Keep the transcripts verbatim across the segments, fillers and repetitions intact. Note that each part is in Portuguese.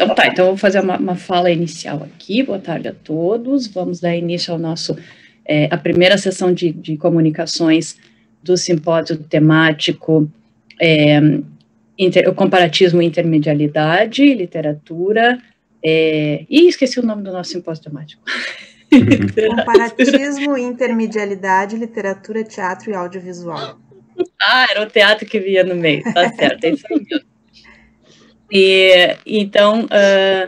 Então tá, então eu vou fazer uma, uma fala inicial aqui. Boa tarde a todos. Vamos dar início ao nosso, é, a primeira sessão de, de comunicações do simpósio temático é, inter, o comparatismo e intermedialidade, literatura, é, e esqueci o nome do nosso simpósio temático. Comparatismo, intermedialidade, literatura, teatro e audiovisual. Ah, era o teatro que vinha no meio, tá certo, é isso aí mesmo. E, então, uh,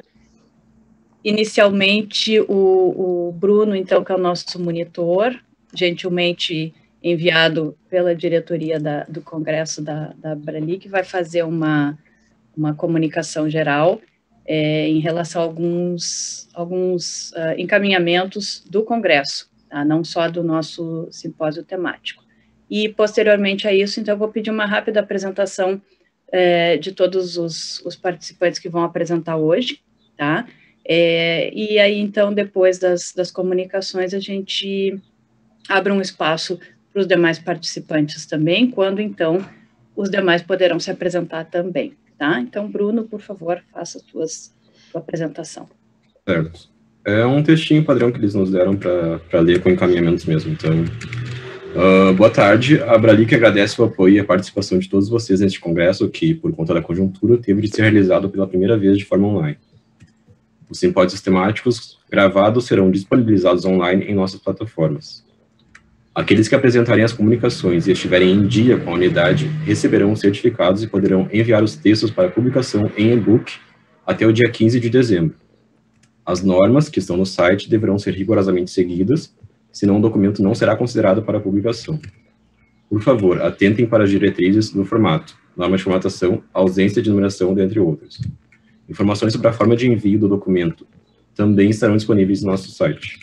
inicialmente, o, o Bruno, então, que é o nosso monitor, gentilmente enviado pela diretoria da, do Congresso da, da Abralic, vai fazer uma, uma comunicação geral é, em relação a alguns, alguns uh, encaminhamentos do Congresso, tá? Não só do nosso simpósio temático. E, posteriormente a isso, então, eu vou pedir uma rápida apresentação é, de todos os, os participantes que vão apresentar hoje, tá? É, e aí, então, depois das, das comunicações, a gente abre um espaço para os demais participantes também, quando, então, os demais poderão se apresentar também, tá? Então, Bruno, por favor, faça a tuas, tua apresentação. Certo. É um textinho padrão que eles nos deram para ler com encaminhamentos mesmo, então... Uh, boa tarde, a Abralic agradece o apoio e a participação de todos vocês neste congresso que, por conta da conjuntura, teve de ser realizado pela primeira vez de forma online. Os simpósios temáticos gravados serão disponibilizados online em nossas plataformas. Aqueles que apresentarem as comunicações e estiverem em dia com a unidade receberão os certificados e poderão enviar os textos para publicação em e-book até o dia quinze de dezembro. As normas que estão no site deverão ser rigorosamente seguidas, senão o documento não será considerado para publicação. Por favor, atentem para as diretrizes do formato, norma de formatação, ausência de numeração, dentre outros. Informações sobre a forma de envio do documento também estarão disponíveis no nosso site.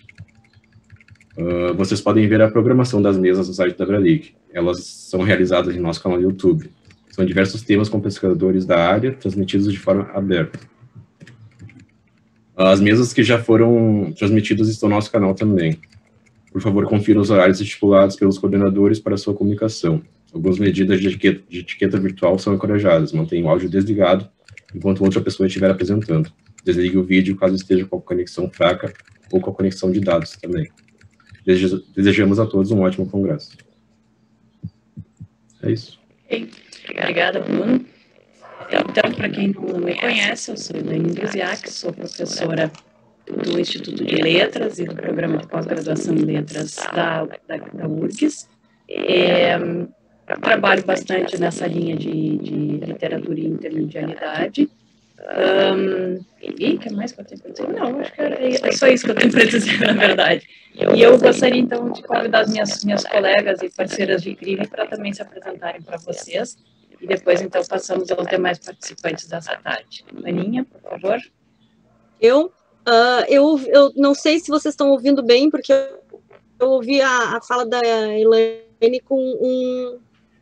Uh, vocês podem ver a programação das mesas no site da Abralic. Elas são realizadas em nosso canal do YouTube. São diversos temas com pesquisadores da área, transmitidos de forma aberta. As mesas que já foram transmitidas estão no nosso canal também. Por favor, confira os horários estipulados pelos coordenadores para sua comunicação. Algumas medidas de etiqueta, de etiqueta virtual são encorajadas. Mantenha o áudio desligado enquanto outra pessoa estiver apresentando. Desligue o vídeo caso esteja com a conexão fraca ou com a conexão de dados também. Desejamos a todos um ótimo congresso. É isso. Okay. Obrigada, Bruno. Então, para quem não me conhece, eu sou Elaine Duziak, sou professora do Instituto de Letras e do Programa de Pós-Graduação em Letras da, da, da U R G S. É, trabalho bastante nessa linha de, de literatura e intermedialidade. Um, e o que mais que eu tenho para dizer? Não, acho que é, é só isso que eu tenho para dizer, na verdade. E eu gostaria, então, de convidar as minhas, minhas colegas e parceiras de C R I V para também se apresentarem para vocês. E depois, então, passamos aos demais participantes dessa tarde. Aninha, por favor. Eu? Uh, eu, eu não sei se vocês estão ouvindo bem, porque eu, eu ouvi a, a fala da Elaine com um,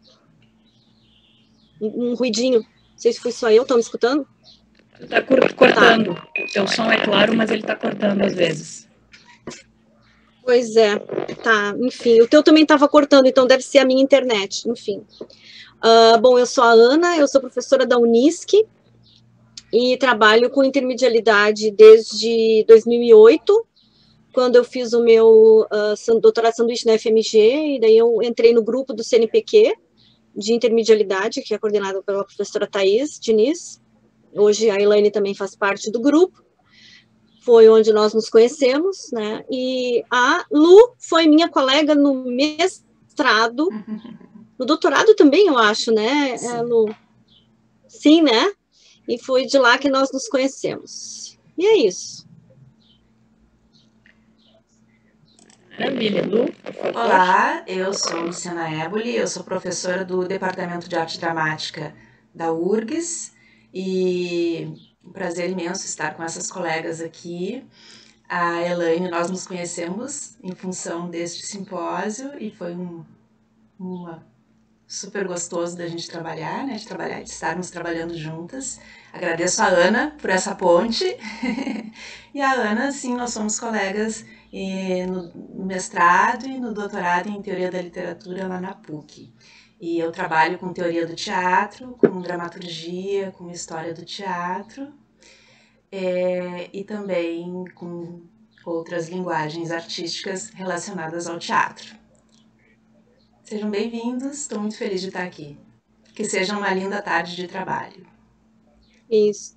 um, um ruidinho. Não sei se foi só eu, estão me escutando? Está cortando. Tá. O seu som é claro, mas ele está cortando às vezes. Pois é, tá, enfim. O teu também estava cortando, então deve ser a minha internet, enfim. Uh, bom, eu sou a Ana, eu sou professora da Unisc, e trabalho com intermedialidade desde dois mil e oito, quando eu fiz o meu uh, doutorado sanduíche na F M G, e daí eu entrei no grupo do C N P Q, de intermedialidade, que é coordenado pela professora Thaís Diniz. Hoje a Elaine também faz parte do grupo, foi onde nós nos conhecemos, né, e a Lu foi minha colega no mestrado, no doutorado também, eu acho, né, Sim, é, Lu? Sim, né? E foi de lá que nós nos conhecemos. E é isso. Maravilha, Lu. Olá, eu sou Luciana Éboli, eu sou professora do Departamento de Arte Dramática da U R G S e um prazer imenso estar com essas colegas aqui. A Elaine, nós nos conhecemos em função deste simpósio e foi um, uma super gostoso da gente trabalhar, né, de trabalhar, de estarmos trabalhando juntas. Agradeço a Ana por essa ponte. E a Ana, sim, nós somos colegas e no mestrado e no doutorado em Teoria da Literatura lá na P U C. E eu trabalho com teoria do teatro, com dramaturgia, com história do teatro. é, e também com outras linguagens artísticas relacionadas ao teatro. Sejam bem-vindos, estou muito feliz de estar aqui. Que seja uma linda tarde de trabalho. Isso.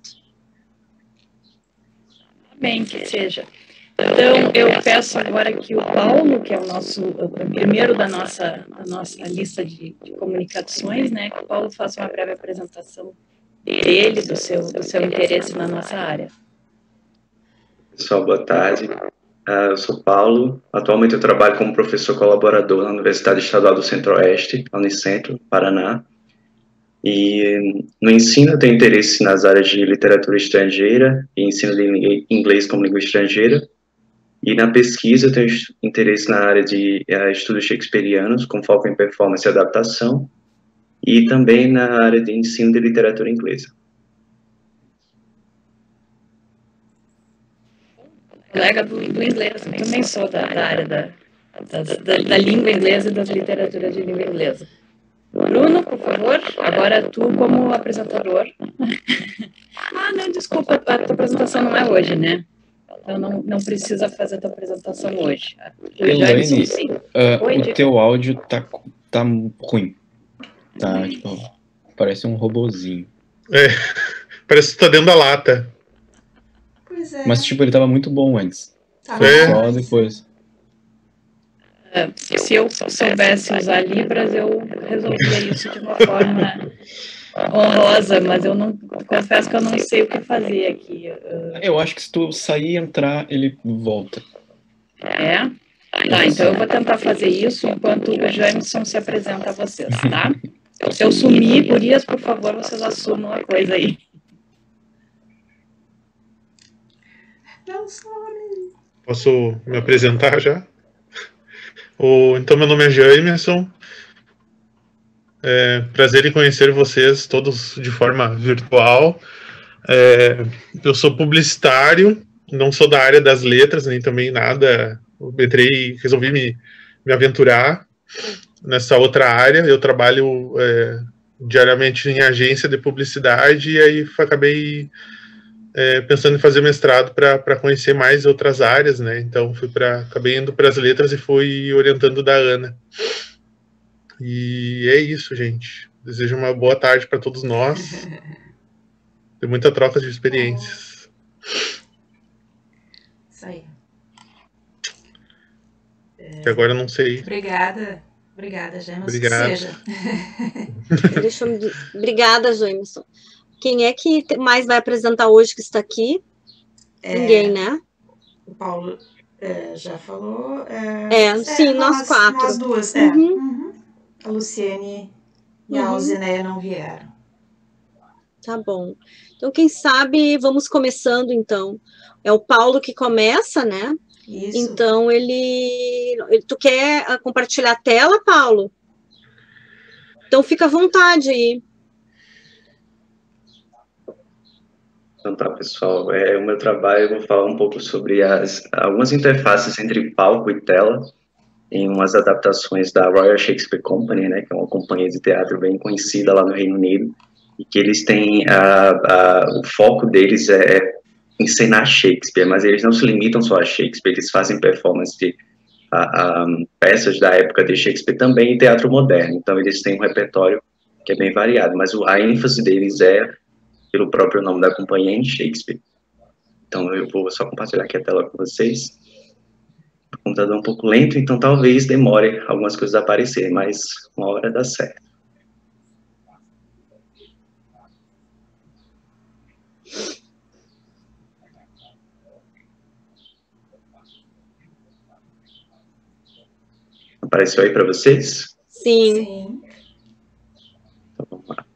Bem, que seja. Então, eu peço agora que o Paulo, que é o nosso o primeiro da nossa, da nossa lista de, de comunicações, né, que o Paulo faça uma breve apresentação dele, do seu, do seu interesse na nossa área. Pessoal, boa tarde. Uh, eu sou Paulo. Atualmente eu trabalho como professor colaborador na Universidade Estadual do Centro-Oeste, na Unicentro, Paraná. E no ensino eu tenho interesse nas áreas de literatura estrangeira e ensino de inglês como língua estrangeira. E na pesquisa eu tenho interesse na área de uh, estudos shakespearianos, com foco em performance e adaptação, e também na área de ensino de literatura inglesa. Colega do, do inglês, eu também sou da, da área da, da, da, da língua inglesa e das literaturas de língua inglesa. Bruno, por favor, agora tu como apresentador. Ah, não, desculpa, a tua apresentação não é hoje, né? Então não, não precisa fazer a tua apresentação hoje. Elaine, uh, Oi, o Diego. teu áudio tá, tá ruim. Tá, tipo, parece um robozinho. É, parece que tu tá dentro da lata. Pois é. Mas, tipo, ele tava muito bom antes. Tá Foi É. só depois. É, se eu soubesse usar Libras, eu resolvia isso de uma forma honrosa, mas eu não confesso que eu não sei o que fazer aqui. Uh, Eu acho que se tu sair e entrar, ele volta. É? Tá, então eu vou tentar fazer isso enquanto o Jameson se apresenta a vocês, tá? Se eu sumir, gurias, por favor, vocês assumam a coisa aí. Não some. Posso me apresentar já? O, então, meu nome é Jameson. É, prazer em conhecer vocês todos de forma virtual. É, eu sou publicitário, não sou da área das letras, nem também nada. Eu entrei, resolvi me, me aventurar nessa outra área. Eu trabalho é, diariamente em agência de publicidade e aí acabei é, pensando em fazer mestrado para conhecer mais outras áreas, né? Então fui para, acabei indo para as letras e fui orientando da Ana. E é isso, gente. Desejo uma boa tarde para todos nós. Tem muita troca de experiências. Isso aí. Que agora eu não sei. Obrigada. Obrigada, Jameson. Obrigado. Que seja. Deixa eu... Obrigada, Jameson. Quem é que te- mais vai apresentar hoje que está aqui? É, Ninguém, né? O Paulo é, já falou. É, É, sim, nós quatro. Nós duas, é. Uhum. Uhum. A Luciene e a Uhum. Alzineia não vieram. Tá bom. Então, quem sabe, vamos começando, então. É o Paulo que começa, né? Isso. Então, ele... ele- Tu quer ah, compartilhar a tela, Paulo? Então, fica à vontade aí. Então tá, pessoal, é, o meu trabalho, eu vou falar um pouco sobre as, algumas interfaces entre palco e tela, em umas adaptações da Royal Shakespeare Company, né, que é uma companhia de teatro bem conhecida lá no Reino Unido, e que eles têm, a, a, o foco deles é encenar Shakespeare, mas eles não se limitam só a Shakespeare, eles fazem performance de a, a, peças da época de Shakespeare também em teatro moderno, então eles têm um repertório que é bem variado, mas a ênfase deles é pelo próprio nome da companhia em Shakespeare. Então eu vou só compartilhar aqui a tela com vocês. O computador é um pouco lento, então talvez demore algumas coisas a aparecer, mas uma hora dá certo. Apareceu aí para vocês? Sim. Sim. Então vamos lá.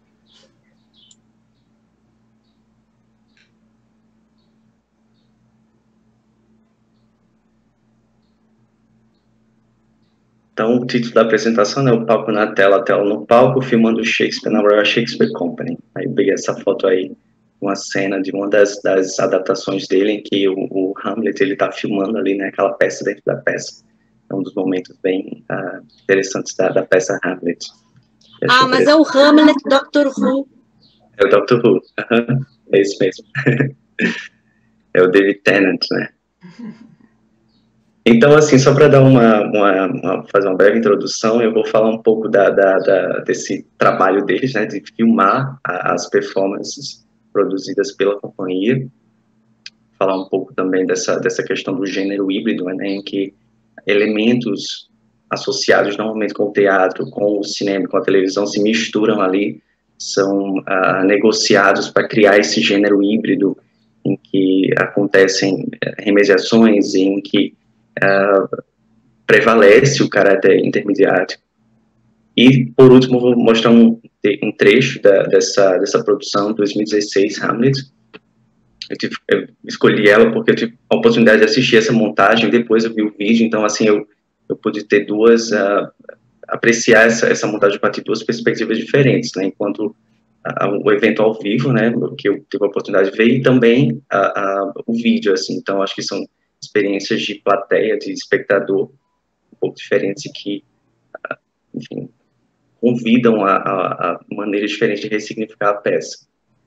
Então, o título da apresentação é o palco na tela, a tela no palco, filmando Shakespeare na Royal Shakespeare Company. Aí eu peguei essa foto aí, uma cena de uma das, das adaptações dele, em que o, o Hamlet, ele tá filmando ali, né, aquela peça dentro da peça. É um dos momentos bem uh, interessantes da, da peça Hamlet. Eu achei Ah, mas é o Hamlet, Doctor Who. É o Doctor Who, uhum. É isso mesmo. É o David Tennant, né? Então, assim, só para dar uma, uma, uma, fazer uma breve introdução, eu vou falar um pouco da, da, da, desse trabalho deles, né, de filmar a, as performances produzidas pela companhia, falar um pouco também dessa, dessa questão do gênero híbrido, né, em que elementos associados normalmente com o teatro, com o cinema, com a televisão, se misturam ali, são uh, negociados para criar esse gênero híbrido, em que acontecem remediações, em que uh, prevalece o caráter intermediário. E, por último, vou mostrar um, um trecho da, dessa, dessa produção, dois mil e dezesseis, Hamlet. Eu, tive, eu escolhi ela porque eu tive a oportunidade de assistir essa montagem, depois eu vi o vídeo, então, assim, eu, eu pude ter duas, uh, apreciar essa, essa montagem a partir de duas perspectivas diferentes, né, enquanto uh, o evento ao vivo, né, que eu tive a oportunidade de ver, e também uh, uh, o vídeo, assim, então, acho que são experiências de plateia, de espectador, um pouco diferentes e que, uh, enfim, convidam a, a, a maneira diferente de ressignificar a peça.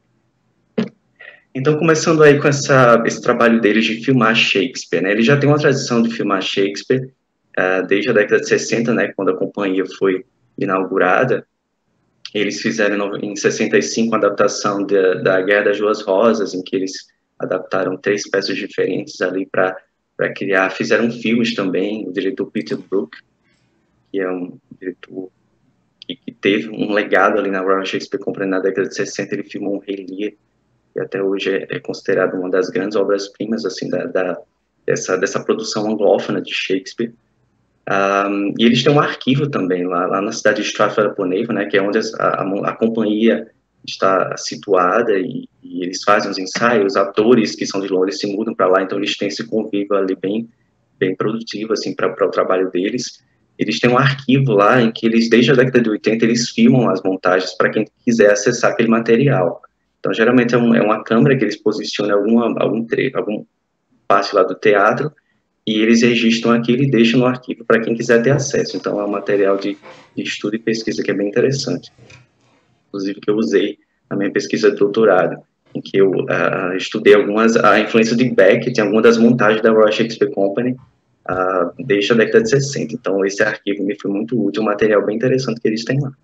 Então, começando aí com essa, esse trabalho deles de filmar Shakespeare, né? Ele já tem uma tradição de filmar Shakespeare uh, desde a década de sessenta, né? Quando a companhia foi inaugurada. Eles fizeram em sessenta e cinco uma adaptação da, da Guerra das Duas Rosas, em que eles adaptaram três peças diferentes ali para criar. Fizeram filmes também, o diretor Peter Brook, que é um diretor que, que teve um legado ali na Royal Shakespeare Company na década de sessenta. Ele filmou um Rei Lear, que até hoje é, é considerado uma das grandes obras-primas, assim, da, da, dessa, dessa produção anglófona de Shakespeare. Um, e eles têm um arquivo também, lá, lá na cidade de Stratford-upon-Avon, né, que é onde a, a, a companhia está situada, e, e eles fazem os ensaios, os atores que são de Londres se mudam para lá, então eles têm esse convívio ali bem, bem produtivo, assim, para o trabalho deles. Eles têm um arquivo lá em que eles, desde a década de oitenta, eles filmam as montagens para quem quiser acessar aquele material. Então, geralmente é, um, é uma câmera que eles posicionam em alguma, algum, tre algum parte lá do teatro, e eles registram aquilo e deixam no arquivo para quem quiser ter acesso. Então, é um material de, de estudo e pesquisa que é bem interessante. Inclusive, que eu usei na minha pesquisa de doutorado, em que eu uh, estudei algumas, a influência de Beckett em algumas das montagens da Royal Shakespeare Company, uh, desde a década de sessenta. Então, esse arquivo me foi muito útil, um material bem interessante que eles têm lá.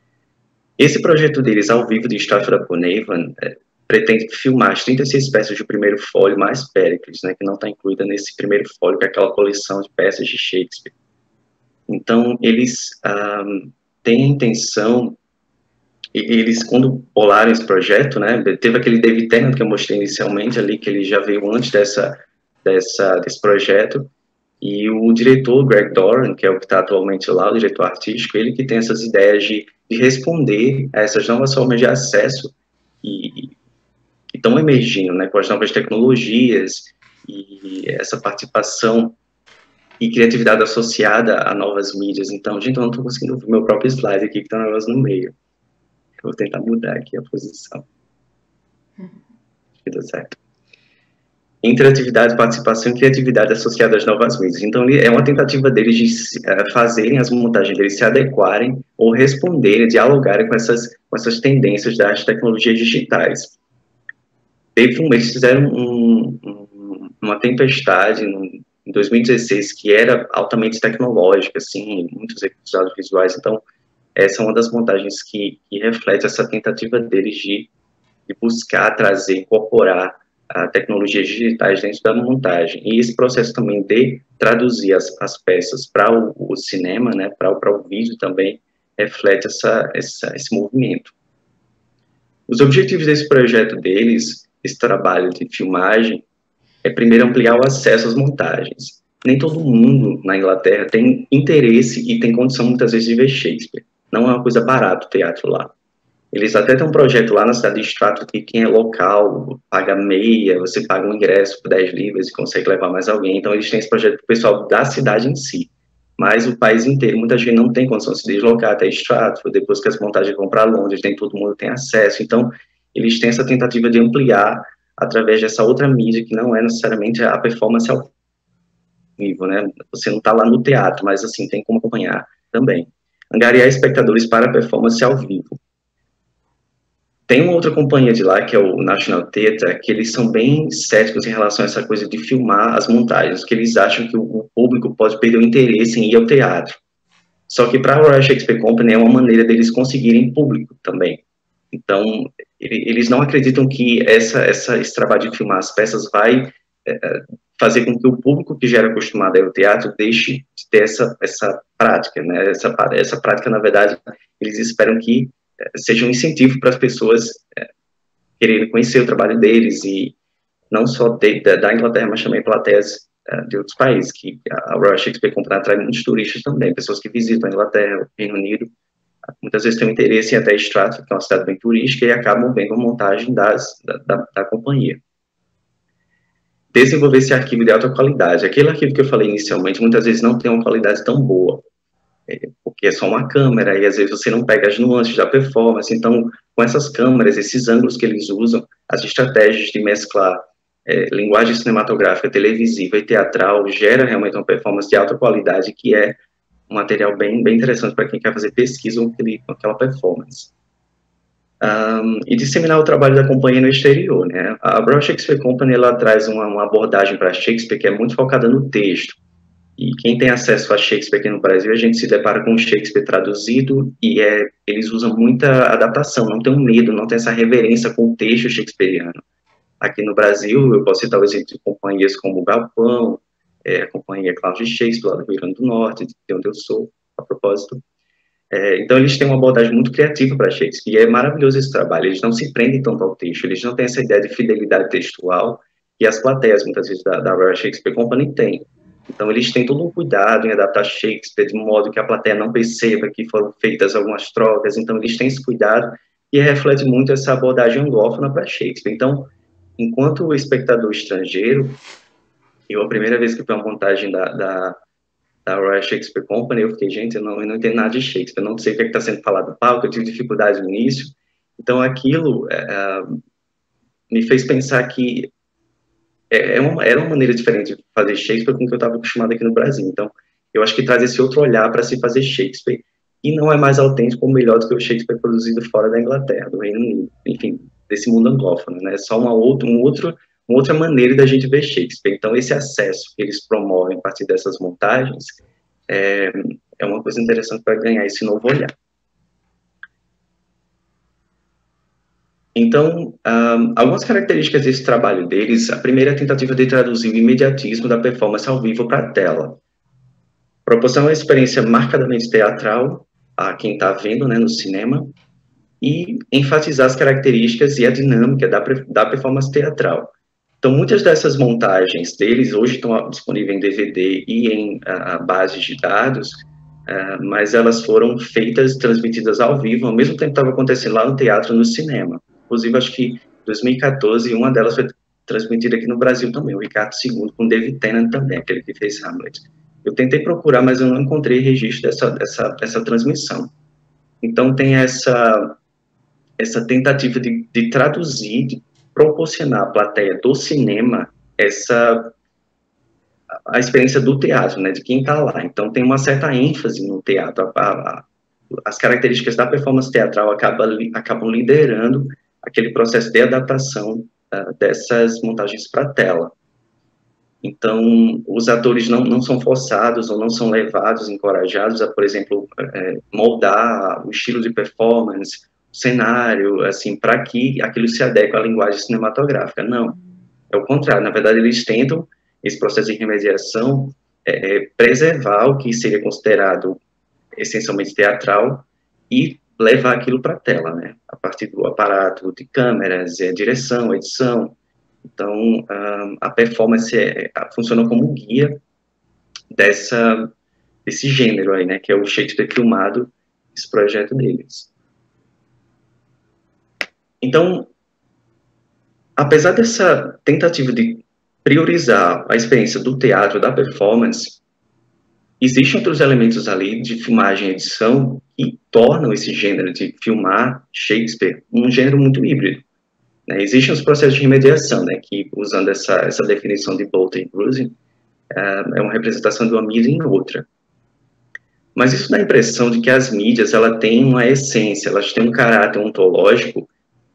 Esse projeto deles, ao vivo, de Stratford-upon-Avon, é, pretende filmar as trinta e seis peças do primeiro fólio, mais Péricles, né, que não está incluída nesse primeiro fólio, que é aquela coleção de peças de Shakespeare. Então, eles um, têm a intenção, eles, quando bolaram esse projeto, né, teve aquele David Tennant que eu mostrei inicialmente ali, que ele já veio antes dessa, dessa, desse projeto, e o diretor, Greg Doran, que é o que está atualmente lá, o diretor artístico, ele que tem essas ideias de, de responder a essas novas formas de acesso e, que estão emergindo, né, com as novas tecnologias e essa participação e criatividade associada a novas mídias. Então, gente, eu não estou conseguindo ver meu próprio slide aqui, que está um negócio no meio. Eu vou tentar mudar aqui a posição. Acho que deu certo. Interatividade, participação e criatividade associada às novas mídias. Então, é uma tentativa deles de uh, fazerem as montagens deles se adequarem ou responderem, dialogarem com essas, com essas tendências das tecnologias digitais. Teve um, eles fizeram um, um, uma tempestade no, em dois mil e dezesseis que era altamente tecnológica, assim, muitos efeitos audiovisuais. Então, essa é uma das montagens que, que reflete essa tentativa deles de, de buscar trazer, incorporar a tecnologias digitais dentro da montagem. E esse processo também de traduzir as, as peças para o, o cinema, né, para o vídeo também, reflete essa, essa, esse movimento. Os objetivos desse projeto deles, esse trabalho de filmagem, é primeiro ampliar o acesso às montagens. Nem todo mundo na Inglaterra tem interesse e tem condição muitas vezes de ver Shakespeare. Não é uma coisa barata o teatro lá. Eles até têm um projeto lá na cidade de Stratford que quem é local paga meia, você paga um ingresso por dez libras e consegue levar mais alguém. Então eles têm esse projeto para o pessoal da cidade em si. Mas o país inteiro, muita gente não tem condição de se deslocar até Stratford, depois que as montagens vão para Londres, nem todo mundo tem acesso. Então eles têm essa tentativa de ampliar através dessa outra mídia que não é necessariamente a performance ao vivo, né? Você não está lá no teatro, mas assim, tem como acompanhar também. Angariar espectadores para a performance ao vivo. Tem uma outra companhia de lá, que é o National Theatre, que eles são bem céticos em relação a essa coisa de filmar as montagens, que eles acham que o público pode perder o interesse em ir ao teatro. Só que para a Royal Shakespeare Company é uma maneira deles conseguirem público também. Então, eles não acreditam que essa, essa, esse trabalho de filmar as peças vai é, fazer com que o público que já era acostumado a ir ao teatro deixe de ter essa, essa prática, né? Essa, essa prática, na verdade, eles esperam que seja um incentivo para as pessoas é, quererem conhecer o trabalho deles, e não só de, da, da Inglaterra, mas também plateias é, de outros países, que a Royal Shakespeare Company atrai muitos turistas também, pessoas que visitam a Inglaterra, o Reino Unido, muitas vezes têm um interesse em até Stratford, que é uma cidade bem turística, e acabam vendo a montagem das, da, da, da companhia. Desenvolver esse arquivo de alta qualidade. Aquele arquivo que eu falei inicialmente, muitas vezes não tem uma qualidade tão boa, porque é só uma câmera, e às vezes você não pega as nuances da performance. Então, com essas câmeras, esses ângulos que eles usam, as estratégias de mesclar é, linguagem cinematográfica, televisiva e teatral, gera realmente uma performance de alta qualidade, que é um material bem, bem interessante para quem quer fazer pesquisa com, aquele, com aquela performance. Um, e disseminar o trabalho da companhia no exterior, né? A Royal Shakespeare Company, ela traz uma, uma abordagem para Shakespeare que é muito focada no texto. E quem tem acesso a Shakespeare aqui no Brasil, a gente se depara com Shakespeare traduzido, e é, eles usam muita adaptação, não tem um medo, não tem essa reverência com o texto shakespeariano. Aqui no Brasil, eu posso citar o exemplo de companhias como o Galpão, é, a companhia Cláudio Shakespeare, lá do Rio Grande do Norte, de onde eu sou, a propósito. É, então, eles têm uma abordagem muito criativa para Shakespeare, e é maravilhoso esse trabalho. Eles não se prendem tanto ao texto, eles não têm essa ideia de fidelidade textual que as plateias, muitas vezes, da, da Royal Shakespeare Company têm. Então, eles têm todo um cuidado em adaptar Shakespeare de modo que a plateia não perceba que foram feitas algumas trocas. Então, eles têm esse cuidado e reflete muito essa abordagem anglófona para Shakespeare. Então, enquanto espectador estrangeiro, eu, a primeira vez que vi uma montagem da, da, da Royal Shakespeare Company, eu fiquei, gente, eu não, eu não entendo nada de Shakespeare, eu não sei o que é está sendo falado no palco, eu tive dificuldade no início. Então, aquilo é, me fez pensar que É uma, era uma maneira diferente de fazer Shakespeare com o que eu estava acostumado aqui no Brasil. Então, eu acho que traz esse outro olhar para se fazer Shakespeare, e não é mais autêntico ou melhor do que o Shakespeare produzido fora da Inglaterra, do Reino Unido, enfim, desse mundo anglófono, né? É só uma outra, um outro, uma outra maneira da gente ver Shakespeare. Então, esse acesso que eles promovem a partir dessas montagens é, é uma coisa interessante para ganhar esse novo olhar. Então, um, algumas características desse trabalho deles, a primeira é a tentativa de traduzir o imediatismo da performance ao vivo para a tela. Proporcionar uma experiência marcadamente teatral a quem está vendo, né, no cinema, e enfatizar as características e a dinâmica da, da performance teatral. Então, muitas dessas montagens deles hoje estão disponíveis em D V D e em uh, bases de dados, uh, mas elas foram feitas, transmitidas ao vivo, ao mesmo tempo que estava acontecendo lá no teatro e no cinema. Inclusive, acho que em dois mil e quatorze, uma delas foi transmitida aqui no Brasil também, o Ricardo segundo, com David Tennant também, aquele que fez Hamlet. Eu tentei procurar, mas eu não encontrei registro dessa, dessa, dessa transmissão. Então, tem essa, essa tentativa de, de traduzir, de proporcionar à plateia do cinema essa, a experiência do teatro, né, de quem está lá. Então, tem uma certa ênfase no teatro. A, a, as características da performance teatral acabam, acabam liderando aquele processo de adaptação uh, dessas montagens para a tela. Então, os atores não, não são forçados ou não são levados, encorajados a, por exemplo, é, moldar o estilo de performance, o cenário, assim, para que aquilo se adeque à linguagem cinematográfica. Não, é o contrário. Na verdade, eles tentam, esse processo de remediação, é, preservar o que seria considerado essencialmente teatral e levar aquilo para a tela, né? A partir do aparato de câmeras, é, direção, edição. Então, um, a performance é, funciona como guia dessa, desse gênero aí, né? Que é o Shakespeare filmado, esse projeto deles. Então, apesar dessa tentativa de priorizar a experiência do teatro, da performance, existem outros elementos ali de filmagem e edição que tornam esse gênero de filmar Shakespeare um gênero muito híbrido. Né? Existem os processos de remediação, né, que, usando essa, essa definição de Bolton e Bruce, é uma representação de uma mídia em outra. Mas isso dá a impressão de que as mídias ela têm uma essência, elas têm um caráter ontológico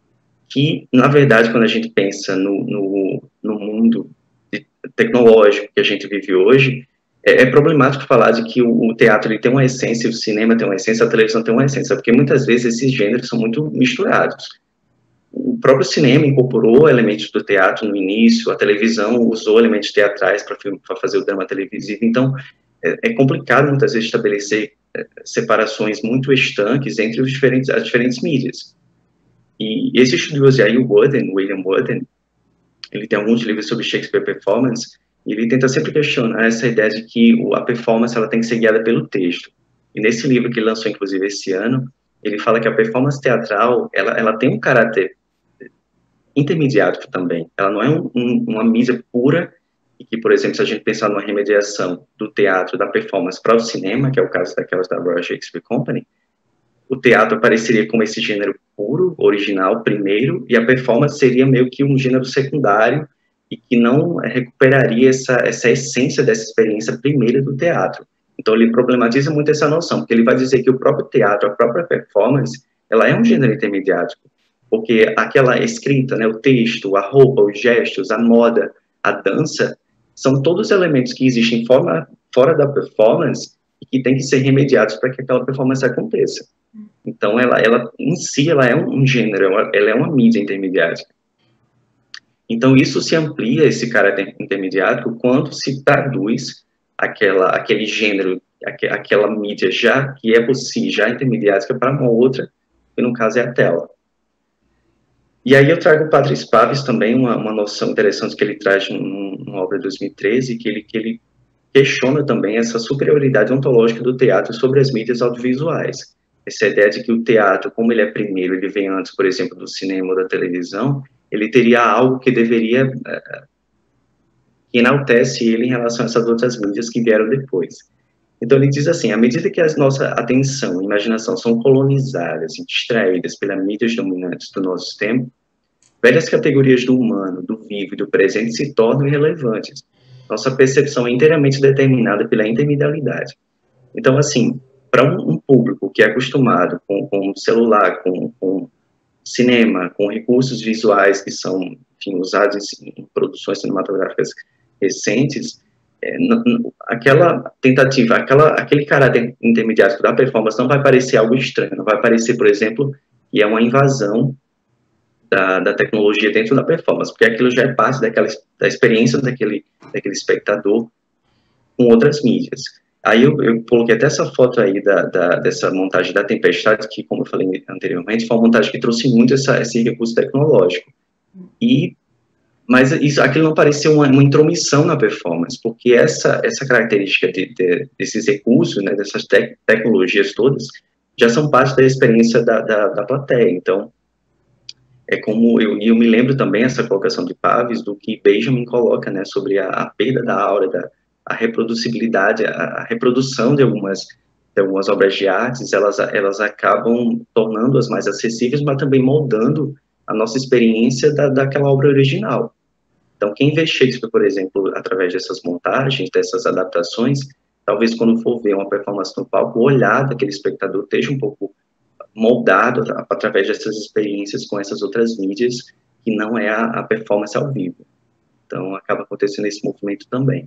que, na verdade, quando a gente pensa no, no, no mundo tecnológico que a gente vive hoje, é, é problemático falar de que o, o teatro ele tem uma essência, o cinema tem uma essência, a televisão tem uma essência, porque muitas vezes esses gêneros são muito misturados. O próprio cinema incorporou elementos do teatro no início, a televisão usou elementos teatrais para fazer o drama televisivo, então é, é complicado muitas vezes estabelecer é, separações muito estanques entre os diferentes, as diferentes mídias. E esse estudioso aí, o Wooden, William Wooden, ele tem alguns livros sobre Shakespeare Performance, e ele tenta sempre questionar essa ideia de que a performance ela tem que ser guiada pelo texto. E nesse livro que ele lançou, inclusive, esse ano, ele fala que a performance teatral, ela, ela tem um caráter intermediário também. Ela não é um, um, uma mídia pura, e que, por exemplo, se a gente pensar numa remediação do teatro, da performance para o cinema, que é o caso daquelas da Royal Shakespeare Company, o teatro apareceria como esse gênero puro, original, primeiro, e a performance seria meio que um gênero secundário e que não recuperaria essa, essa essência dessa experiência primeira do teatro. Então, ele problematiza muito essa noção, porque ele vai dizer que o próprio teatro, a própria performance, ela é um gênero intermediário, porque aquela escrita, né, o texto, a roupa, os gestos, a moda, a dança, são todos elementos que existem fora, fora da performance e que têm que ser remediados para que aquela performance aconteça. Então, ela, ela em si, ela é um gênero, ela é uma mídia intermediária. Então, isso se amplia, esse caráter intermediário, quando se traduz aquela, aquele gênero, aqu, aquela mídia já, que é por si, já intermediária, para uma outra, que no caso é a tela. E aí eu trago o Patrice Pavis também, uma, uma noção interessante que ele traz numa obra de dois mil e treze, que ele, que ele questiona também essa superioridade ontológica do teatro sobre as mídias audiovisuais. Essa ideia de que o teatro, como ele é primeiro, ele vem antes, por exemplo, do cinema ou da televisão, ele teria algo que deveria, uh, que enaltece ele em relação a essas outras mídias que vieram depois. Então ele diz assim, à medida que a nossa atenção e imaginação são colonizadas e distraídas pelas mídias dominantes do nosso tempo, velhas categorias do humano, do vivo e do presente se tornam irrelevantes. Nossa percepção é inteiramente determinada pela intermedialidade. Então, assim, para um, um público que é acostumado com, com celular, com, com cinema, com recursos visuais que são, enfim, usados em, em produções cinematográficas recentes, é, n, n, aquela tentativa, aquela, aquele caráter intermediário da performance não vai parecer algo estranho, não vai parecer, por exemplo, que é uma invasão da, da tecnologia dentro da performance, porque aquilo já é parte daquela, da experiência daquele, daquele espectador com outras mídias. Aí eu, eu coloquei até essa foto aí da, da, dessa montagem da Tempestade, que, como eu falei anteriormente, foi uma montagem que trouxe muito essa, esse recurso tecnológico. E, mas isso, aquilo não parecia uma, uma intromissão na performance, porque essa, essa característica de, de, desses recursos, né, dessas te tecnologias todas, já são parte da experiência da, da, da plateia. Então, é como eu, eu me lembro também essa colocação de Pavis, do que Benjamin coloca, né, sobre a, a perda da aura, da a reproducibilidade, a, a reprodução de algumas, de algumas obras de artes, elas, elas acabam tornando-as mais acessíveis, mas também moldando a nossa experiência da, daquela obra original. Então, quem vê Shakespeare, por exemplo, através dessas montagens, dessas adaptações, talvez quando for ver uma performance no palco, o olhar daquele espectador esteja um pouco moldado através dessas experiências com essas outras mídias, que não é a, a performance ao vivo. Então, acaba acontecendo esse movimento também.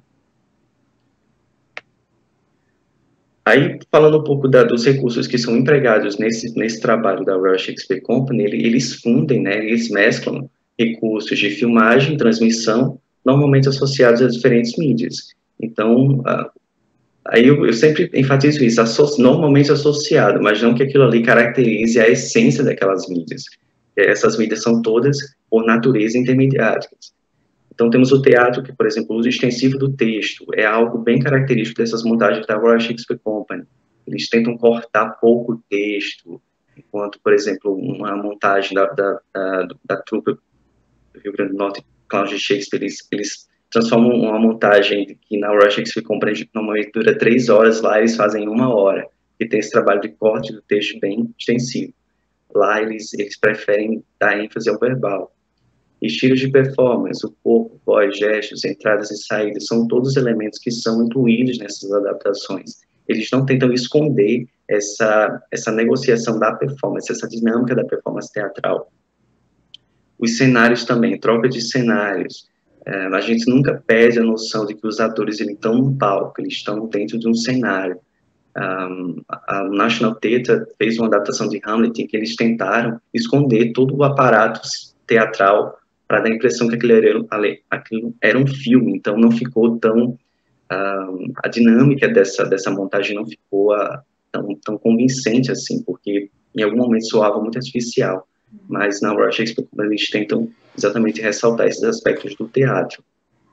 Aí, falando um pouco da, dos recursos que são empregados nesse, nesse trabalho da Royal Shakespeare Company, ele, eles fundem, né, eles mesclam recursos de filmagem, transmissão, normalmente associados a diferentes mídias. Então, uh, aí eu, eu sempre enfatizo isso, asso normalmente associado, mas não que aquilo ali caracterize a essência daquelas mídias. Essas mídias são todas, por natureza, intermediárias. Então, temos o teatro, que, por exemplo, o uso extensivo do texto é algo bem característico dessas montagens da Royal Shakespeare Company. Eles tentam cortar pouco texto, enquanto, por exemplo, uma montagem da, da, da, da trupe do Rio Grande do Norte, Clowns de Shakespeare, eles, eles transformam uma montagem que na Royal Shakespeare Company normalmente dura três horas, lá eles fazem uma hora, e tem esse trabalho de corte do texto bem extensivo. Lá eles, eles preferem dar ênfase ao verbal. Estilos de performance, o corpo, voz, gestos, entradas e saídas, são todos elementos que são incluídos nessas adaptações. Eles não tentam esconder essa, essa negociação da performance, essa dinâmica da performance teatral. os cenários também, troca de cenários. É, a gente nunca perde a noção de que os atores eles estão num palco, eles estão dentro de um cenário. Um, a National Theatre fez uma adaptação de Hamlet em que eles tentaram esconder todo o aparato teatral para dar a impressão que aquilo era, aquilo era um filme, então não ficou tão... Um, a dinâmica dessa, dessa montagem não ficou a, tão, tão convincente assim, porque em algum momento soava muito artificial, mas na Royal Shakespeare eles tentam exatamente ressaltar esses aspectos do teatro.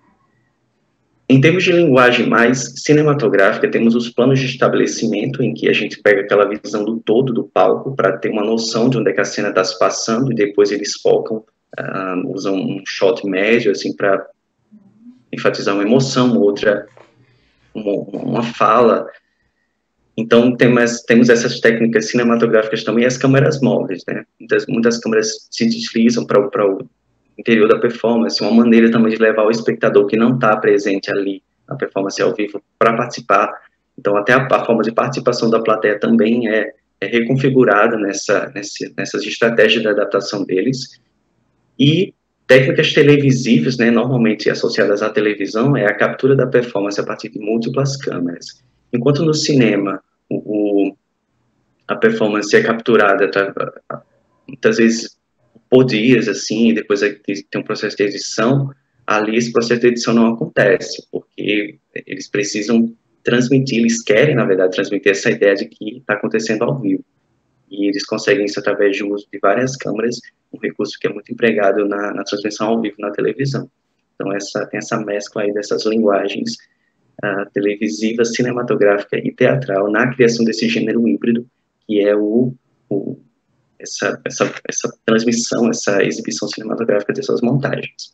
Em termos de linguagem mais cinematográfica, temos os planos de estabelecimento, em que a gente pega aquela visão do todo do palco, para ter uma noção de onde é que a cena está se passando, e depois eles focam, uh, usam um shot médio, assim, para enfatizar uma emoção, outra, uma, uma fala. Então, temos, temos essas técnicas cinematográficas também, e as câmeras móveis, né? Muitas, muitas câmeras se deslizam para o interior da performance, uma maneira também de levar o espectador que não está presente ali na performance ao vivo para participar. Então, até a, a forma de participação da plateia também é, é reconfigurada nessa, nessa, nessas estratégias de adaptação deles. E técnicas televisivas, né, normalmente associadas à televisão, é a captura da performance a partir de múltiplas câmeras. Enquanto no cinema, o, o, a performance é capturada muitas vezes por dias, assim, e depois tem um processo de edição, ali esse processo de edição não acontece, porque eles precisam transmitir, eles querem, na verdade, transmitir essa ideia de que está acontecendo ao vivo. E eles conseguem isso através do uso de várias câmeras, um recurso que é muito empregado na, na transmissão ao vivo na televisão. Então, essa, tem essa mescla aí dessas linguagens uh, televisiva, cinematográfica e teatral na criação desse gênero híbrido, que é o... o Essa, essa, essa transmissão, essa exibição cinematográfica dessas montagens.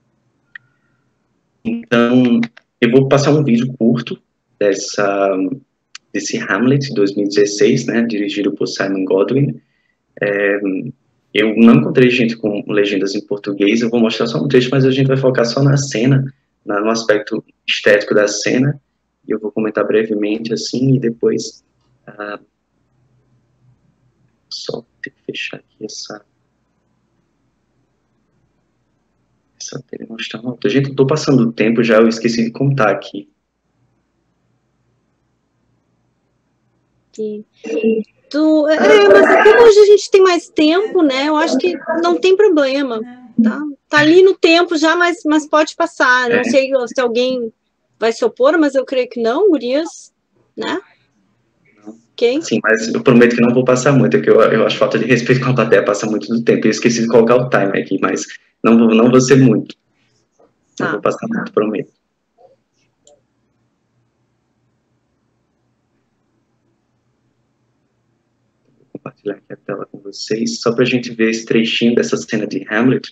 Então, eu vou passar um vídeo curto dessa, desse Hamlet de dois mil e dezesseis, né, dirigido por Simon Godwin. É, eu não encontrei gente com legendas em português, eu vou mostrar só um trecho, mas a gente vai focar só na cena, no aspecto estético da cena, e eu vou comentar brevemente, assim, e depois... Uh, só ter que fechar aqui essa essa tela não está alta. Gente, eu tô passando o tempo já, eu esqueci de contar aqui. Sim. Tu, é, mas como hoje a gente tem mais tempo, né, eu acho que não tem problema, tá? Tá ali no tempo já, mas, mas pode passar. Não é. sei se alguém vai se opor, mas eu creio que não, gurias, né? Okay. Sim, mas eu prometo que não vou passar muito, porque eu, eu acho falta de respeito com a plateia, passa muito do tempo. Eu esqueci de colocar o timer aqui, mas não vou, não vou ser muito. Não ah. vou passar muito, prometo. Vou compartilhar aqui a tela com vocês, só para a gente ver esse trechinho dessa cena de Hamlet.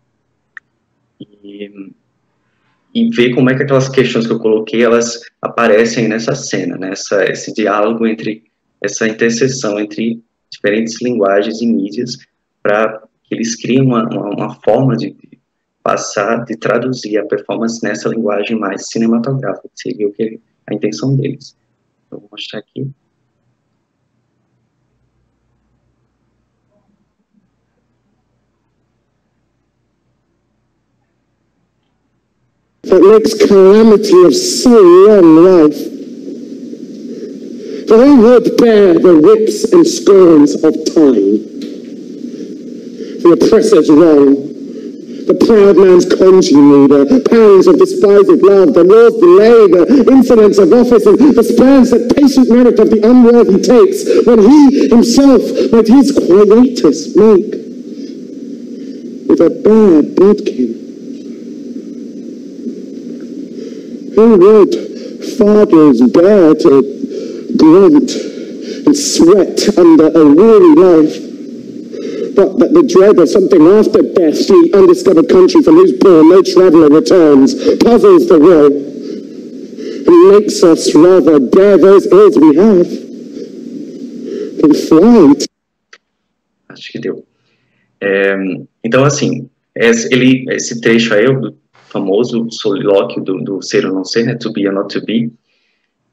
E, e ver como é que aquelas questões que eu coloquei, elas aparecem nessa cena, né? Essa, esse diálogo entre... essa interseção entre diferentes linguagens e mídias para que eles criem uma, uma, uma forma de passar, de traduzir a performance nessa linguagem mais cinematográfica, que seria o que, a intenção deles. Eu vou mostrar aqui. That makes calamity of so long life. For who would bear the whips and scorns of time? The oppressor's wrong, the proud man's contumely, the pangs of despised love, the law's delay, the insolence of office, and the spurns that patient merit of the unworthy takes, when he himself might his quietus make with a bad bodkin. Who would fathers bear to grunt and sweat under a weary life, but that the dread of something after death, the undiscovered country from whose bourne no traveller returns, puzzles the will, and makes us rather bear those ills we have than flight. Acho que deu. É, então, assim, esse, ele, esse trecho aí, o famoso solilóquio do, do ser ou não ser, né, to be or not to be,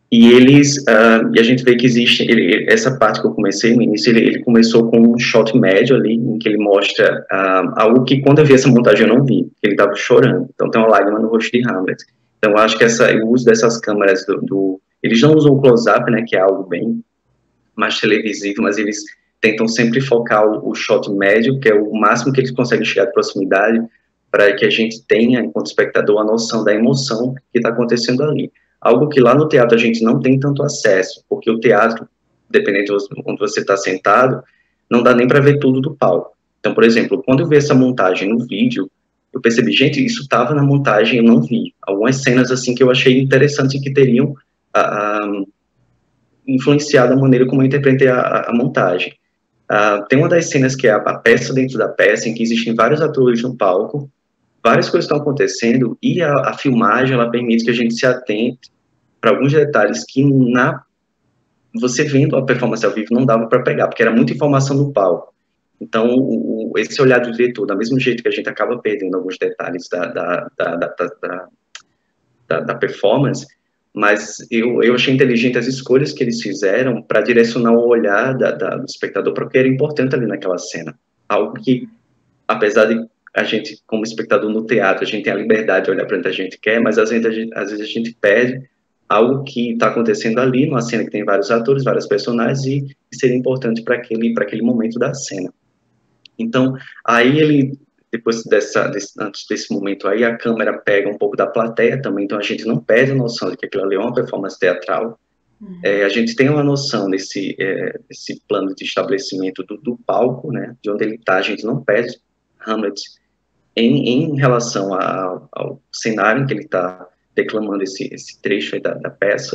E eles, uh, e a gente vê que existe, ele, essa parte que eu comecei no início, ele, ele começou com um shot médio ali, em que ele mostra uh, algo que quando eu vi essa montagem eu não vi, que ele estava chorando, então tem uma lágrima no rosto de Hamlet. Então eu acho que essa, o uso dessas câmeras, do, do eles não usam o close-up, né, que é algo bem mais televisivo, mas eles tentam sempre focar o, o shot médio, que é o máximo que eles conseguem chegar de proximidade, para que a gente tenha, enquanto espectador, a noção da emoção que está acontecendo ali. Algo que lá no teatro a gente não tem tanto acesso, porque o teatro, dependendo de onde você está sentado, não dá nem para ver tudo do palco. Então, por exemplo, quando eu vi essa montagem no vídeo, eu percebi, gente, isso estava na montagem, eu não vi. Algumas cenas, assim, que eu achei interessantes e que teriam ah, influenciado a maneira como eu interpretei a, a montagem. Ah, tem uma das cenas que é a, a peça dentro da peça, em que existem vários atores no palco, várias coisas estão acontecendo, e a, a filmagem, ela permite que a gente se atente para alguns detalhes que na você vendo a performance ao vivo não dava para pegar, porque era muita informação no palco. Então, o, o, esse olhar do diretor, do mesmo jeito que a gente acaba perdendo alguns detalhes da, da, da, da, da, da, da performance, mas eu, eu achei inteligente as escolhas que eles fizeram para direcionar o olhar da, da, do espectador para o que era importante ali naquela cena. Algo que, apesar de a gente, como espectador no teatro, a gente tem a liberdade de olhar para onde a gente quer, mas às vezes a gente, às vezes a gente perde algo que está acontecendo ali, numa cena que tem vários atores, vários personagens, e, e seria importante para aquele, para aquele momento da cena. Então, aí ele, depois dessa, desse, antes desse momento aí, a câmera pega um pouco da plateia também, então a gente não perde a noção de que aquilo ali é uma performance teatral. Uhum. É, a gente tem uma noção desse, é, desse plano de estabelecimento do, do palco, né, de onde ele está, a gente não perde Hamlet em, em relação a, ao cenário em que ele está declamando esse, esse trecho aí da, da peça,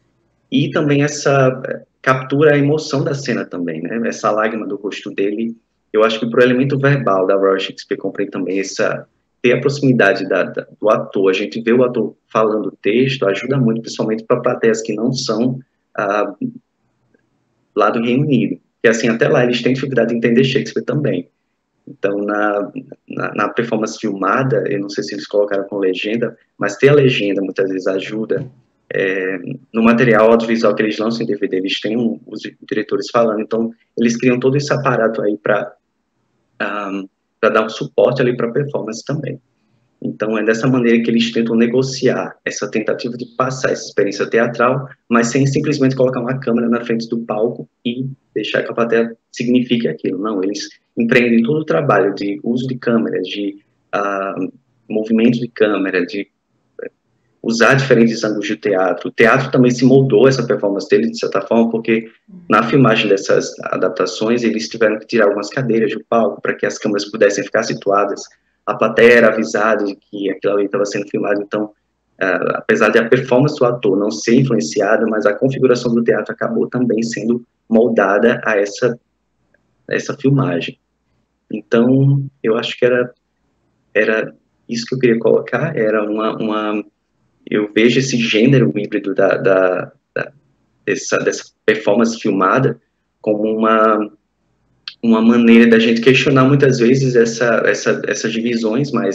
e também essa captura a emoção da cena também, né, essa lágrima do rosto dele. Eu acho que pro elemento verbal da Royal Shakespeare Company também, essa, ter a proximidade da, da, do ator, a gente vê o ator falando o texto, ajuda muito, principalmente para plateias que não são ah, lá do Reino Unido, que assim, até lá eles têm dificuldade de entender Shakespeare também. Então, na, na, na performance filmada, eu não sei se eles colocaram com legenda, mas ter a legenda muitas vezes ajuda. É, no material audiovisual que eles lançam em D V D, eles têm um, os diretores falando, então eles criam todo esse aparato aí para um, para dar um suporte ali para a performance também. Então, é dessa maneira que eles tentam negociar essa tentativa de passar essa experiência teatral, mas sem simplesmente colocar uma câmera na frente do palco e deixar que a plateia signifique aquilo. Não, eles empreendem todo o trabalho de uso de câmeras, de uh, movimento de câmera, de usar diferentes ângulos de teatro. O teatro também se moldou essa performance dele, de certa forma, porque na filmagem dessas adaptações, eles tiveram que tirar algumas cadeiras do palco para que as câmeras pudessem ficar situadas. A plateia era avisada de que aquilo ali estava sendo filmado, então, uh, apesar de a performance do ator não ser influenciada, mas a configuração do teatro acabou também sendo moldada a essa, a essa filmagem. Então, eu acho que era, era isso que eu queria colocar, era uma... uma eu vejo esse gênero híbrido da, da, da, dessa, dessa performance filmada como uma... uma maneira da gente questionar muitas vezes essa, essa, essas divisões mais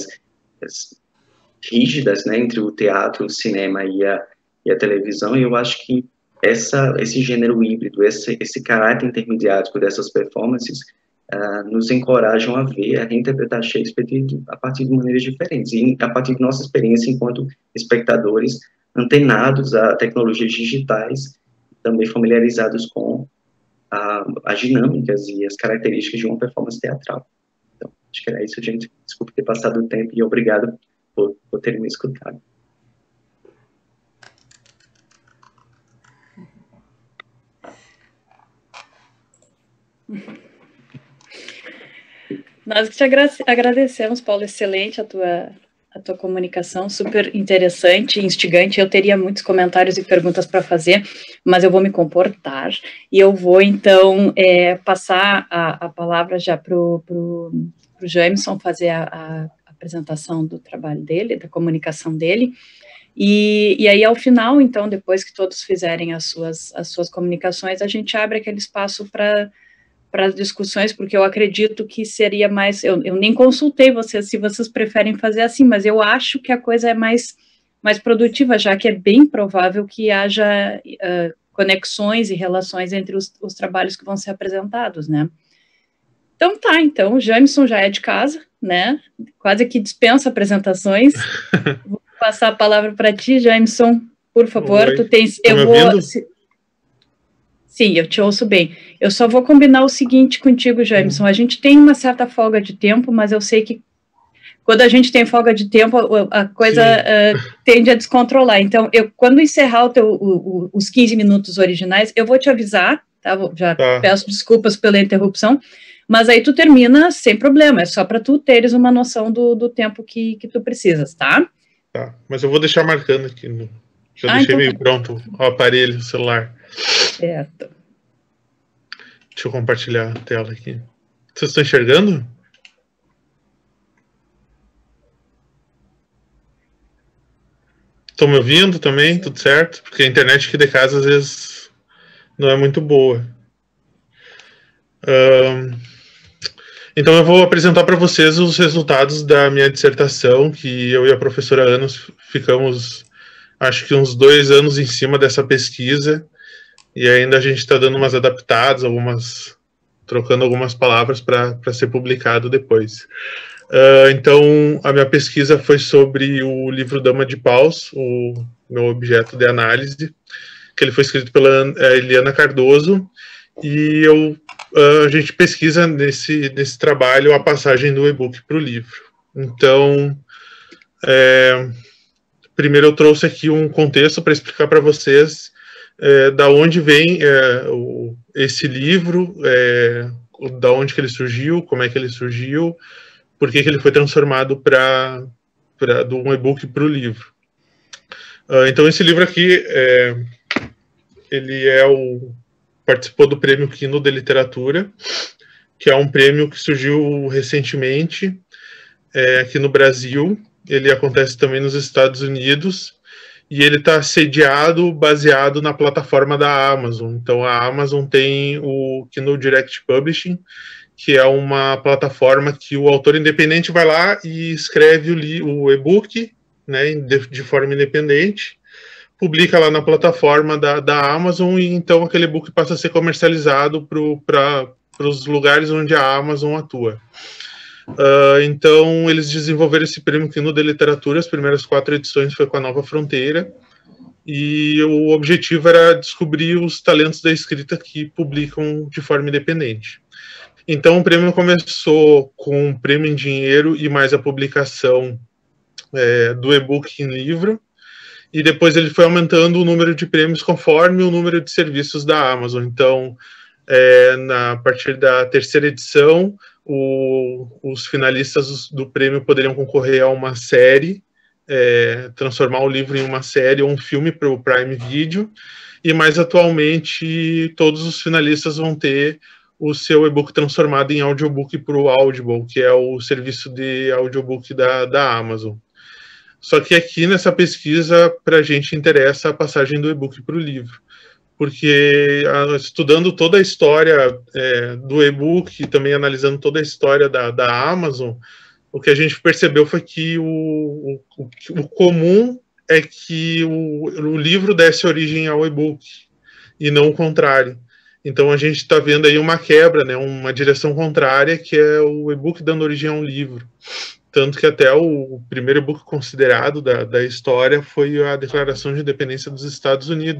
rígidas, né, entre o teatro, o cinema e a, e a televisão, e eu acho que essa, esse gênero híbrido, esse, esse caráter intermediário dessas performances uh, nos encorajam a ver, a reinterpretar Shakespeare de, a partir de maneiras diferentes, e a partir de nossa experiência enquanto espectadores antenados a tecnologias digitais, também familiarizados com A, as dinâmicas e as características de uma performance teatral. Então, acho que era isso, gente. Desculpe ter passado o tempo e obrigado por, por terem me escutado. Nós que te agradecemos, Paulo. Excelente a tua, a tua comunicação, super interessante, instigante. Eu teria muitos comentários e perguntas para fazer, mas eu vou me comportar, e eu vou, então, é, passar a, a palavra já para o Jameson fazer a, a apresentação do trabalho dele, da comunicação dele, e, e aí, ao final, então, depois que todos fizerem as suas, as suas comunicações, a gente abre aquele espaço para para as discussões, porque eu acredito que seria mais, eu, eu nem consultei vocês, se vocês preferem fazer assim, mas eu acho que a coisa é mais mais produtiva, já que é bem provável que haja uh, conexões e relações entre os, os trabalhos que vão ser apresentados, né? Então tá, então o Jameson já é de casa, né? Quase que dispensa apresentações. Vou passar a palavra para ti, Jameson, por favor. Oi. Tu tens, Tá eu me vou. ouvindo? Se, sim, eu te ouço bem. Eu só vou combinar o seguinte contigo, Jameson. A gente tem uma certa folga de tempo, mas eu sei que quando a gente tem folga de tempo, a coisa uh, tende a descontrolar. Então, eu, quando encerrar o teu, o, o, os quinze minutos originais, eu vou te avisar, tá? Vou, já Tá. peço desculpas pela interrupção, mas aí tu termina sem problema, é só para tu teres uma noção do, do tempo que, que tu precisas, tá? Tá, mas eu vou deixar marcando aqui. No... Já Ah, deixei então meio tá. pronto o aparelho, o celular. Certo. Deixa eu compartilhar a tela aqui. Vocês estão enxergando? Estão me ouvindo também? Tudo certo? Porque a internet aqui de casa às vezes não é muito boa. Ahn, Então eu vou apresentar para vocês os resultados da minha dissertação, que eu e a professora Ana ficamos, acho que uns dois anos em cima dessa pesquisa, e ainda a gente está dando umas adaptadas, algumas, trocando algumas palavras para ser publicado depois. Uh, então, a minha pesquisa foi sobre o livro Dama de Paus, o meu objeto de análise, que ele foi escrito pela Eliana Cardoso, e eu, uh, a gente pesquisa nesse, nesse trabalho a passagem do e-book para o livro. Então, é, primeiro eu trouxe aqui um contexto para explicar para vocês é, da onde vem é, o, esse livro, é, da onde que ele surgiu, como é que ele surgiu, por que que ele foi transformado para de um e-book para o livro. Uh, então, esse livro aqui, é, ele é o, participou do Prêmio Kindle de Literatura, que é um prêmio que surgiu recentemente é, aqui no Brasil. Ele acontece também nos Estados Unidos, e ele está sediado, baseado na plataforma da Amazon. Então, a Amazon tem o Kindle Direct Publishing, que é uma plataforma que o autor independente vai lá e escreve o, o e-book, né, de, de forma independente, publica lá na plataforma da, da Amazon, e então aquele e-book passa a ser comercializado para os lugares onde a Amazon atua. Uh, então, eles desenvolveram esse prêmio Kindle de Literatura, as primeiras quatro edições foi com a Nova Fronteira, e o objetivo era descobrir os talentos da escrita que publicam de forma independente. Então, o prêmio começou com um prêmio em dinheiro e mais a publicação é, do e-book em livro, e depois ele foi aumentando o número de prêmios conforme o número de serviços da Amazon. Então, é, na, a partir da terceira edição, o, os finalistas do prêmio poderiam concorrer a uma série, é, transformar o livro em uma série ou um filme para o Prime Video, e mais atualmente todos os finalistas vão ter o seu e-book transformado em audiobook para o Audible, que é o serviço de audiobook da, da Amazon. Só que aqui nessa pesquisa, para a gente interessa a passagem do e-book para o livro, porque estudando toda a história é, do e-book e também analisando toda a história da, da Amazon, o que a gente percebeu foi que o, o, o comum é que o, o livro desse origem ao e-book, e não o contrário. Então a gente está vendo aí uma quebra, né, uma direção contrária, que é o e-book dando origem a um livro. Tanto que até o, o primeiro e-book considerado da, da história foi a Declaração de Independência dos Estados Unidos,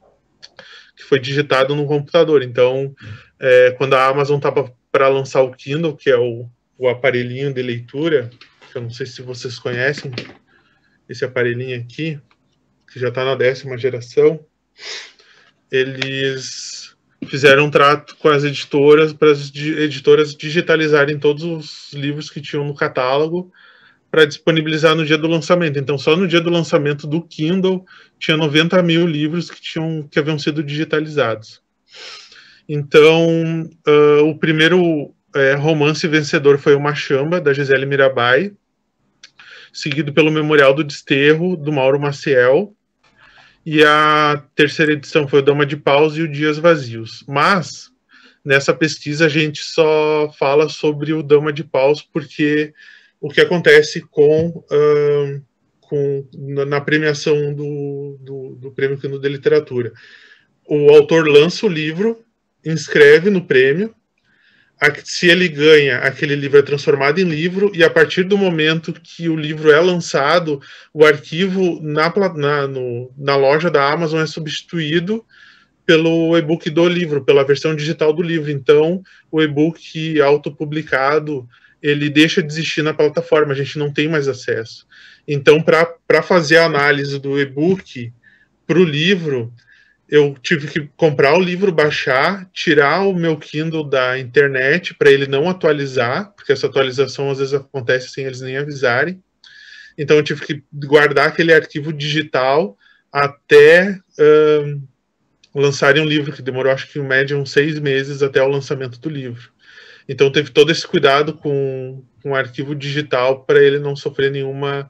que foi digitado no computador. Então, é, quando a Amazon estava para lançar o Kindle, que é o, o aparelhinho de leitura, que eu não sei se vocês conhecem, esse aparelhinho aqui, que já está na décima geração, eles fizeram um trato com as editoras, para as editoras digitalizarem todos os livros que tinham no catálogo para disponibilizar no dia do lançamento. Então, só no dia do lançamento do Kindle, tinha noventa mil livros que, tinham, que haviam sido digitalizados. Então, uh, o primeiro uh, romance vencedor foi o Machamba, da Gisele Mirabai, seguido pelo Memorial do Desterro, do Mauro Maciel, e a terceira edição foi o Dama de Paus e o Dias Vazios. Mas, nessa pesquisa, a gente só fala sobre o Dama de Paus, porque o que acontece com, uh, com, na, na premiação do, do, do Prêmio Quino de Literatura. O autor lança o livro, inscreve no prêmio, a, se ele ganha, aquele livro é transformado em livro, e a partir do momento que o livro é lançado, o arquivo na, na, no, na loja da Amazon é substituído pelo e-book do livro, pela versão digital do livro. Então, o e-book autopublicado, ele deixa de existir na plataforma, a gente não tem mais acesso. Então, para fazer a análise do e-book para o livro, eu tive que comprar o livro, baixar, tirar o meu Kindle da internet para ele não atualizar, porque essa atualização às vezes acontece sem eles nem avisarem. Então, eu tive que guardar aquele arquivo digital até uh, lançarem um livro, que demorou, acho que em média, uns seis meses até o lançamento do livro. Então, teve todo esse cuidado com, com o arquivo digital para ele não sofrer nenhuma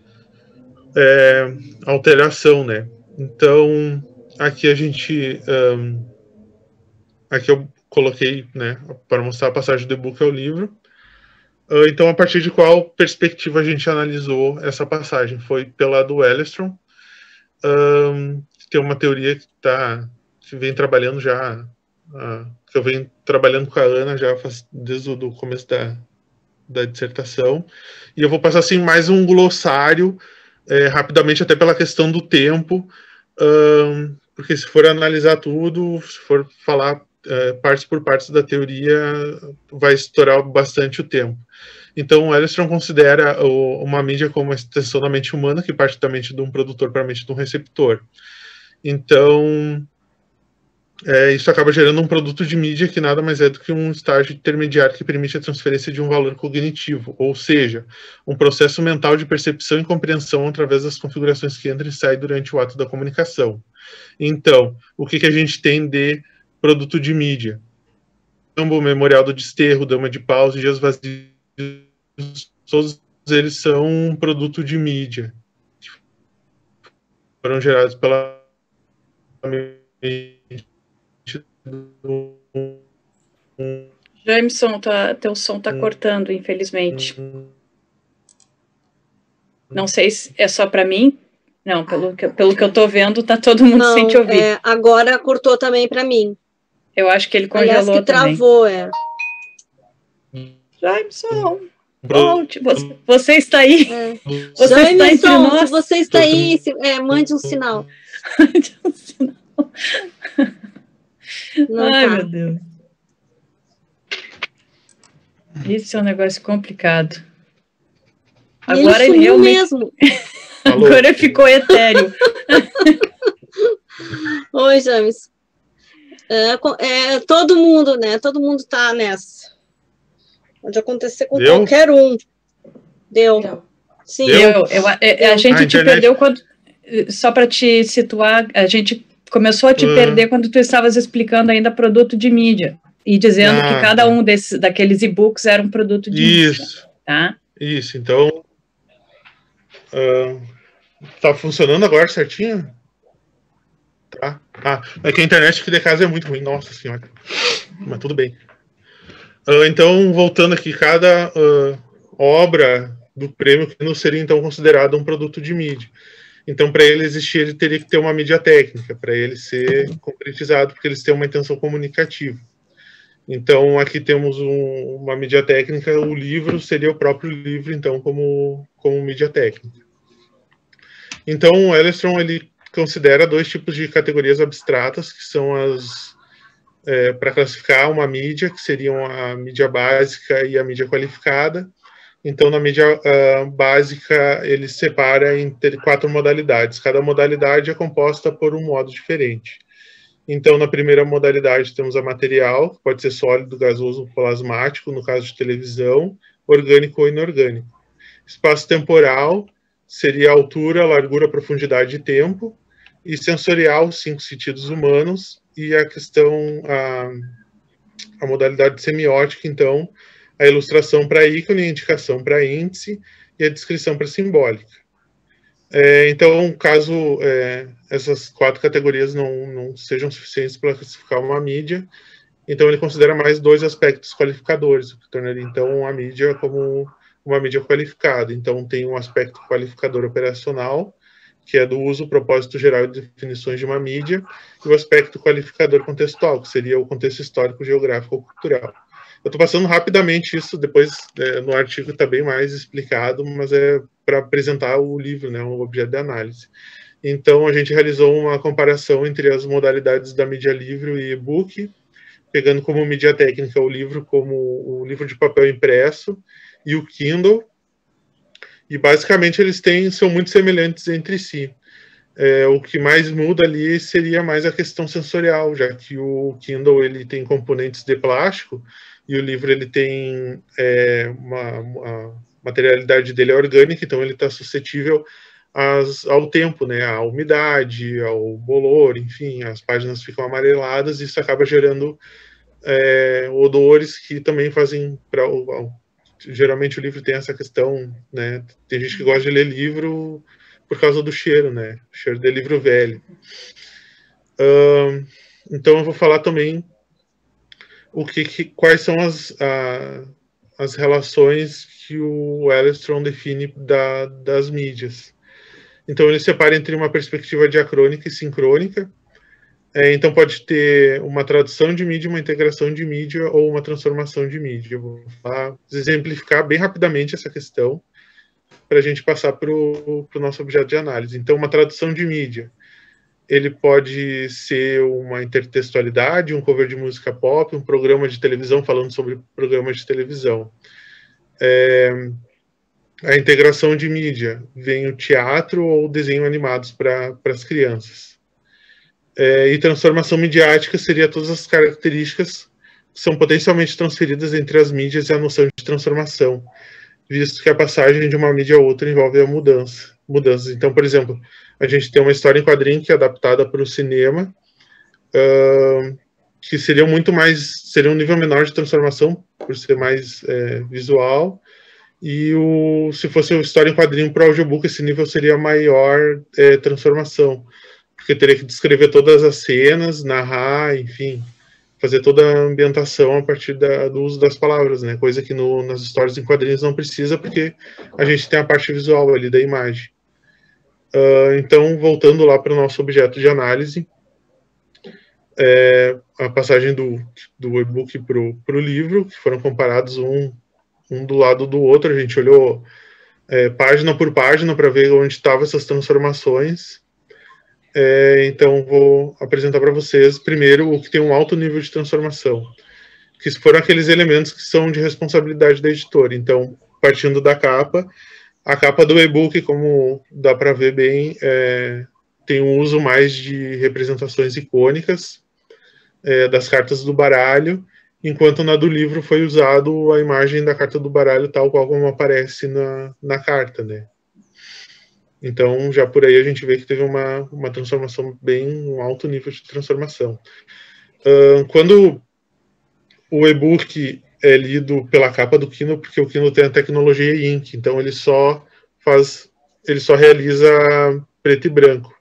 é, alteração, né? Então, aqui a gente... Um, aqui eu coloquei, né, para mostrar a passagem do e-book ao livro. Uh, então, a partir de qual perspectiva a gente analisou essa passagem? Foi pela do Wellestrom, um, que tem uma teoria que, tá, que vem trabalhando já, uh, que eu venho trabalhando com a Ana já faz, desde o começo da, da dissertação. E eu vou passar assim, mais um glossário, é, rapidamente, até pela questão do tempo, um, porque se for analisar tudo, se for falar é, partes por partes da teoria, vai estourar bastante o tempo. Então, o Wellestrom considera o, uma mídia como uma extensão da mente humana, que parte da mente de um produtor para a mente de um receptor. Então, é, isso acaba gerando um produto de mídia que nada mais é do que um estágio intermediário que permite a transferência de um valor cognitivo, ou seja, um processo mental de percepção e compreensão através das configurações que entram e saem durante o ato da comunicação. Então, o que, que a gente tem de produto de mídia? O Memorial do Desterro, Dama de Paus e Dias Vazios, todos eles são um produto de mídia. Foram gerados pela Jameson, tá, teu som tá cortando, infelizmente. Não sei se é só para mim. Não, pelo que, pelo que eu tô vendo, tá todo mundo Não, sem te ouvir. É, agora cortou também para mim. Eu acho que ele congelou. Aliás, que também. travou, é. Jameson, volte. Você, você está aí. É. Você Jameson, está entre nós. se você está aí, se, é, mande um sinal. Mande um sinal. Não Ai, tá. meu Deus. Isso é um negócio complicado. E Agora ele ele sumiu realmente... mesmo. Agora ficou etéreo. Oi, James. É, é, todo mundo, né? Todo mundo tá nessa. Pode acontecer com Deu? qualquer um. Deu. Deu. Sim. Eu, eu, a, a gente A te internet- perdeu quando... Só para te situar, a gente começou a te Hum. perder quando tu estavas explicando ainda produto de mídia. E dizendo Ah, que cada tá. um desses, daqueles e-books era um produto de mídia. Isso, Tá? isso. Então, ah, tá funcionando agora certinho? Tá. Ah, é que a internet aqui de casa é muito ruim, nossa senhora. Mas tudo bem. Ah, então, voltando aqui, cada ah, obra do prêmio que não seria então considerada um produto de mídia. Então, para ele existir, ele teria que ter uma mídia técnica, para ele ser concretizado, porque eles têm uma intenção comunicativa. Então, aqui temos um, uma mídia técnica, o livro seria o próprio livro, então, como, como mídia técnica. Então, o Wellestrom, ele considera dois tipos de categorias abstratas, que são as, é, para classificar uma mídia, que seriam a mídia básica e a mídia qualificada. Então, na mídia uh, básica, ele separa em quatro modalidades. Cada modalidade é composta por um modo diferente. Então, na primeira modalidade, temos a material, que pode ser sólido, gasoso, plasmático, no caso de televisão, orgânico ou inorgânico. Espaço temporal seria a altura, largura, profundidade e tempo. E sensorial, cinco sentidos humanos. E a questão, a, a modalidade semiótica, então, a ilustração para ícone, a indicação para índice e a descrição para simbólica. É, então, caso é, essas quatro categorias não, não sejam suficientes para classificar uma mídia, então ele considera mais dois aspectos qualificadores, o que tornaria então a mídia como uma mídia qualificada. Então, tem um aspecto qualificador operacional, que é do uso, propósito geral e definições de uma mídia, e o aspecto qualificador contextual, que seria o contexto histórico, geográfico ou cultural. Eu estou passando rapidamente isso, depois é, no artigo está bem mais explicado, mas é para apresentar o livro, né, o objeto de análise. Então, a gente realizou uma comparação entre as modalidades da mídia livre e e-book, pegando como mídia técnica o livro como o livro de papel impresso e o Kindle, e basicamente eles têm, são muito semelhantes entre si. É, o que mais muda ali seria mais a questão sensorial, já que o Kindle ele tem componentes de plástico e o livro ele tem é, uma, uma materialidade dele é orgânica, então ele está suscetível às, ao tempo, né, à umidade, ao bolor, enfim, as páginas ficam amareladas e isso acaba gerando é, odores que também fazem para geralmente o livro tem essa questão, né? Tem gente que gosta de ler livro por causa do cheiro, né? O cheiro de livro velho. Uh, então eu vou falar também o que, que quais são as, a, as relações que o Ellerstrom define da, das mídias. Então ele separa entre uma perspectiva diacrônica e sincrônica. É, então pode ter uma tradução de mídia, uma integração de mídia ou uma transformação de mídia. Eu vou falar, exemplificar bem rapidamente essa questão para a gente passar para o nosso objeto de análise. Então, uma tradução de mídia, ele pode ser uma intertextualidade, um cover de música pop, um programa de televisão falando sobre programas de televisão. É, a integração de mídia, vem o teatro ou desenho animados para as crianças. É, e transformação midiática seria todas as características que são potencialmente transferidas entre as mídias e a noção de transformação, visto que a passagem de uma mídia a outra envolve a mudança, mudanças. Então, por exemplo, a gente tem uma história em quadrinho que é adaptada para o cinema, uh, que seria muito mais, seria um nível menor de transformação, por ser mais é, visual, e o, se fosse uma história em quadrinho para o audiobook, esse nível seria maior é, transformação, porque teria que descrever todas as cenas, narrar, enfim, fazer toda a ambientação a partir da, do uso das palavras, né? Coisa que no, nas histórias em quadrinhos não precisa, porque a gente tem a parte visual ali da imagem. Uh, então, voltando lá para o nosso objeto de análise, é, a passagem do, do e-book para o livro, que foram comparados um, um do lado do outro, a gente olhou é, página por página para ver onde estavam essas transformações. É, então, vou apresentar para vocês, primeiro, o que tem um alto nível de transformação, que foram aqueles elementos que são de responsabilidade da editora. Então, partindo da capa, a capa do e-book, como dá para ver bem, é, tem um uso mais de representações icônicas é, das cartas do baralho, enquanto na do livro foi usado a imagem da carta do baralho tal qual como aparece na, na carta, né? Então, já por aí a gente vê que teve uma, uma transformação bem, um alto nível de transformação. Uh, quando o e-book é lido pela capa do Kindle, porque o Kindle tem a tecnologia ink, então ele só faz, ele só realiza preto e branco.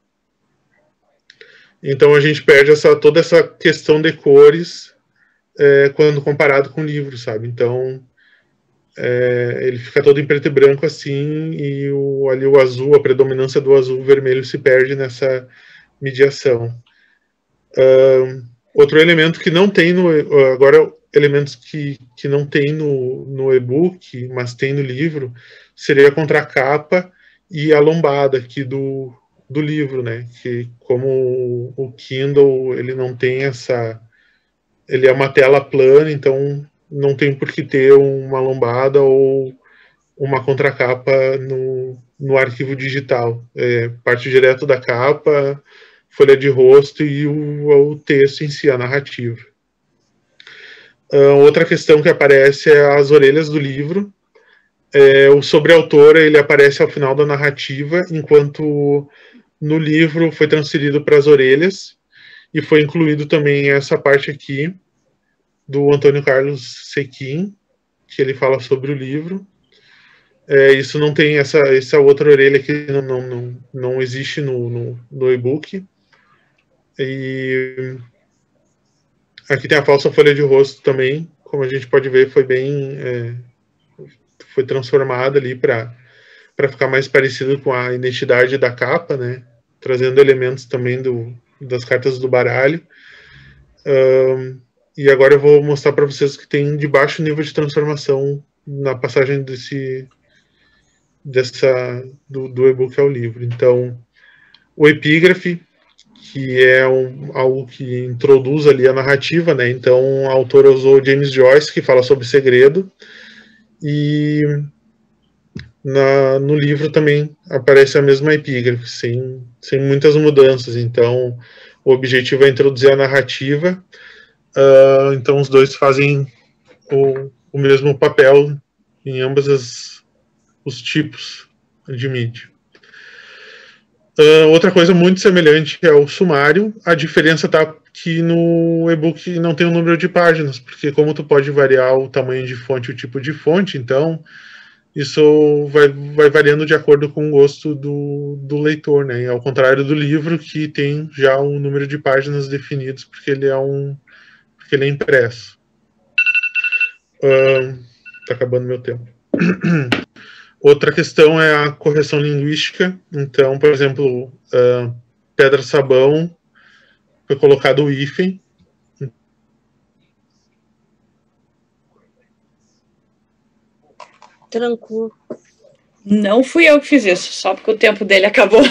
Então a gente perde essa, toda essa questão de cores é, quando comparado com o livro, sabe? Então É, ele fica todo em preto e branco assim, e o, ali o azul, a predominância do azul vermelho se perde nessa mediação. Uh, outro elemento que não tem no... Agora, elementos que, que não tem no, no e-book, mas tem no livro, seria a contracapa e a lombada aqui do, do livro, né? Que como o, o Kindle, ele não tem essa... Ele é uma tela plana, então não tem por que ter uma lombada ou uma contracapa no, no arquivo digital. É, parte direto da capa, folha de rosto e o, o texto em si, a narrativa. Uh, outra questão que aparece é as orelhas do livro. É, o sobreautor ele aparece ao final da narrativa, enquanto no livro foi transferido para as orelhas, e foi incluído também essa parte aqui, do Antônio Carlos Sequin, que ele fala sobre o livro. É, isso não tem, essa, essa outra orelha aqui não, não, não, não existe no, no, no e-book. E aqui tem a falsa folha de rosto também, como a gente pode ver, foi bem, é, foi transformada ali para para ficar mais parecido com a identidade da capa, né? Trazendo elementos também do, das cartas do baralho. Um, e agora eu vou mostrar para vocês que tem de baixo nível de transformação na passagem desse dessa do, do e-book ao livro. Então, o epígrafe, que é um, algo que introduz ali a narrativa, né? Então, a autora usou James Joyce, que fala sobre segredo, e na, no livro também aparece a mesma epígrafe, sem, sem muitas mudanças. Então, o objetivo é introduzir a narrativa, uh, então os dois fazem o, o mesmo papel em ambas as, os tipos de mídia. Uh, outra coisa muito semelhante é o sumário. A diferença está que no e-book não tem o número de páginas, porque como tu pode variar o tamanho de fonte e o tipo de fonte, então isso vai, vai variando de acordo com o gosto do, do leitor, né? Ao contrário do livro, que tem já um número de páginas definidos, porque ele é, um, porque ele é impresso. Uh, tá acabando meu tempo. Outra questão é a correção linguística. Então, por exemplo, uh, pedra-sabão, foi colocado o hífen. Trancou. Não fui eu que fiz isso, só porque o tempo dele acabou.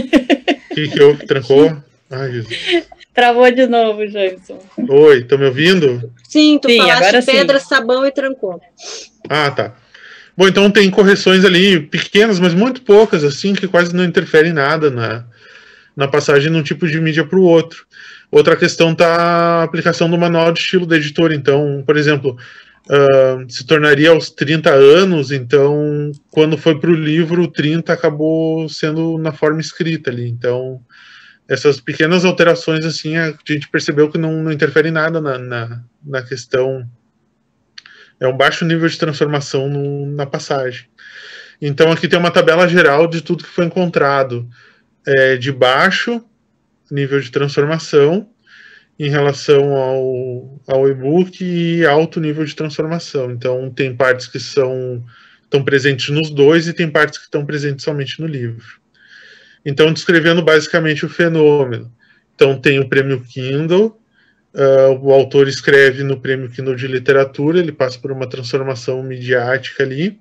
O que que houve? Trancou? Ai, Jesus. Travou de novo, Jameson. Oi, estão me ouvindo? Sim, tu Sim, falaste agora sim. pedra, sabão e trancou. Ah, tá. Bom, então tem correções ali pequenas, mas muito poucas, assim, que quase não interferem nada na, na passagem de um tipo de mídia para o outro. Outra questão está a aplicação do manual de estilo da editora. Então, por exemplo, uh, se tornaria aos trinta anos, então, quando foi para o livro, o trinta acabou sendo na forma escrita ali. Então, essas pequenas alterações, assim, a gente percebeu que não, não interfere em nada na, na, na questão. É um baixo nível de transformação no, na passagem. Então, aqui tem uma tabela geral de tudo que foi encontrado. É, de baixo nível de transformação em relação ao, ao e-book e alto nível de transformação. Então, tem partes que são, estão presentes nos dois e tem partes que estão presentes somente no livro. Então, descrevendo basicamente o fenômeno. Então, tem o prêmio Kindle. Uh, o autor escreve no prêmio Kindle de literatura, ele passa por uma transformação midiática ali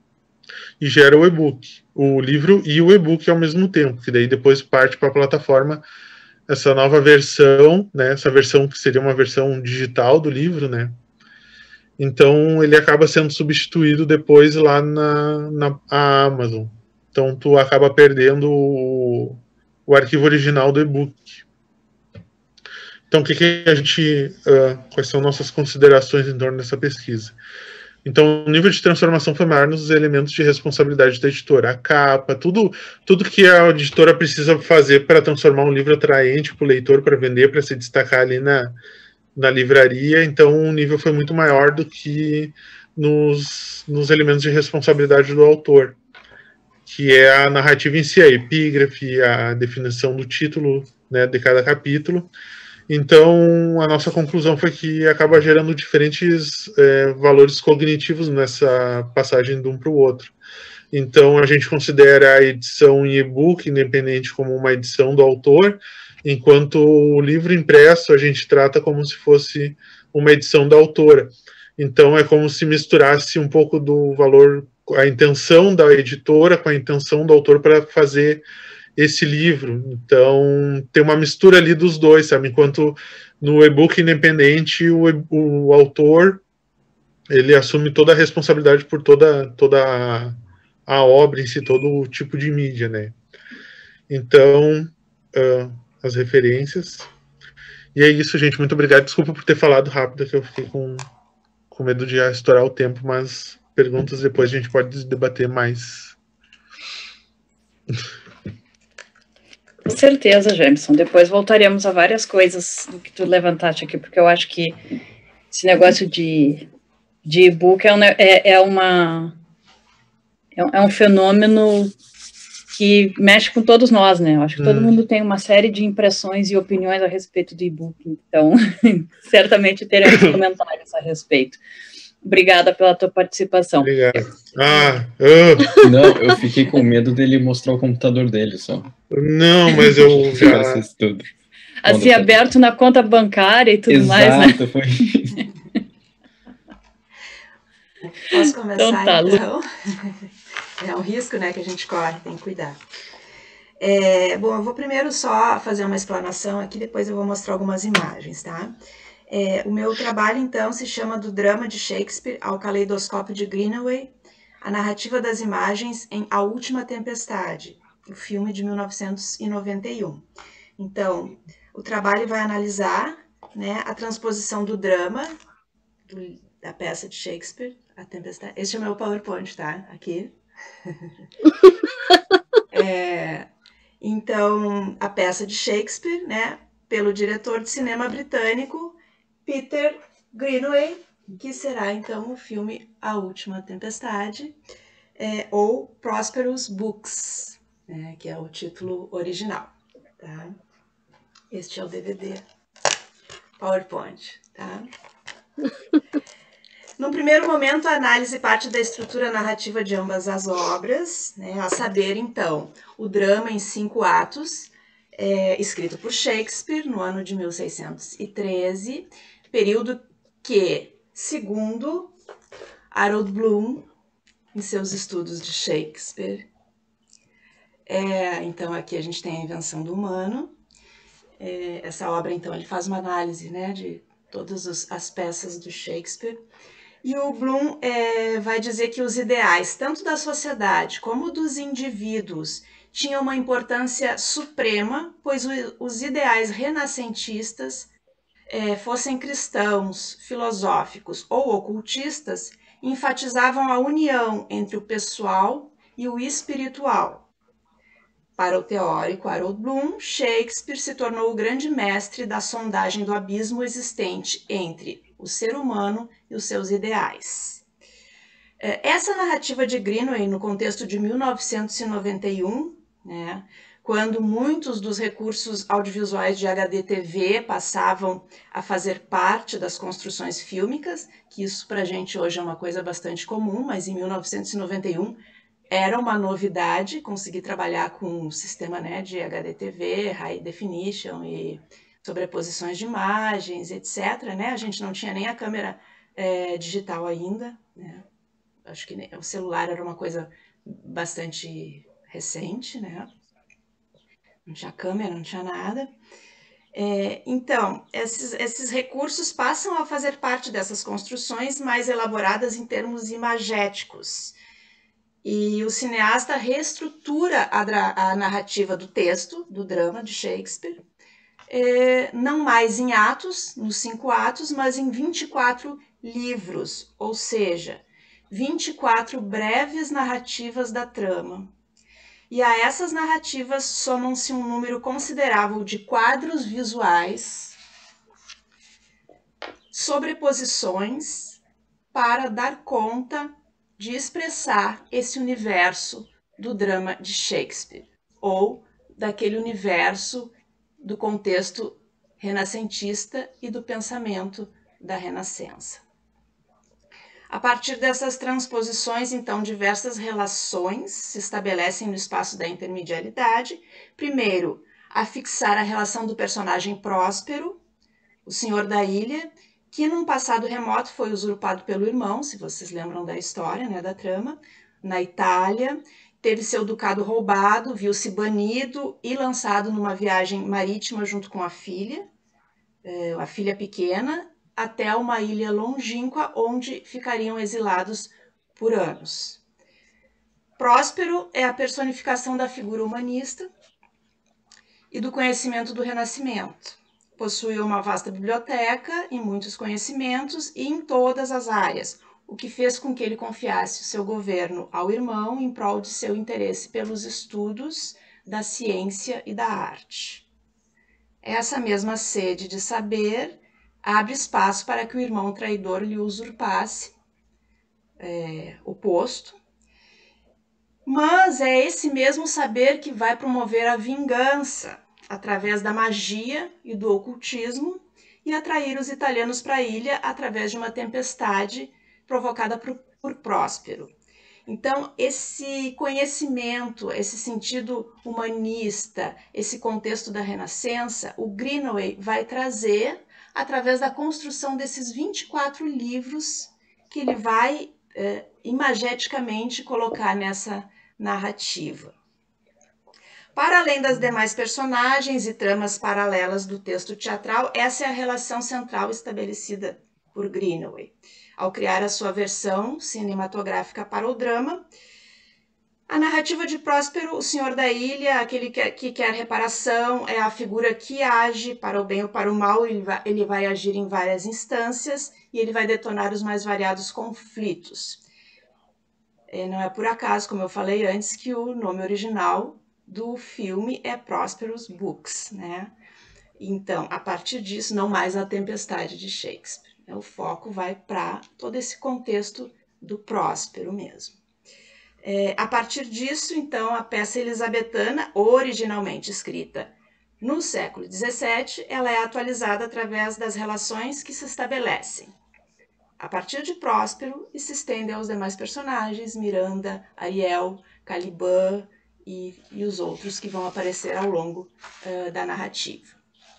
e gera o e-book, o livro e o e-book ao mesmo tempo, que daí depois parte para a plataforma essa nova versão, né, essa versão que seria uma versão digital do livro, né? Então ele acaba sendo substituído depois lá na, na a Amazon. Então tu acaba perdendo o, o arquivo original do e-book. Então, o que, que a gente, uh, quais são nossas considerações em torno dessa pesquisa? Então, o nível de transformação foi maior nos elementos de responsabilidade da editora, a capa, tudo, tudo que a editora precisa fazer para transformar um livro atraente para o leitor, para vender, para se destacar ali na, na livraria. Então, o nível foi muito maior do que nos, nos elementos de responsabilidade do autor, que é a narrativa em si, a epígrafe, a definição do título, né, de cada capítulo. Então, a nossa conclusão foi que acaba gerando diferentes é, valores cognitivos nessa passagem de um para o outro. Então, a gente considera a edição em e-book independente como uma edição do autor, enquanto o livro impresso a gente trata como se fosse uma edição da autora. Então, é como se misturasse um pouco do valor, a intenção da editora com a intenção do autor para fazer esse livro. Então, tem uma mistura ali dos dois, sabe? Enquanto no e-book independente, o, o autor, ele assume toda a responsabilidade por toda, toda a, a obra em si, todo o tipo de mídia, né? Então, uh, as referências. E é isso, gente. Muito obrigado. Desculpa por ter falado rápido, que eu fiquei com, com medo de estourar o tempo, mas perguntas depois a gente pode debater mais. Com certeza, Jameson. Depois voltaremos a várias coisas do que tu levantaste aqui, porque eu acho que esse negócio de, de e-book é, um, é, é, uma, é, um, é um fenômeno que mexe com todos nós, né? Eu acho que hum. todo mundo tem uma série de impressões e opiniões a respeito do e-book, então certamente teremos comentários a respeito. Obrigada pela tua participação. Obrigado. Ah, ah. Não, eu fiquei com medo dele mostrar o computador dele só. Não, mas eu já... tudo. Assim, aberto na conta bancária e tudo Exato, mais, né? Foi... Posso começar, então? Tá, então? É um risco, né, que a gente corre, tem que cuidar. É, bom, eu vou primeiro só fazer uma explanação aqui, depois eu vou mostrar algumas imagens, tá? É, o meu trabalho, então, se chama Do Drama de Shakespeare ao Caleidoscópio de Greenaway, a narrativa das imagens em A Última Tempestade, o filme de mil novecentos e noventa e um. Então, o trabalho vai analisar, né, a transposição do drama, do, da peça de Shakespeare, A Tempestade. Este é o meu PowerPoint, tá? Aqui. é, então, a peça de Shakespeare, né, pelo diretor de cinema britânico Peter Greenaway, que será, então, o filme A Última Tempestade, é, ou Prosperous Books, né, que é o título original. Tá? Este é o D V D PowerPoint. Tá? No primeiro momento, a análise parte da estrutura narrativa de ambas as obras, né, a saber, então, o drama em cinco atos, é, escrito por Shakespeare no ano de mil seiscentos e treze, período que, segundo Harold Bloom, em seus estudos de Shakespeare, é, então aqui a gente tem a invenção do humano. É, essa obra, então, ele faz uma análise, né, de todas os, as peças do Shakespeare. E o Bloom é, vai dizer que os ideais, tanto da sociedade como dos indivíduos, tinham uma importância suprema, pois o, os ideais renascentistas, é, fossem cristãos, filosóficos ou ocultistas, enfatizavam a união entre o pessoal e o espiritual. Para o teórico Harold Bloom, Shakespeare se tornou o grande mestre da sondagem do abismo existente entre o ser humano e os seus ideais. Essa narrativa de Greenaway, no contexto de mil novecentos e noventa e um, né, quando muitos dos recursos audiovisuais de H D T V passavam a fazer parte das construções fílmicas, que isso para a gente hoje é uma coisa bastante comum, mas em mil novecentos e noventa e um era uma novidade conseguir trabalhar com um sistema, né, de H D T V, High Definition e sobreposições de imagens, etcétera. Né? A gente não tinha nem a câmera é, digital ainda. Né? Acho que o celular era uma coisa bastante recente, né? Não tinha câmera, não tinha nada. É, então, esses, esses recursos passam a fazer parte dessas construções mais elaboradas em termos imagéticos. E o cineasta reestrutura a, a narrativa do texto, do drama de Shakespeare, é, não mais em atos, nos cinco atos, mas em vinte e quatro livros, ou seja, vinte e quatro breves narrativas da trama. E a essas narrativas somam-se um número considerável de quadros visuais, sobreposições, para dar conta de expressar esse universo do drama de Shakespeare, ou daquele universo do contexto renascentista e do pensamento da Renascença. A partir dessas transposições, então, diversas relações se estabelecem no espaço da intermedialidade. Primeiro, a fixar a relação do personagem Próspero, o senhor da ilha, que num passado remoto foi usurpado pelo irmão, se vocês lembram da história, né, da trama, na Itália, teve seu ducado roubado, viu-se banido e lançado numa viagem marítima junto com a filha, a filha pequena, até uma ilha longínqua onde ficariam exilados por anos. Próspero é a personificação da figura humanista e do conhecimento do Renascimento. Possuía uma vasta biblioteca e muitos conhecimentos e em todas as áreas, o que fez com que ele confiasse o seu governo ao irmão em prol de seu interesse pelos estudos da ciência e da arte. Essa mesma sede de saber abre espaço para que o irmão traidor lhe usurpasse é, o posto, mas é esse mesmo saber que vai promover a vingança através da magia e do ocultismo e atrair os italianos para a ilha através de uma tempestade provocada por, por Próspero. Então, esse conhecimento, esse sentido humanista, esse contexto da Renascença, o Greenaway vai trazer através da construção desses vinte e quatro livros que ele vai eh, imageticamente colocar nessa narrativa. Para além das demais personagens e tramas paralelas do texto teatral, essa é a relação central estabelecida por Greenaway. Ao criar a sua versão cinematográfica para o drama, a narrativa de Próspero, o senhor da ilha, aquele que, que quer reparação, é a figura que age para o bem ou para o mal, ele vai, ele vai agir em várias instâncias e ele vai detonar os mais variados conflitos. E não é por acaso, como eu falei antes, que o nome original do filme é Prospero's Books, né? Então, a partir disso, não mais a Tempestade de Shakespeare. O foco vai para todo esse contexto do Próspero mesmo. É, a partir disso, então, a peça elisabetana, originalmente escrita no século dezessete, ela é atualizada através das relações que se estabelecem a partir de Próspero e se estende aos demais personagens, Miranda, Ariel, Caliban e, e os outros que vão aparecer ao longo uh, da narrativa.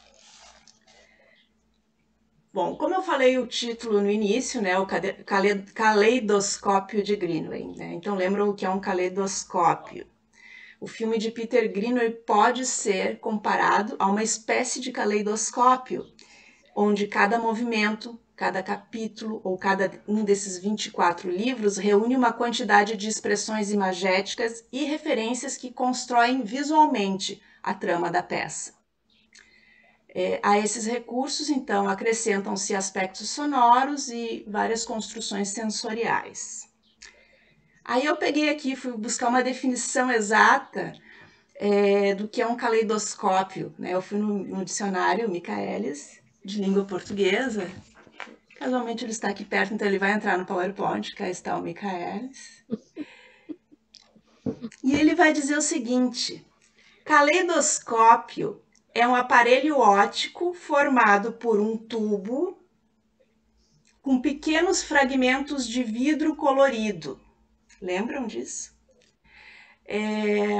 Bom, como eu falei o título no início, né, o Caleidoscópio de Greenaway, né? Então lembram o que é um caleidoscópio. O filme de Peter Greenaway pode ser comparado a uma espécie de caleidoscópio, onde cada movimento, cada capítulo ou cada um desses vinte e quatro livros reúne uma quantidade de expressões imagéticas e referências que constroem visualmente a trama da peça. É, a esses recursos, então, acrescentam-se aspectos sonoros e várias construções sensoriais. Aí eu peguei aqui, fui buscar uma definição exata é, do que é um caleidoscópio, né? Eu fui no, no dicionário Michaelis, de língua portuguesa. Casualmente ele está aqui perto, então ele vai entrar no PowerPoint, cá está o Michaelis. E ele vai dizer o seguinte: caleidoscópio é um aparelho óptico formado por um tubo com pequenos fragmentos de vidro colorido. Lembram disso? É...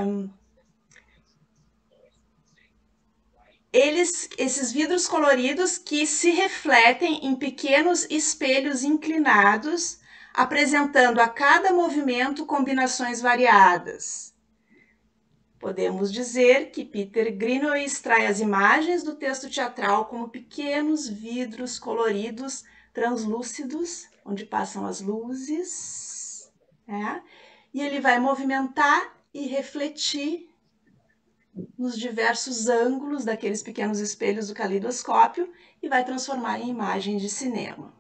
Eles, esses vidros coloridos que se refletem em pequenos espelhos inclinados, apresentando a cada movimento combinações variadas. Podemos dizer que Peter Greenaway extrai as imagens do texto teatral como pequenos vidros coloridos, translúcidos, onde passam as luzes, né? E ele vai movimentar e refletir nos diversos ângulos daqueles pequenos espelhos do caleidoscópio e vai transformar em imagens de cinema.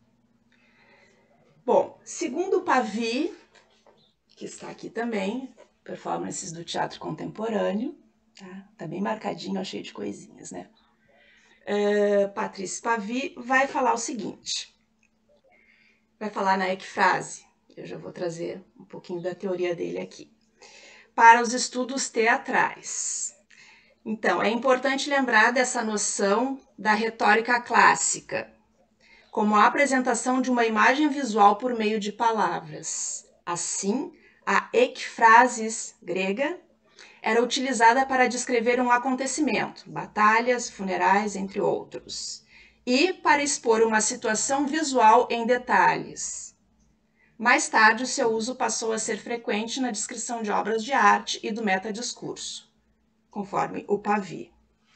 Bom, segundo Pavy, que está aqui também, performances do teatro contemporâneo, tá, tá bem marcadinho, cheio de coisinhas, né? Uh, Patrice Pavy vai falar o seguinte, vai falar na ecfrase, eu já vou trazer um pouquinho da teoria dele aqui. Para os estudos teatrais. Então, é importante lembrar dessa noção da retórica clássica, como a apresentação de uma imagem visual por meio de palavras. Assim, a ekphrasis grega era utilizada para descrever um acontecimento, batalhas, funerais, entre outros, e para expor uma situação visual em detalhes. Mais tarde, o seu uso passou a ser frequente na descrição de obras de arte e do metadiscurso, conforme o Pavy.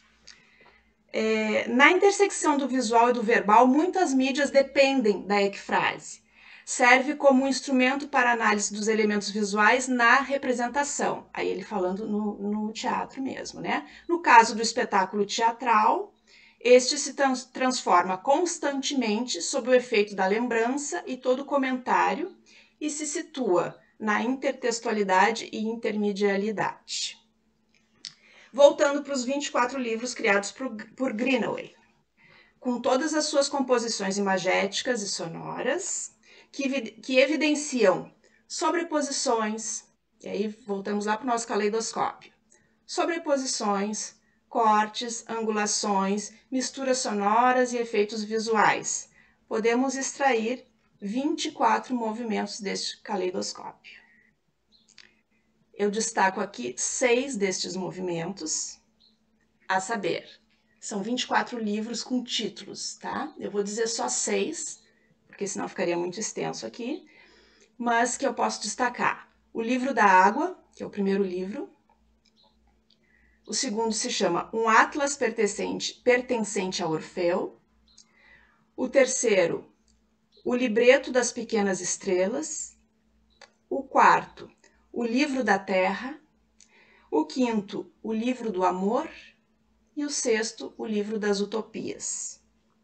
É, na intersecção do visual e do verbal, muitas mídias dependem da ekfrase. Serve como um instrumento para análise dos elementos visuais na representação. Aí ele falando no, no teatro mesmo, né? No caso do espetáculo teatral, este se trans transforma constantemente sob o efeito da lembrança e todo comentário e se situa na intertextualidade e intermedialidade. Voltando para os vinte e quatro livros criados por, por Greenaway, com todas as suas composições imagéticas e sonoras, que, que evidenciam sobreposições, e aí voltamos lá para o nosso caleidoscópio, sobreposições, cortes, angulações, misturas sonoras e efeitos visuais. Podemos extrair vinte e quatro movimentos deste caleidoscópio. Eu destaco aqui seis destes movimentos, a saber, são vinte e quatro livros com títulos, tá? Eu vou dizer só seis, porque senão ficaria muito extenso aqui, mas que eu posso destacar. O livro da água, que é o primeiro livro. O segundo se chama Um Atlas Pertencente, pertencente a Orfeu. O terceiro, O Libreto das Pequenas Estrelas. O quarto, O Livro da Terra. O quinto, O Livro do Amor. E o sexto, O Livro das Utopias.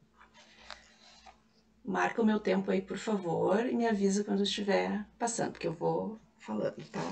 Marca o meu tempo aí, por favor, e me avisa quando estiver passando, porque eu vou falando, tá?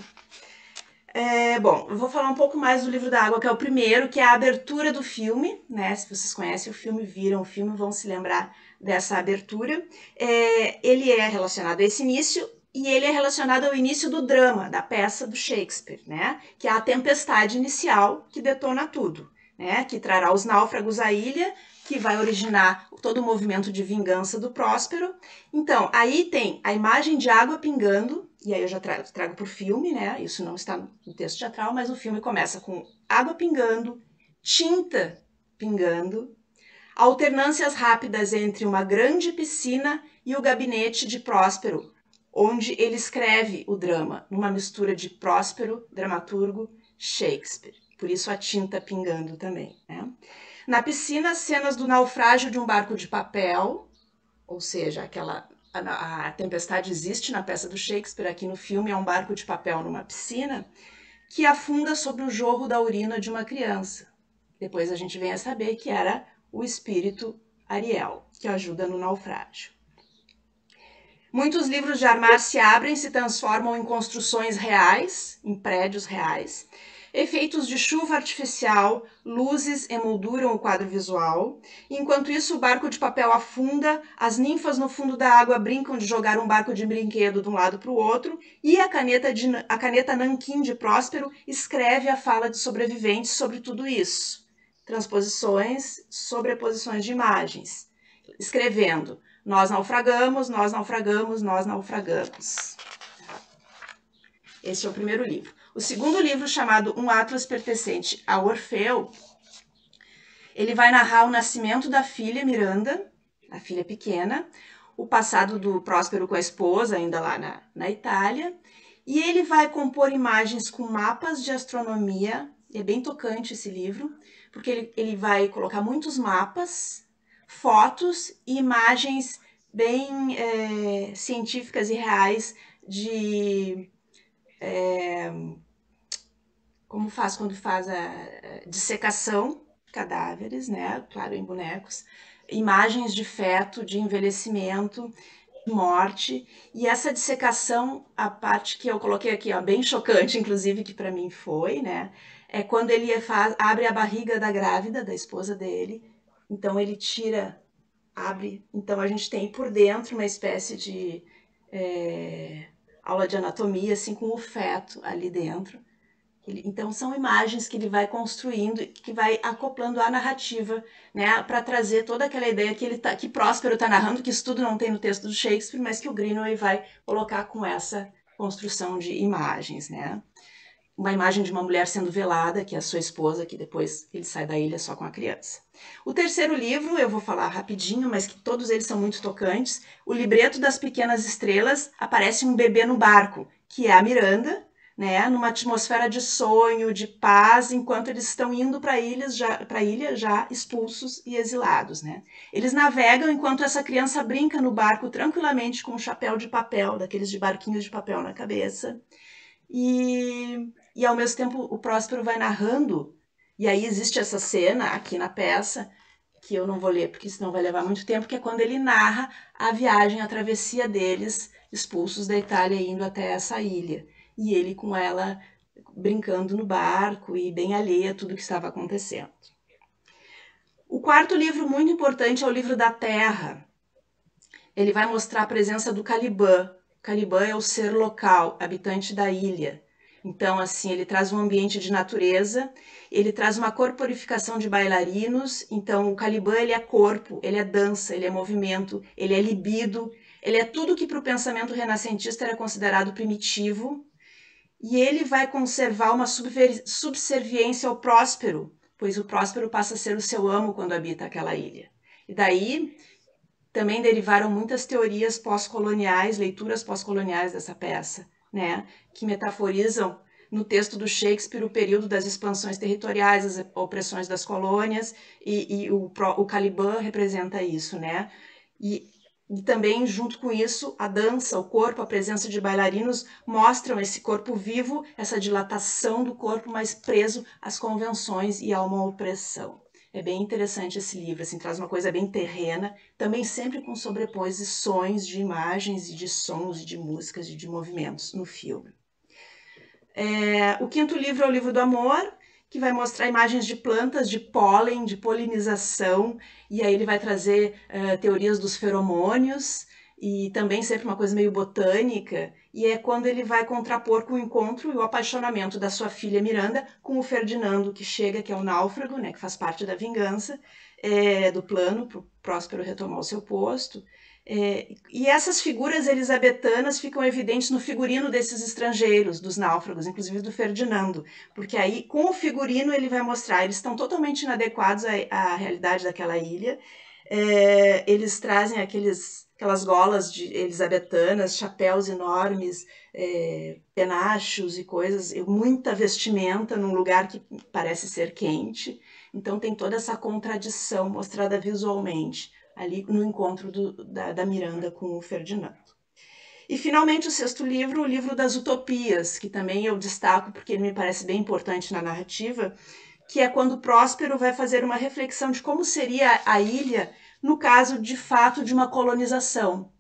É, bom, eu vou falar um pouco mais do Livro da Água, que é o primeiro, que é a abertura do filme, né? Se vocês conhecem o filme, viram o filme, vão se lembrar dessa abertura. É, ele é relacionado a esse início, e ele é relacionado ao início do drama, da peça do Shakespeare, né? Que é a tempestade inicial que detona tudo, né? Que trará os náufragos à ilha, que vai originar todo o movimento de vingança do Próspero. Então, aí tem a imagem de água pingando, e aí eu já trago, trago para o filme, né? Isso não está no texto teatral, mas o filme começa com água pingando, tinta pingando, alternâncias rápidas entre uma grande piscina e o gabinete de Próspero, onde ele escreve o drama, numa mistura de Próspero, dramaturgo, Shakespeare. Por isso a tinta pingando também, né? Na piscina, cenas do naufrágio de um barco de papel, ou seja, aquela, a, a tempestade existe na peça do Shakespeare, aqui no filme é um barco de papel numa piscina, que afunda sobre o jorro da urina de uma criança. Depois a gente vem a saber que era o espírito Ariel, que ajuda no naufrágio. Muitos livros de Armar se abrem e se transformam em construções reais, em prédios reais. Efeitos de chuva artificial, luzes emolduram o quadro visual. Enquanto isso, o barco de papel afunda, as ninfas no fundo da água brincam de jogar um barco de brinquedo de um lado para o outro, e a caneta, de, a caneta nanquim de Próspero escreve a fala de sobreviventes sobre tudo isso. Transposições, sobreposições de imagens. Escrevendo, nós naufragamos, nós naufragamos, nós naufragamos. Este é o primeiro livro. O segundo livro, chamado Um Atlas Pertencente a Orfeu, ele vai narrar o nascimento da filha Miranda, a filha pequena, o passado do Próspero com a esposa, ainda lá na, na Itália, e ele vai compor imagens com mapas de astronomia. É bem tocante esse livro, porque ele, ele vai colocar muitos mapas, fotos e imagens bem é, científicas e reais de... É, como faz quando faz a dissecação de cadáveres, né? Claro, em bonecos, imagens de feto, de envelhecimento, morte, e essa dissecação, a parte que eu coloquei aqui, ó, bem chocante, inclusive, que para mim foi, né? É quando ele faz, abre a barriga da grávida, da esposa dele, então ele tira, abre, então a gente tem por dentro uma espécie de é, aula de anatomia, assim, com o feto ali dentro. Então, são imagens que ele vai construindo, que vai acoplando a narrativa, né, para trazer toda aquela ideia que, ele tá, que Próspero está narrando, que isso tudo não tem no texto do Shakespeare, mas que o Greenaway vai colocar com essa construção de imagens, né. Uma imagem de uma mulher sendo velada, que é a sua esposa, que depois ele sai da ilha só com a criança. O terceiro livro, eu vou falar rapidinho, mas que todos eles são muito tocantes. O Libreto das Pequenas Estrelas, aparece um bebê no barco, que é a Miranda, né, numa atmosfera de sonho, de paz, enquanto eles estão indo para a ilha, já, para a ilha já expulsos e exilados, né. Eles navegam enquanto essa criança brinca no barco tranquilamente com um chapéu de papel, daqueles de barquinhos de papel na cabeça, e, e ao mesmo tempo o Próspero vai narrando, e aí existe essa cena aqui na peça, que eu não vou ler porque senão vai levar muito tempo, que é quando ele narra a viagem, a travessia deles, expulsos da Itália, indo até essa ilha. E ele com ela brincando no barco e bem alheia a tudo que estava acontecendo. O quarto livro muito importante é o livro da Terra. Ele vai mostrar a presença do Caliban. Caliban é o ser local, habitante da ilha. Então, assim, ele traz um ambiente de natureza, ele traz uma corporificação de bailarinos. Então, o Caliban, ele é corpo, ele é dança, ele é movimento, ele é libido, Ele é tudo que para o pensamento renascentista era considerado primitivo, e ele vai conservar uma subserviência ao Próspero, pois o Próspero passa a ser o seu amo quando habita aquela ilha. E daí também derivaram muitas teorias pós-coloniais, leituras pós-coloniais dessa peça, né, que metaforizam no texto do Shakespeare o período das expansões territoriais, as opressões das colônias, e, e o, o Caliban representa isso, né? E, e também, junto com isso, a dança, o corpo, a presença de bailarinos mostram esse corpo vivo, essa dilatação do corpo, mas preso às convenções e a uma opressão. É bem interessante esse livro, assim, traz uma coisa bem terrena, também sempre com sobreposições de imagens e de sons, e de músicas e de movimentos no filme. É, o quinto livro é o livro do amor, que vai mostrar imagens de plantas, de pólen, de polinização, e aí ele vai trazer uh, teorias dos feromônios, e também sempre uma coisa meio botânica, e é quando ele vai contrapor com o encontro e o apaixonamento da sua filha Miranda com o Ferdinando, que chega, que é o náufrago, né, que faz parte da vingança, é, do plano para o Próspero retomar o seu posto. É, e essas figuras elisabetanas ficam evidentes no figurino desses estrangeiros, dos náufragos, inclusive do Ferdinando, porque aí com o figurino ele vai mostrar, eles estão totalmente inadequados à, à realidade daquela ilha, é, eles trazem aqueles, aquelas golas de elisabetanas, chapéus enormes, é, penachos e coisas, e muita vestimenta num lugar que parece ser quente, então tem toda essa contradição mostrada visualmente ali no encontro do, da, da Miranda com o Ferdinando. E, finalmente, o sexto livro, o livro das utopias, que também eu destaco porque ele me parece bem importante na narrativa, que é quando Próspero vai fazer uma reflexão de como seria a ilha no caso, de fato, de uma colonização.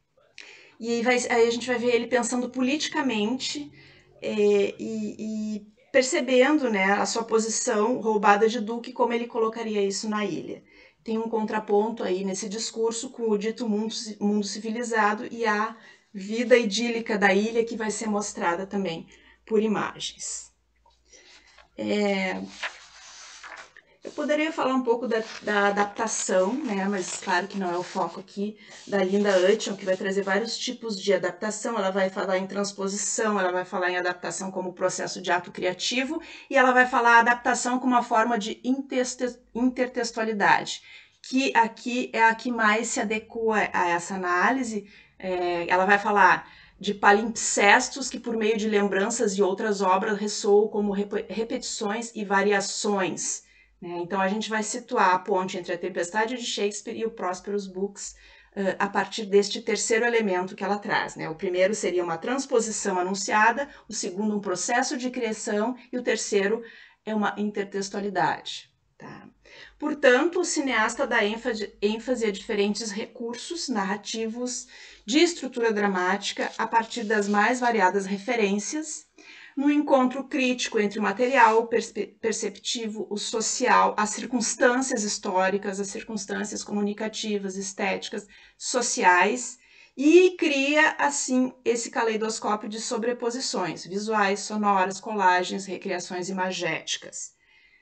E aí, vai, aí a gente vai ver ele pensando politicamente é, e, e percebendo, né, a sua posição roubada de duque, como ele colocaria isso na ilha. Tem um contraponto aí nesse discurso com o dito mundo, mundo civilizado e a vida idílica da ilha que vai ser mostrada também por imagens. É... Eu poderia falar um pouco da, da adaptação, né, mas claro que não é o foco aqui, da Linda Hutton, que vai trazer vários tipos de adaptação. Ela vai falar em transposição, ela vai falar em adaptação como processo de ato criativo, e ela vai falar adaptação como uma forma de intertextualidade, que aqui é a que mais se adequa a essa análise. É, ela vai falar de palimpsestos que, por meio de lembranças e outras obras, ressoam como repetições e variações. Então, a gente vai situar a ponte entre a Tempestade de Shakespeare e o Prosperous Books uh, a partir deste terceiro elemento que ela traz. Né? O primeiro seria uma transposição anunciada, o segundo um processo de criação e o terceiro é uma intertextualidade. Tá? Portanto, o cineasta dá ênfase, ênfase a diferentes recursos narrativos de estrutura dramática a partir das mais variadas referências, no encontro crítico entre o material perceptivo, o social, as circunstâncias históricas, as circunstâncias comunicativas, estéticas, sociais, e cria, assim, esse caleidoscópio de sobreposições visuais, sonoras, colagens, recriações imagéticas.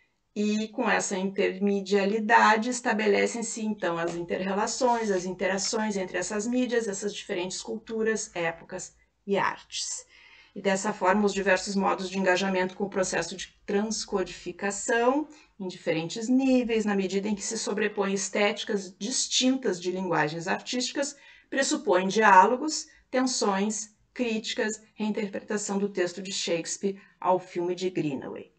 E com essa intermedialidade estabelecem-se, então, as inter-relações, as interações entre essas mídias, essas diferentes culturas, épocas e artes. E dessa forma, os diversos modos de engajamento com o processo de transcodificação, em diferentes níveis, na medida em que se sobrepõem estéticas distintas de linguagens artísticas, pressupõem diálogos, tensões, críticas, reinterpretação do texto de Shakespeare ao filme de Greenaway.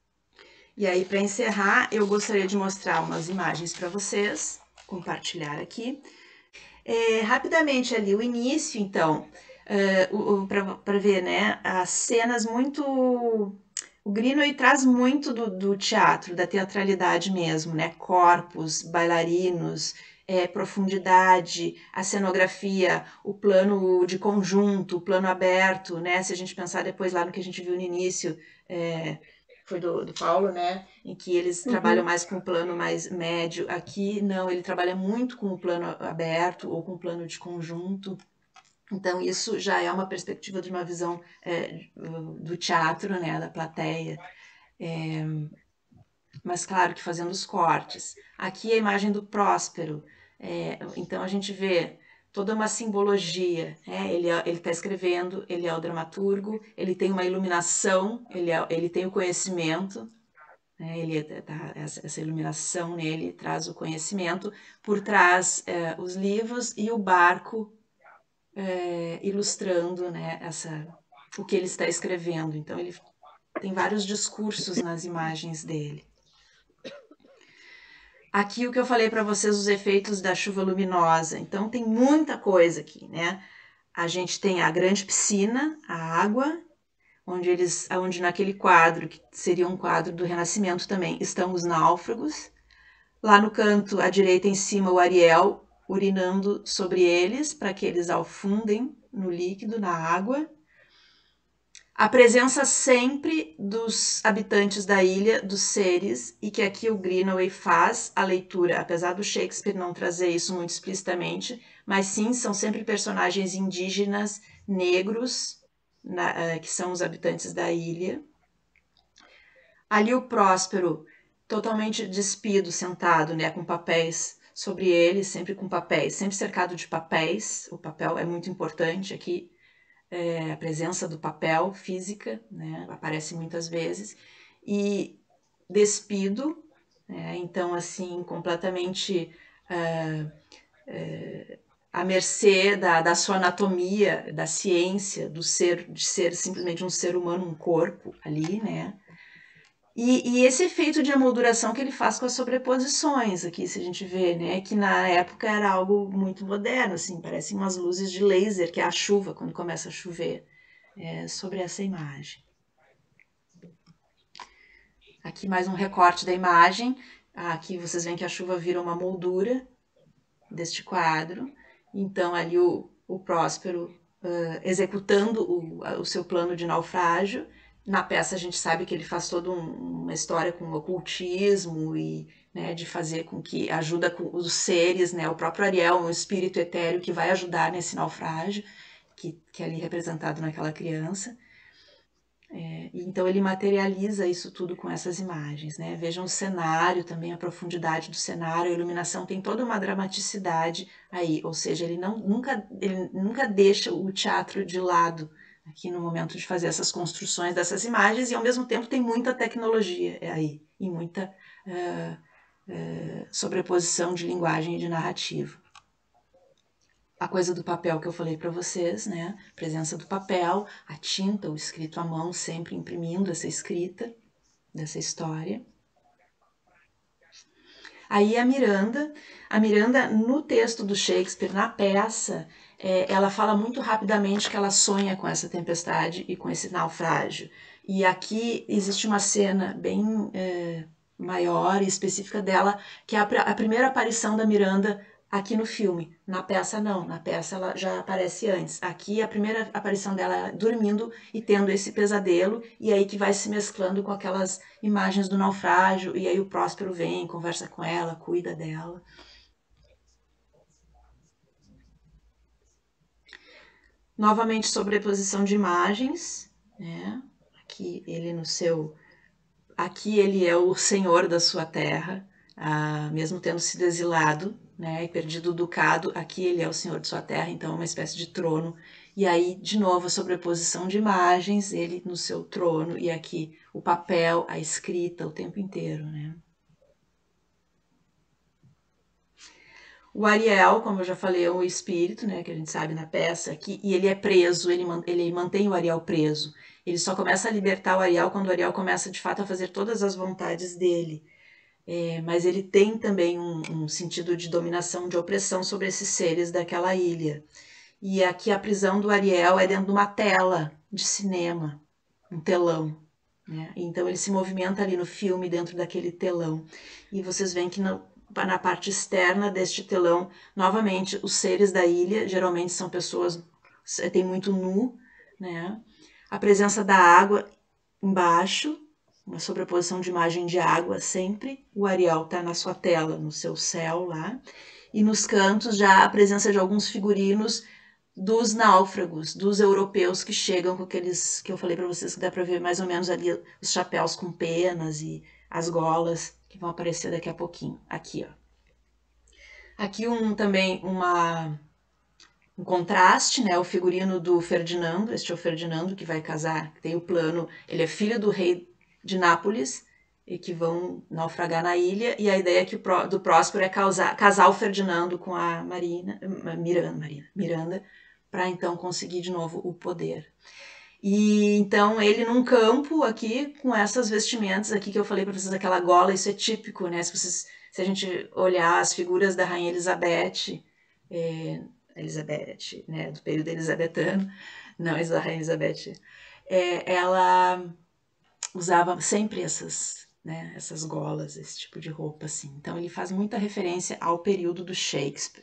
E aí, para encerrar, eu gostaria de mostrar umas imagens para vocês, compartilhar aqui. É, rapidamente ali, o início, então... Uh, para ver, né, as cenas muito... O Greenaway traz muito do, do teatro, da teatralidade mesmo, né, corpos, bailarinos, é, profundidade, a cenografia, o plano de conjunto, o plano aberto, né, se a gente pensar depois lá no que a gente viu no início, é, foi do, do Paulo, né, em que eles uhum. trabalham mais com o plano mais médio, aqui não, ele trabalha muito com o plano aberto ou com o plano de conjunto. Então, isso já é uma perspectiva de uma visão é, do teatro, né, da plateia. É, mas, claro, que fazendo os cortes. Aqui a imagem do Próspero. É, então, a gente vê toda uma simbologia, né? Ele é, ele está escrevendo, ele é o dramaturgo, ele tem uma iluminação, ele, é, ele tem o conhecimento, né? Ele tá, essa, essa iluminação nele traz o conhecimento, por trás é, os livros e o barco é, ilustrando, né, essa, o que ele está escrevendo. Então ele tem vários discursos nas imagens dele. Aqui o que eu falei para vocês, os efeitos da chuva luminosa. Então tem muita coisa aqui, né? A gente tem a grande piscina, a água, onde eles, onde naquele quadro, que seria um quadro do Renascimento também, estão os náufragos. Lá no canto, à direita em cima, o Ariel urinando sobre eles, para que eles afundem no líquido, na água. A presença sempre dos habitantes da ilha, dos seres, e que aqui o Greenaway faz a leitura, apesar do Shakespeare não trazer isso muito explicitamente, mas sim, são sempre personagens indígenas, negros, na, que são os habitantes da ilha. Ali o Próspero, totalmente despido, sentado, né, com papéis sobre ele, sempre com papéis, sempre cercado de papéis. O papel é muito importante aqui. É, a presença do papel física, né, aparece muitas vezes, e despido, né, então assim, completamente uh, uh, à mercê da, da sua anatomia, da ciência, do ser, de ser simplesmente um ser humano, um corpo ali, né, E, e esse efeito de emolduração que ele faz com as sobreposições aqui, se a gente vê, né, que na época era algo muito moderno, assim, parecem umas luzes de laser, que é a chuva, quando começa a chover, é, sobre essa imagem. Aqui mais um recorte da imagem, aqui vocês veem que a chuva vira uma moldura deste quadro, então ali o, o Próspero uh, executando o, o seu plano de naufrágio. Na peça a gente sabe que ele faz toda um, uma história com ocultismo e, né, de fazer com que ajuda com os seres, né, o próprio Ariel, um espírito etéreo que vai ajudar nesse naufrágio, que, que é ali representado naquela criança. É, então ele materializa isso tudo com essas imagens, né? Vejam o cenário também, a profundidade do cenário, a iluminação tem toda uma dramaticidade aí, ou seja, ele, não, nunca, ele nunca deixa o teatro de lado, aqui no momento de fazer essas construções dessas imagens, e ao mesmo tempo tem muita tecnologia aí, e muita uh, uh, sobreposição de linguagem e de narrativa. A coisa do papel que eu falei para vocês, né? A presença do papel, a tinta, o escrito à mão, sempre imprimindo essa escrita dessa história. Aí a Miranda, a Miranda no texto do Shakespeare, na peça, É, ela fala muito rapidamente que ela sonha com essa tempestade e com esse naufrágio. E aqui existe uma cena bem é, maior e específica dela, que é a, a primeira aparição da Miranda aqui no filme. Na peça não, na peça ela já aparece antes. Aqui a primeira aparição dela é dormindo e tendo esse pesadelo, e aí que vai se mesclando com aquelas imagens do naufrágio, e aí o Próspero vem, conversa com ela, cuida dela. Novamente sobreposição de imagens, né? Aqui ele no seu, aqui ele é o senhor da sua terra, ah, mesmo tendo sido exilado, né, e perdido o ducado, aqui ele é o senhor de sua terra, então é uma espécie de trono. E aí de novo a sobreposição de imagens, ele no seu trono, e aqui o papel, a escrita o tempo inteiro, né? O Ariel, como eu já falei, é o espírito, né, que a gente sabe na peça, que, e ele é preso, ele, ele mantém o Ariel preso. Ele só começa a libertar o Ariel quando o Ariel começa, de fato, a fazer todas as vontades dele. É, mas ele tem também um, um sentido de dominação, de opressão sobre esses seres daquela ilha. E aqui a prisão do Ariel é dentro de uma tela de cinema, um telão, né? Então ele se movimenta ali no filme, dentro daquele telão. E vocês veem que não... na parte externa deste telão, novamente, os seres da ilha, geralmente são pessoas, tem muito nu, né? A presença da água embaixo, uma sobreposição de imagem de água sempre, o Ariel está na sua tela, no seu céu lá, e nos cantos já a presença de alguns figurinos dos náufragos, dos europeus que chegam com aqueles, que eu falei para vocês, que dá para ver mais ou menos ali os chapéus com penas e as golas, que vão aparecer daqui a pouquinho. Aqui, ó. Aqui um, também uma, um contraste, né? O figurino do Ferdinando, este é o Ferdinando que vai casar, tem o plano, ele é filho do rei de Nápoles, e que vão naufragar na ilha, e a ideia é que o Pró, do Próspero é causar, casar o Ferdinando com a Marina, Miranda, Marina, Miranda, para então conseguir de novo o poder. E então ele num campo aqui, com essas vestimentas aqui que eu falei para vocês, aquela gola, isso é típico, né? Se, vocês, se a gente olhar as figuras da Rainha Elizabeth, é, Elizabeth, né, do período elizabetano, não, da Rainha Elizabeth, é, ela usava sempre essas, né, essas golas, esse tipo de roupa assim. Então ele faz muita referência ao período do Shakespeare.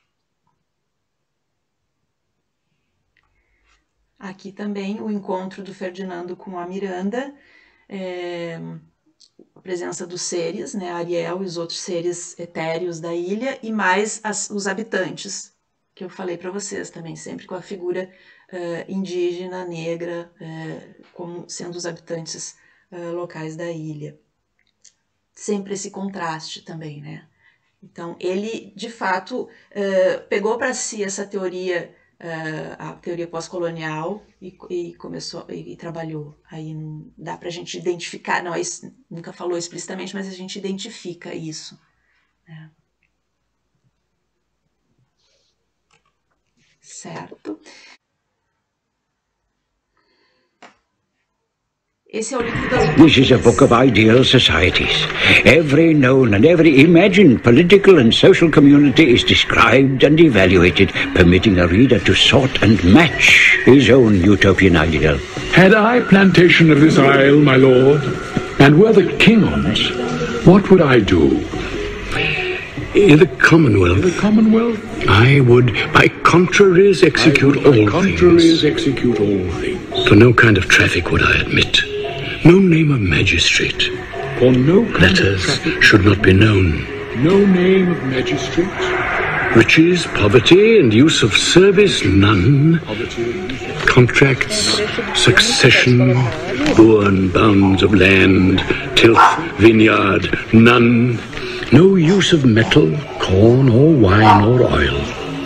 Aqui também o encontro do Ferdinando com a Miranda, é, a presença dos seres, né, Ariel e os outros seres etéreos da ilha, e mais as, os habitantes, que eu falei para vocês também, sempre com a figura uh, indígena, negra, uh, como sendo os habitantes uh, locais da ilha. Sempre esse contraste também, né? Então, ele, de fato, uh, pegou para si essa teoria, Uh, a teoria pós-colonial e, e começou e, e trabalhou. Aí não dá para a gente identificar, não, isso, nunca falou explicitamente, mas a gente identifica isso. Né? Certo? Esse é o livro das utopias. This is a book of ideal societies. Every known and every imagined political and social community is described and evaluated, permitting a reader to sort and match his own utopian ideal. Had I plantation of this isle, my lord, and were the king on't, what would I do? In the Commonwealth, in the Commonwealth, I would by contraries execute would, all by contraries things. execute all things. For no kind of traffic would I admit. No name of magistrate. For no kind Letters of traffic should not be known. No name of magistrate. Riches, poverty, and use of service, none. Poverty. Contracts, succession, bourne bounds of land, tilth, vineyard, none. No use of metal, corn, or wine, or oil.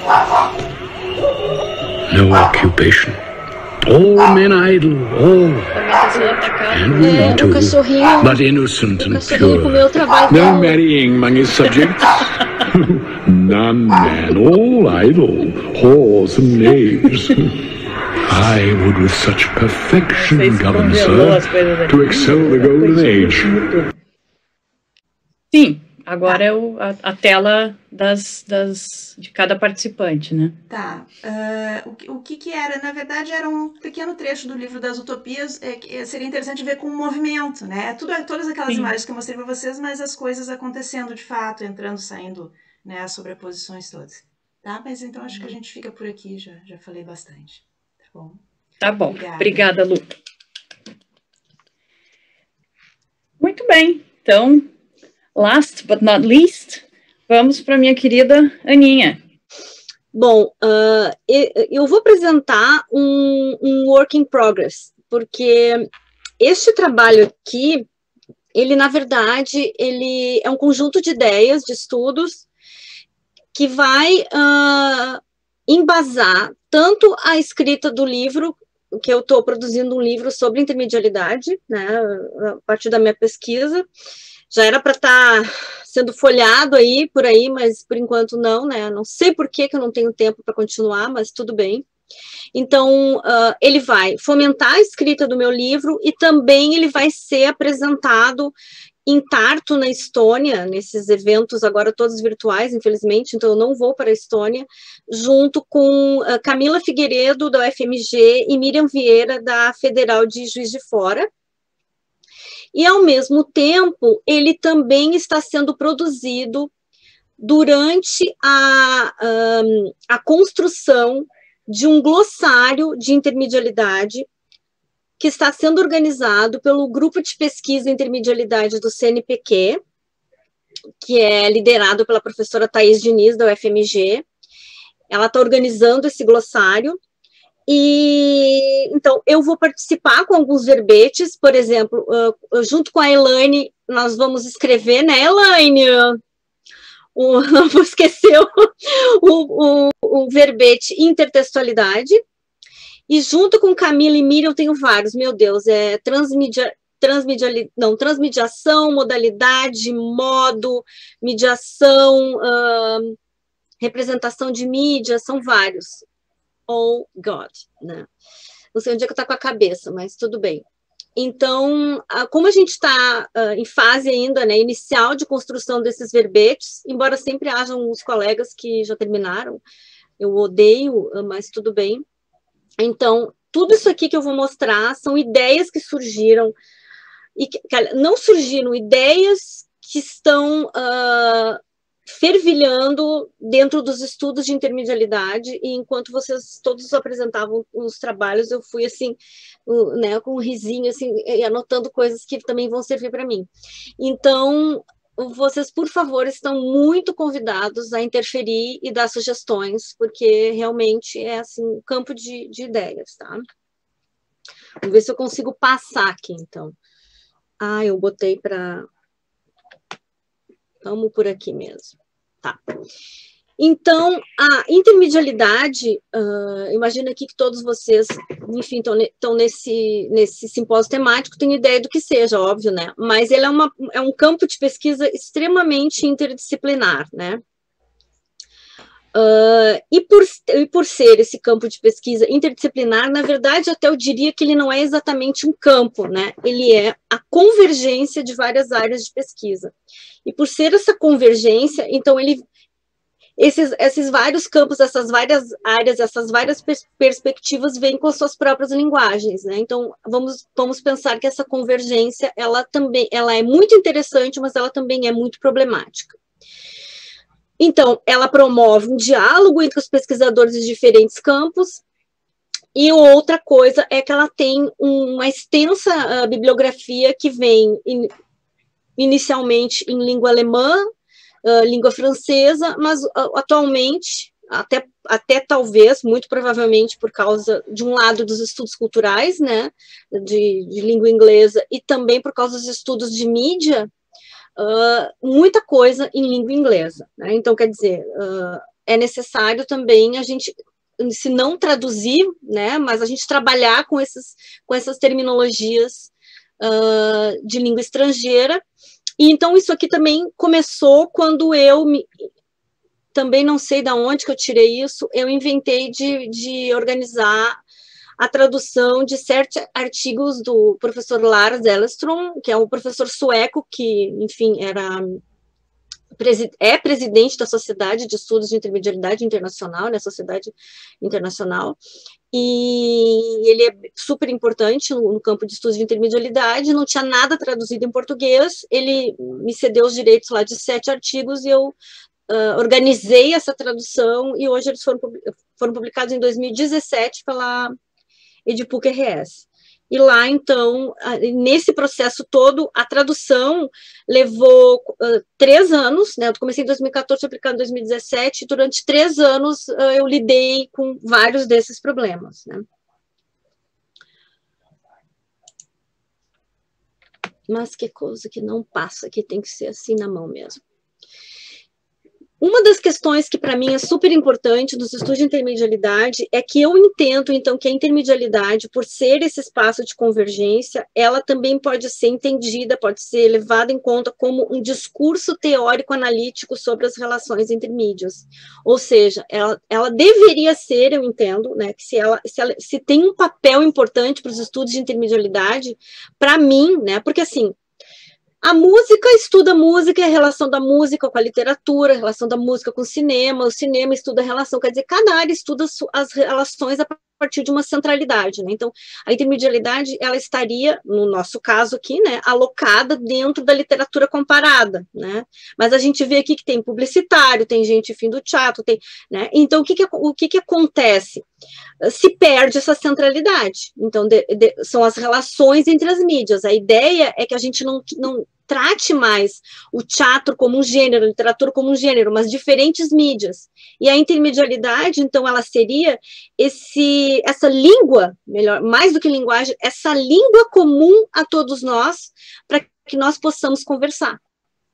No occupation. All men idle, all. And women too, but innocent and pure. No marrying among his subjects. None, man, all idle, whores and knaves. I would with such perfection govern, sir, to excel the golden age. Sim. Agora é o, a, a tela das, das, de cada participante, né? Tá. Uh, o, que, o que que era? Na verdade, era um pequeno trecho do livro das utopias. É, é, seria interessante ver com o movimento, né? Tudo, todas aquelas Sim. imagens que eu mostrei para vocês, mas as coisas acontecendo de fato, entrando, saindo, né? As sobreposições todas. Tá? Mas então acho que a gente fica por aqui, já, já falei bastante. Tá bom? Tá bom. Obrigada, Obrigada Lu. Muito bem. Então... Last but not least, vamos para minha querida Aninha. Bom, uh, eu vou apresentar um, um work in progress, porque este trabalho aqui, ele na verdade, ele é um conjunto de ideias, de estudos, que vai uh, embasar tanto a escrita do livro, que eu estou produzindo um livro sobre intermedialidade, né, a partir da minha pesquisa. Já era para estar tá sendo folhado aí, por aí, mas por enquanto não, né? Não sei por que, que eu não tenho tempo para continuar, mas tudo bem. Então, uh, ele vai fomentar a escrita do meu livro e também ele vai ser apresentado em Tartu, na Estônia, nesses eventos agora todos virtuais, infelizmente, então eu não vou para a Estônia, junto com uh, Camila Figueiredo, da U F M G, e Miriam Vieira, da Federal de Juiz de Fora. E, ao mesmo tempo, ele também está sendo produzido durante a, um, a construção de um glossário de intermedialidade que está sendo organizado pelo Grupo de Pesquisa Intermedialidade do C N P Q, que é liderado pela professora Thaís Diniz, da U F M G. Ela está organizando esse glossário. E, então, eu vou participar com alguns verbetes, por exemplo, uh, junto com a Elaine, nós vamos escrever, né, Elaine, o, não vou esquecer o, o, o, o verbete intertextualidade, e junto com Camila e Miriam eu tenho vários, meu Deus, é transmedia, transmedia, não, transmediação, modalidade, modo, mediação, uh, representação de mídia, são vários. Oh, God, né? Não sei onde é que eu tô com a cabeça, mas tudo bem. Então, como a gente está uh, em fase ainda, né, inicial de construção desses verbetes, embora sempre hajam uns colegas que já terminaram, eu odeio, mas tudo bem. Então, tudo isso aqui que eu vou mostrar são ideias que surgiram, e que, não surgiram, ideias que estão uh, fervilhando dentro dos estudos de intermedialidade, e enquanto vocês todos apresentavam os trabalhos, eu fui assim, uh, né, com um risinho, assim, anotando coisas que também vão servir para mim. Então, vocês, por favor, estão muito convidados a interferir e dar sugestões, porque realmente é assim, um campo de, de ideias, tá? Vamos ver se eu consigo passar aqui, então. Ah, eu botei para... Vamos por aqui mesmo. Tá. Então, a intermedialidade, uh, imagina aqui que todos vocês, enfim, estão nesse, nesse simpósio temático, têm ideia do que seja, óbvio, né? Mas ele é, uma, é um campo de pesquisa extremamente interdisciplinar, né? Uh, e, por, e por ser esse campo de pesquisa interdisciplinar, na verdade, até eu diria que ele não é exatamente um campo, né? Ele é a convergência de várias áreas de pesquisa. E por ser essa convergência, então ele... Esses, esses vários campos, essas várias áreas, essas várias pers perspectivas vêm com as suas próprias linguagens, né? Então, vamos, vamos pensar que essa convergência, ela também, ela é muito interessante, mas ela também é muito problemática. Então, ela promove um diálogo entre os pesquisadores de diferentes campos, e outra coisa é que ela tem uma extensa uh, bibliografia que vem in, inicialmente em língua alemã, Uh, língua francesa, mas uh, atualmente, até, até talvez, muito provavelmente por causa, de um lado, dos estudos culturais, né, de, de língua inglesa, e também por causa dos estudos de mídia, uh, muita coisa em língua inglesa, né? Então, quer dizer, uh, é necessário também a gente, se não traduzir, né, mas a gente trabalhar com, esses, com essas terminologias uh, de língua estrangeira. E então isso aqui também começou quando eu, me, também não sei de onde que eu tirei isso, eu inventei de, de organizar a tradução de certos artigos do professor Lars Ellerström, que é um professor sueco que, enfim, era, é presidente da Sociedade de Estudos de Intermedialidade Internacional, né, Sociedade Internacional, e ele é super importante no, no campo de estudos de intermedialidade, não tinha nada traduzido em português, ele me cedeu os direitos lá de sete artigos e eu uh, organizei essa tradução, e hoje eles foram, foram publicados em dois mil e dezessete pela Edipuc R S. E lá, então, nesse processo todo, a tradução levou uh, três anos, né? Eu comecei em dois mil e quatorze, aplicando em dois mil e dezessete, e durante três anos uh, eu lidei com vários desses problemas, né? Mas que coisa que não passa, que tem que ser assim na mão mesmo. Uma das questões que para mim é super importante nos estudos de intermedialidade é que eu entendo, então, que a intermedialidade, por ser esse espaço de convergência, ela também pode ser entendida, pode ser levada em conta como um discurso teórico-analítico sobre as relações entre mídias. Ou seja, ela, ela deveria ser, eu entendo, né, que se ela, se ela se tem um papel importante para os estudos de intermedialidade, para mim, né, porque assim, a música estuda música e a relação da música com a literatura, a relação da música com o cinema, o cinema estuda a relação, quer dizer, cada área estuda as relações a partir de uma centralidade, né? Então, a intermedialidade, ela estaria, no nosso caso aqui, né, alocada dentro da literatura comparada, né? Mas a gente vê aqui que tem publicitário, tem gente fim do teatro, tem, né? Então, o que que, o que que acontece? Se perde essa centralidade. Então, de, de, são as relações entre as mídias. A ideia é que a gente não, não trate mais o teatro como um gênero, a literatura como um gênero, mas diferentes mídias. E a intermedialidade, então, ela seria esse, essa língua, melhor, mais do que linguagem, essa língua comum a todos nós, para que nós possamos conversar.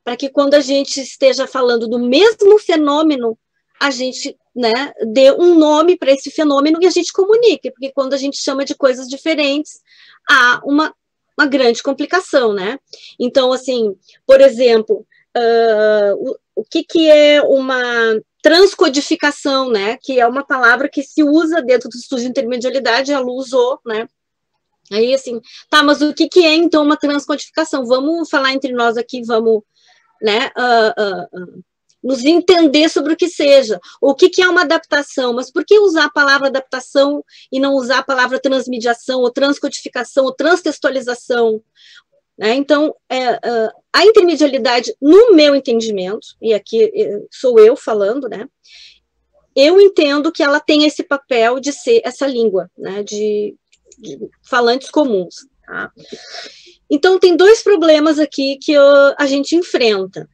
para que quando a gente esteja falando do mesmo fenômeno, a gente, né, dê um nome para esse fenômeno e a gente comunique, porque quando a gente chama de coisas diferentes, há uma, uma grande complicação, né? Então, assim, por exemplo, uh, o, o que, que é uma transcodificação, né? Que é uma palavra que se usa dentro do estudo de intermedialidade, a Lu usou, né? Aí, assim, tá, mas o que, que é, então, uma transcodificação? Vamos falar entre nós aqui, vamos, né, uh, uh, uh, nos entender sobre o que seja. O que, que é uma adaptação? Mas por que usar a palavra adaptação e não usar a palavra transmediação, ou transcodificação, ou transtextualização? Né? Então, é, uh, a intermedialidade, no meu entendimento, e aqui sou eu falando, né, eu entendo que ela tem esse papel de ser essa língua, né, de de falantes comuns. Tá? Então, tem dois problemas aqui que uh, a gente enfrenta.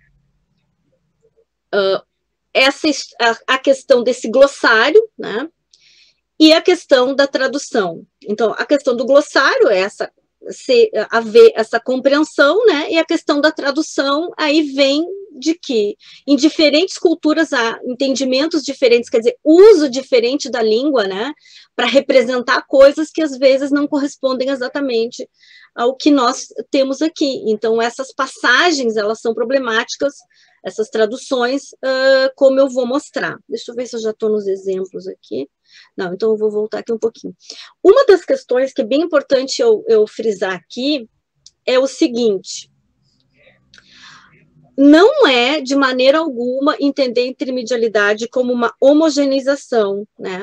Uh, essa, a, a questão desse glossário, né, e a questão da tradução. Então, a questão do glossário é essa, se, haver essa compreensão, né, e a questão da tradução aí vem de que em diferentes culturas há entendimentos diferentes, quer dizer, uso diferente da língua, né, para representar coisas que às vezes não correspondem exatamente ao que nós temos aqui. Então, essas passagens, elas são problemáticas, essas traduções, uh, como eu vou mostrar. Deixa eu ver se eu já estou nos exemplos aqui. Não, então eu vou voltar aqui um pouquinho. Uma das questões que é bem importante eu, eu frisar aqui é o seguinte: não é, de maneira alguma, entender intermedialidade como uma homogeneização, né?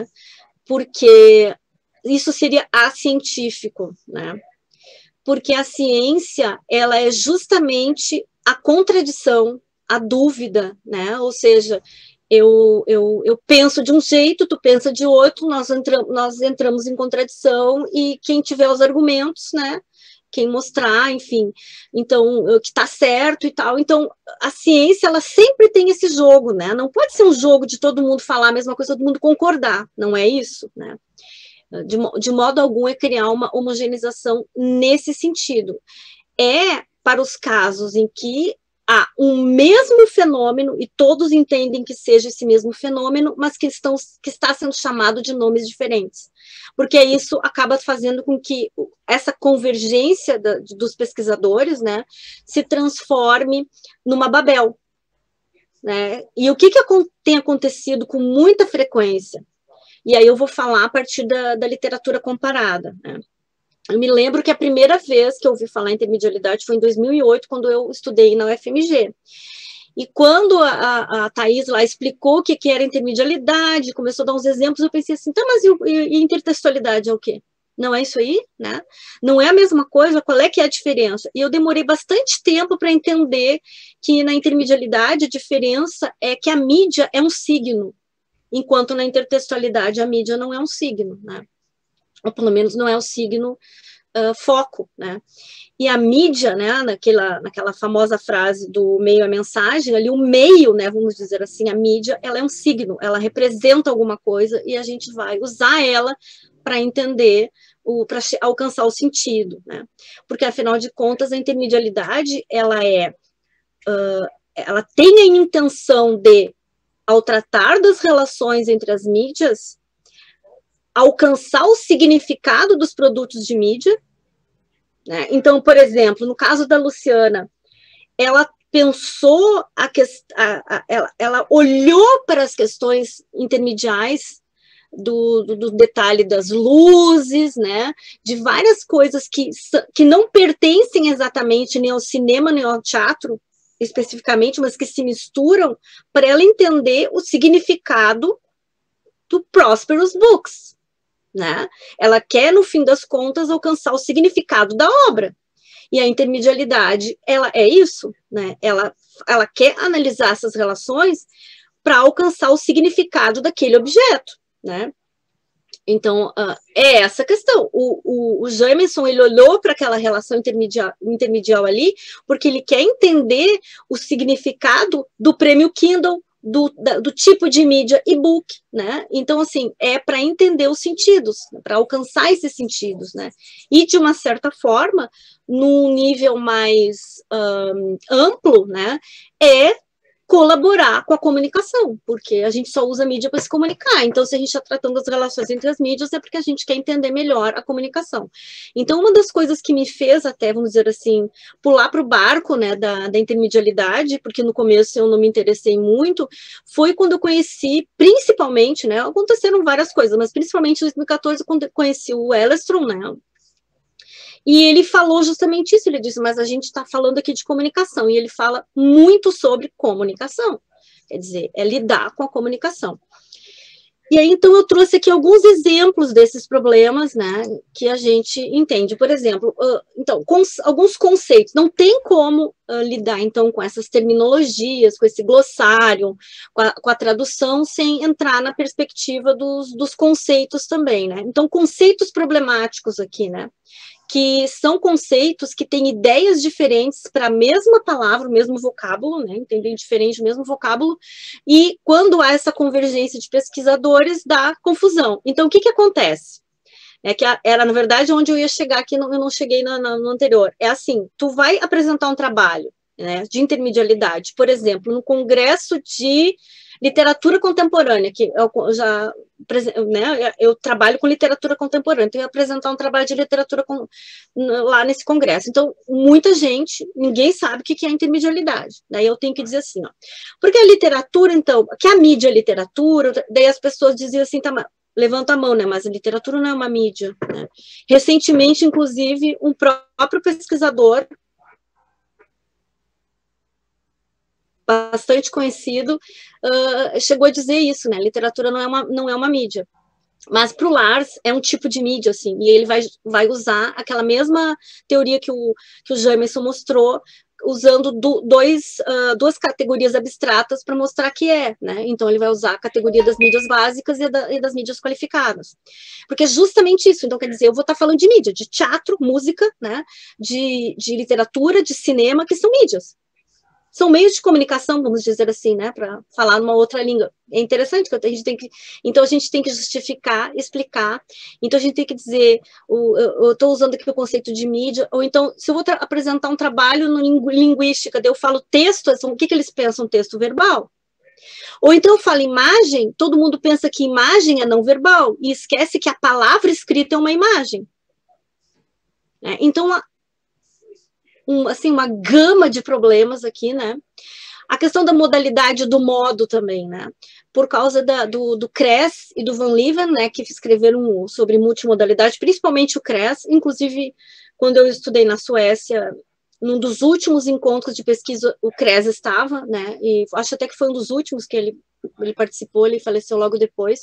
Porque isso seria acientífico, né? Porque a ciência, ela é justamente a contradição, a dúvida, né? Ou seja, eu, eu, eu penso de um jeito, tu pensa de outro, nós, entra, nós entramos em contradição e quem tiver os argumentos, né? Quem mostrar, enfim, então, que está certo e tal. Então, a ciência, ela sempre tem esse jogo, né? Não pode ser um jogo de todo mundo falar a mesma coisa, todo mundo concordar, não é isso, né? De, de modo algum é criar uma homogeneização nesse sentido. É para os casos em que há um mesmo fenômeno e todos entendem que seja esse mesmo fenômeno, mas que, estão, que está sendo chamado de nomes diferentes. Porque isso acaba fazendo com que essa convergência da, dos pesquisadores, né, se transforme numa Babel. Né? E o que, que tem acontecido com muita frequência? E aí eu vou falar a partir da, da literatura comparada, né? Eu me lembro que a primeira vez que eu ouvi falar em intermedialidade foi em dois mil e oito, quando eu estudei na U F M G. E quando a, a, a Thais lá explicou o que, que era intermedialidade, começou a dar uns exemplos, eu pensei assim, tá, mas e, e intertextualidade é o quê? Não é isso aí, né? Não é a mesma coisa? Qual é que é a diferença? E eu demorei bastante tempo para entender que na intermedialidade a diferença é que a mídia é um signo, enquanto na intertextualidade a mídia não é um signo, né? Ou pelo menos não é o signo uh, foco, né? E a mídia, né, naquela, naquela famosa frase do meio à mensagem, ali o meio, né, vamos dizer assim, a mídia, ela é um signo, ela representa alguma coisa e a gente vai usar ela para entender, para alcançar o sentido, né? Porque, afinal de contas, a intermedialidade, ela é, uh, ela tem a intenção de, ao tratar das relações entre as mídias, alcançar o significado dos produtos de mídia, né? Então, por exemplo, no caso da Luciana, ela pensou, a que, a, a, ela, ela olhou para as questões intermediais do, do, do detalhe das luzes, né? De várias coisas que, que não pertencem exatamente nem ao cinema, nem ao teatro, especificamente, mas que se misturam, para ela entender o significado do Prosperous Books. Né? Ela quer, no fim das contas, alcançar o significado da obra. E a intermedialidade, ela é isso, né? Ela, ela quer analisar essas relações para alcançar o significado daquele objeto, né? Então, uh, é essa a questão. O, o, o Jameson, ele olhou para aquela relação intermedial, intermedial ali, porque ele quer entender o significado do prêmio Kindle, do, da, do tipo de mídia e-book, né? Então, assim, é para entender os sentidos, para alcançar esses sentidos, né? E, de uma certa forma, num nível mais um, amplo, né? É colaborar com a comunicação, porque a gente só usa mídia para se comunicar. Então, se a gente está tratando das relações entre as mídias, é porque a gente quer entender melhor a comunicação. Então, uma das coisas que me fez até, vamos dizer assim, pular para o barco, né, da, da intermedialidade, porque no começo eu não me interessei muito, foi quando eu conheci, principalmente, né, aconteceram várias coisas, mas principalmente em dois mil e quatorze, quando eu conheci o Elestron, né, e ele falou justamente isso, ele disse, mas a gente está falando aqui de comunicação, e ele fala muito sobre comunicação, quer dizer, é lidar com a comunicação. E aí, então, eu trouxe aqui alguns exemplos desses problemas, né, que a gente entende. Por exemplo, uh, então, cons alguns conceitos, não tem como uh, lidar, então, com essas terminologias, com esse glossário, com a, com a tradução, sem entrar na perspectiva dos, dos conceitos também, né. Então, conceitos problemáticos aqui, né, que são conceitos que têm ideias diferentes para a mesma palavra, o mesmo vocábulo, né, entendem diferente o mesmo vocábulo, e quando há essa convergência de pesquisadores, dá confusão. Então, o que que acontece? É que a, era, na verdade, onde eu ia chegar aqui, não, eu não cheguei na, na, no anterior. É assim, tu vai apresentar um trabalho, né, de intermedialidade, por exemplo, no Congresso de Literatura Contemporânea, que eu já, né, eu trabalho com literatura contemporânea, então eu ia apresentar um trabalho de literatura com, lá nesse congresso. Então, muita gente, ninguém sabe o que é intermedialidade. Daí eu tenho que dizer assim, ó, porque a literatura, então, que a mídia é literatura, daí as pessoas diziam assim, tá, levanta a mão, né, mas a literatura não é uma mídia, né? Recentemente, inclusive, um próprio pesquisador bastante conhecido, uh, chegou a dizer isso, né, literatura não é uma, não é uma mídia, mas para o Lars é um tipo de mídia, assim, e ele vai, vai usar aquela mesma teoria que o, que o Jameson mostrou, usando do, dois, uh, duas categorias abstratas para mostrar que é, né, então ele vai usar a categoria das mídias básicas e, da, e das mídias qualificadas, porque é justamente isso, então quer dizer, eu vou estar falando de mídia, de teatro, música, né, de, de literatura, de cinema, que são mídias. São meios de comunicação, vamos dizer assim, né, para falar numa outra língua. É interessante que a gente tem que, então a gente tem que justificar, explicar. Então a gente tem que dizer, o, eu estou usando aqui o conceito de mídia, ou então se eu vou apresentar um trabalho no lingu linguística, daí eu falo texto, o que que eles pensam, texto verbal? Ou então eu falo imagem, todo mundo pensa que imagem é não verbal e esquece que a palavra escrita é uma imagem. É, então a Um, assim, uma gama de problemas aqui, né? A questão da modalidade do modo também, né? Por causa da, do, do Kress e do Van Leeuwen, né? Que escreveram sobre multimodalidade, principalmente o Kress. Inclusive, quando eu estudei na Suécia, num dos últimos encontros de pesquisa, o Kress estava, né? E acho até que foi um dos últimos que ele, ele participou, ele faleceu logo depois.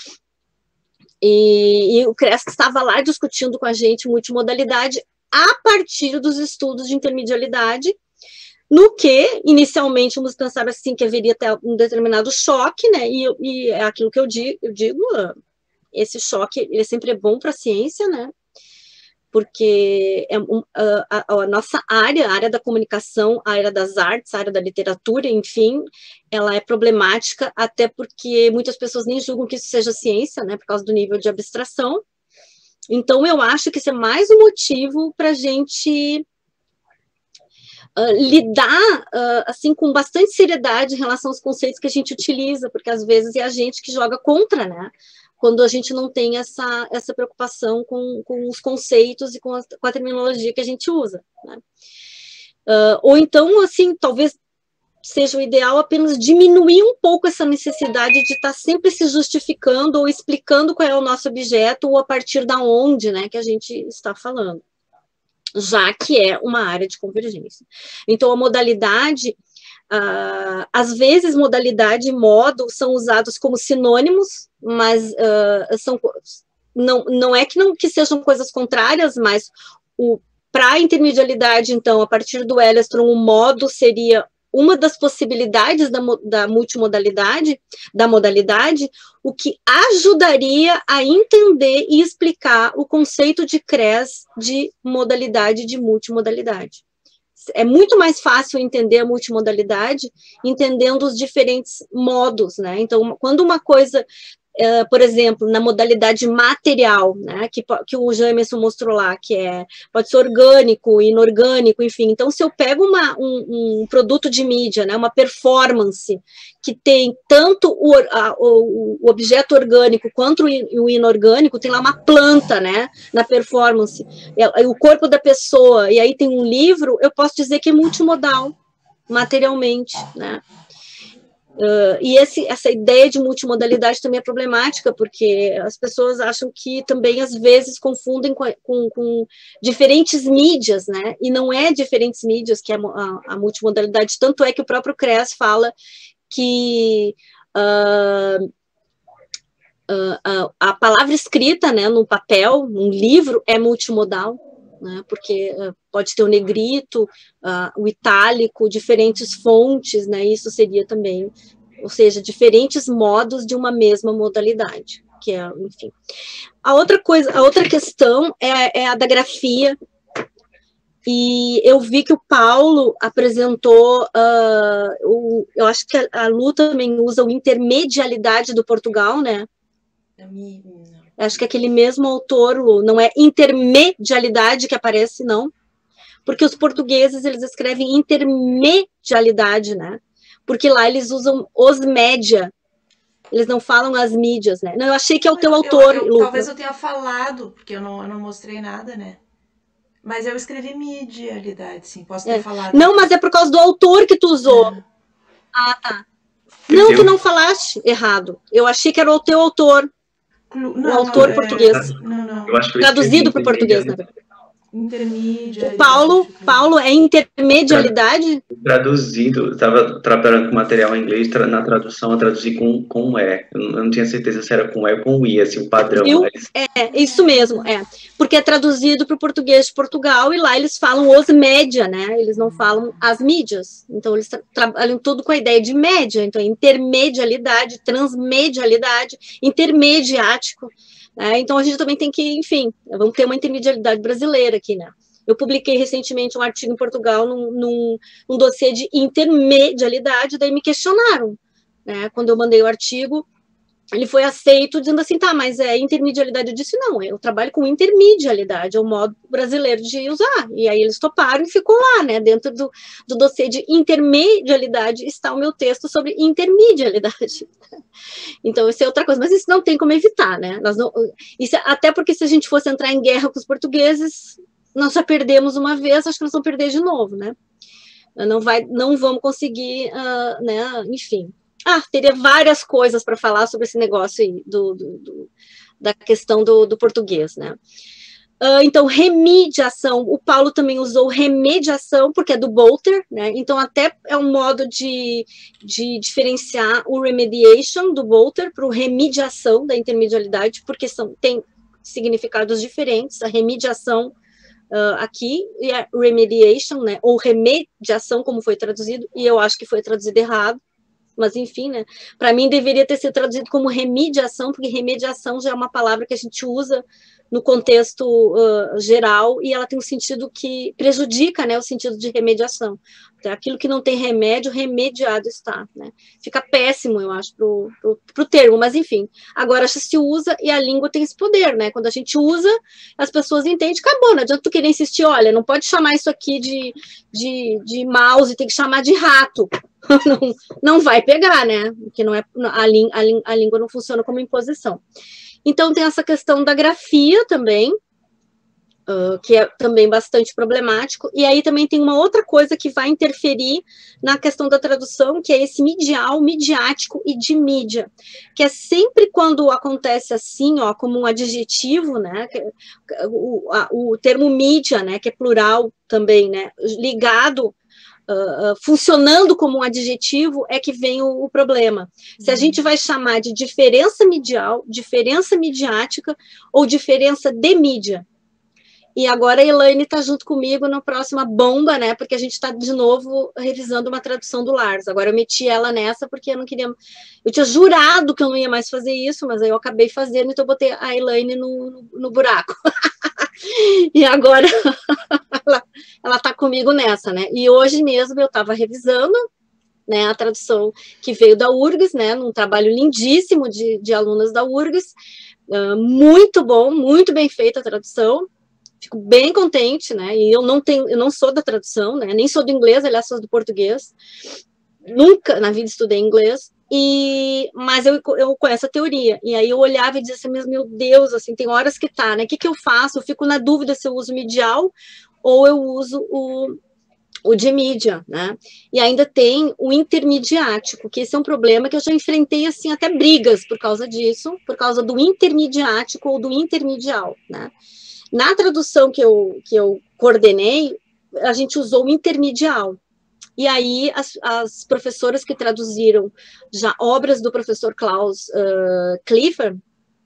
E, e o Kress estava lá discutindo com a gente multimodalidade a partir dos estudos de intermedialidade, no que, inicialmente, vamos pensar assim, que haveria até um determinado choque, né, e, e é aquilo que eu digo, eu digo, esse choque, ele sempre é bom para a ciência, né, porque é um, a, a, a nossa área, a área da comunicação, a área das artes, a área da literatura, enfim, ela é problemática, até porque muitas pessoas nem julgam que isso seja ciência, né, por causa do nível de abstração. Então, eu acho que isso é mais um motivo para a gente uh, lidar uh, assim, com bastante seriedade em relação aos conceitos que a gente utiliza, porque às vezes é a gente que joga contra, né? Quando a gente não tem essa, essa preocupação com, com os conceitos e com a, com a terminologia que a gente usa, né? Uh, ou então, assim, talvez seja o ideal apenas diminuir um pouco essa necessidade de estar sempre se justificando ou explicando qual é o nosso objeto ou a partir da onde, né, que a gente está falando, já que é uma área de convergência. Então, a modalidade, uh, às vezes modalidade e modo são usados como sinônimos, mas uh, são, não, não é que, não, que sejam coisas contrárias, mas para a intermedialidade, então, a partir do Elestron, o modo seria uma das possibilidades da, da multimodalidade, da modalidade, o que ajudaria a entender e explicar o conceito de Kress de modalidade de multimodalidade. é muito mais fácil entender a multimodalidade entendendo os diferentes modos, né? Então, quando uma coisa, uh, por exemplo, na modalidade material, né, que, que o Jamerson mostrou lá, que é, pode ser orgânico, inorgânico, enfim. Então, se eu pego uma, um, um produto de mídia, né, uma performance, que tem tanto o, a, o, o objeto orgânico quanto o inorgânico, tem lá uma planta, né, na performance, o corpo da pessoa, e aí tem um livro, eu posso dizer que é multimodal, materialmente, né. Uh, e esse, essa ideia de multimodalidade também é problemática, porque as pessoas acham que também, às vezes, confundem com, com, com diferentes mídias, né, e não é diferentes mídias que é a, a multimodalidade, tanto é que o próprio C R E S fala que uh, uh, uh, a palavra escrita, né, no papel, num livro, é multimodal, né, porque uh, pode ter o negrito, uh, o itálico, diferentes fontes, né, isso seria também, ou seja, diferentes modos de uma mesma modalidade, que é, enfim. A outra coisa, a outra questão é, é a da grafia, e eu vi que o Paulo apresentou, uh, o, eu acho que a, a Lu também usa o intermedialidade do Portugal, né? Acho que aquele mesmo autor, Lu, não é intermedialidade que aparece, não, porque os portugueses, eles escrevem intermedialidade, né? Porque lá eles usam os média, eles não falam as mídias, né? Não, eu achei que é o teu eu, autor, eu, Lu. Talvez eu tenha falado, porque eu não, eu não mostrei nada, né? Mas eu escrevi medialidade, sim, posso ter É. falado. Não, mas é por causa do autor que tu usou. É. Ah, tá. Não, tu não falaste errado. Eu achei que era o teu autor. Não, o autor é... português. Não, não. Eu acho que eu Traduzido para o português, na verdade. Intermedialidade. O Paulo, Paulo é intermedialidade? Traduzido, estava trabalhando com material em inglês, tra na tradução eu traduzi com, com E. Eu não tinha certeza se era com E ou com I, assim, o padrão. Mas... É, isso mesmo, é. Porque é traduzido para o português de Portugal e lá eles falam os média, né? Eles não falam as mídias. Então, eles tra trabalham tudo com a ideia de média. Então, intermedialidade, transmedialidade, intermediático. É, então, a gente também tem que, enfim, vamos ter uma intermedialidade brasileira aqui, né? Eu publiquei recentemente um artigo em Portugal num, num, num dossiê de intermedialidade, daí me questionaram, né? Quando eu mandei o artigo, ele foi aceito dizendo assim, tá, mas é intermedialidade? Eu disse, não, eu trabalho com intermedialidade, é o modo brasileiro de usar. E aí eles toparam e ficou lá, né? Dentro do, do dossiê de intermedialidade está o meu texto sobre intermedialidade. Então, isso é outra coisa, mas isso não tem como evitar, né? Nós não, isso, até porque se a gente fosse entrar em guerra com os portugueses, nós já perdemos uma vez, acho que nós vamos perder de novo, né? Não, vai, não vamos conseguir, uh, né? Enfim. Ah, teria várias coisas para falar sobre esse negócio aí, do, do, do, da questão do, do português, né? Uh, então, remediação, o Paulo também usou remediação, porque é do Bolter, né? Então, até é um modo de, de diferenciar o remediation do Bolter para o remediação da intermedialidade, porque são, tem significados diferentes, a remediação uh, aqui e a remediation, né? Ou remediação, como foi traduzido, e eu acho que foi traduzido errado. Mas, enfim, né, para mim deveria ter sido traduzido como remediação, porque remediação já é uma palavra que a gente usa no contexto uh, geral, e ela tem um sentido que prejudica, né, o sentido de remediação. Então, aquilo que não tem remédio, remediado está, né. Fica péssimo, eu acho, pro, pro, pro termo, mas, enfim, agora já se usa e a língua tem esse poder, né, quando a gente usa, as pessoas entendem, acabou, não adianta tu querer insistir, olha, não pode chamar isso aqui de, de, de mouse, tem que chamar de rato. Não, não vai pegar, né? Porque não é, a, a, a língua não funciona como imposição. Então, tem essa questão da grafia também, uh, que é também bastante problemático, e aí também tem uma outra coisa que vai interferir na questão da tradução, que é esse medial, midiático e de mídia, que é sempre quando acontece assim, ó, como um adjetivo, né? Que, o, a, o termo mídia, né? Que é plural também, né? Ligado. Uh, uh, funcionando como um adjetivo é que vem o, o problema. Se a gente vai chamar de diferença medial, diferença midiática ou diferença de mídia. E agora a Elaine está junto comigo na próxima bomba, né? Porque a gente está de novo revisando uma tradução do Lars. Agora eu meti ela nessa porque eu não queria. Eu tinha jurado que eu não ia mais fazer isso, mas aí eu acabei fazendo, então eu botei a Elaine no, no, no buraco. E agora ela está comigo nessa, né? E hoje mesmo eu estava revisando, né, a tradução que veio da U R G S, né, num trabalho lindíssimo de, de alunas da U R G S, uh, muito bom, muito bem feita a tradução, fico bem contente, né, e eu não tenho, eu não sou da tradução, né, nem sou do inglês, aliás, sou do português, nunca na vida estudei inglês, e, mas eu, eu conheço a teoria, e aí eu olhava e dizia assim, meu Deus, assim, tem horas que tá, né, o que que eu faço? Eu fico na dúvida se eu uso medial ou eu uso o o de mídia, né, e ainda tem o intermediático, que esse é um problema que eu já enfrentei, assim, até brigas por causa disso, por causa do intermediático ou do intermedial, né. Na tradução que eu, que eu coordenei, a gente usou o intermedial, e aí as, as professoras que traduziram já obras do professor Klaus uh, Clifford,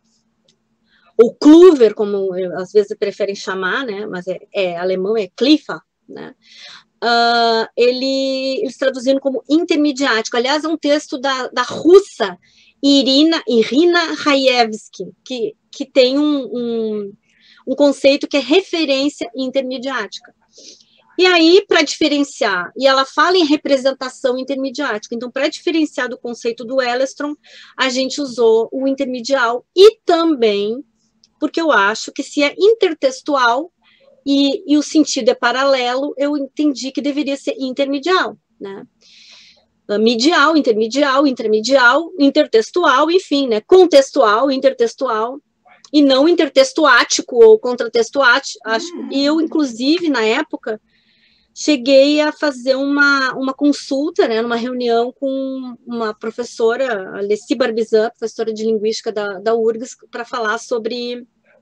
ou Kluver, como eu, às vezes preferem chamar, né, mas é, é alemão, é Clifford, né, Uh, ele, eles traduziram como intermediático. Aliás, é um texto da, da russa Irina, Irina Rayevsky, que, que tem um, um, um conceito que é referência intermediática. E aí, para diferenciar, e ela fala em representação intermediática, então, para diferenciar do conceito do Wellestrom, a gente usou o intermedial, e também, porque eu acho que se é intertextual, E, e o sentido é paralelo, eu entendi que deveria ser intermedial, né? Medial, intermedial, intermedial, intertextual, enfim, né? Contextual, intertextual, e não intertextuático ou contratextuático. Acho. E eu, inclusive, na época, cheguei a fazer uma, uma consulta, né, numa reunião com uma professora, a Leslie Barbizan, professora de linguística da, da U R G S, para falar sobre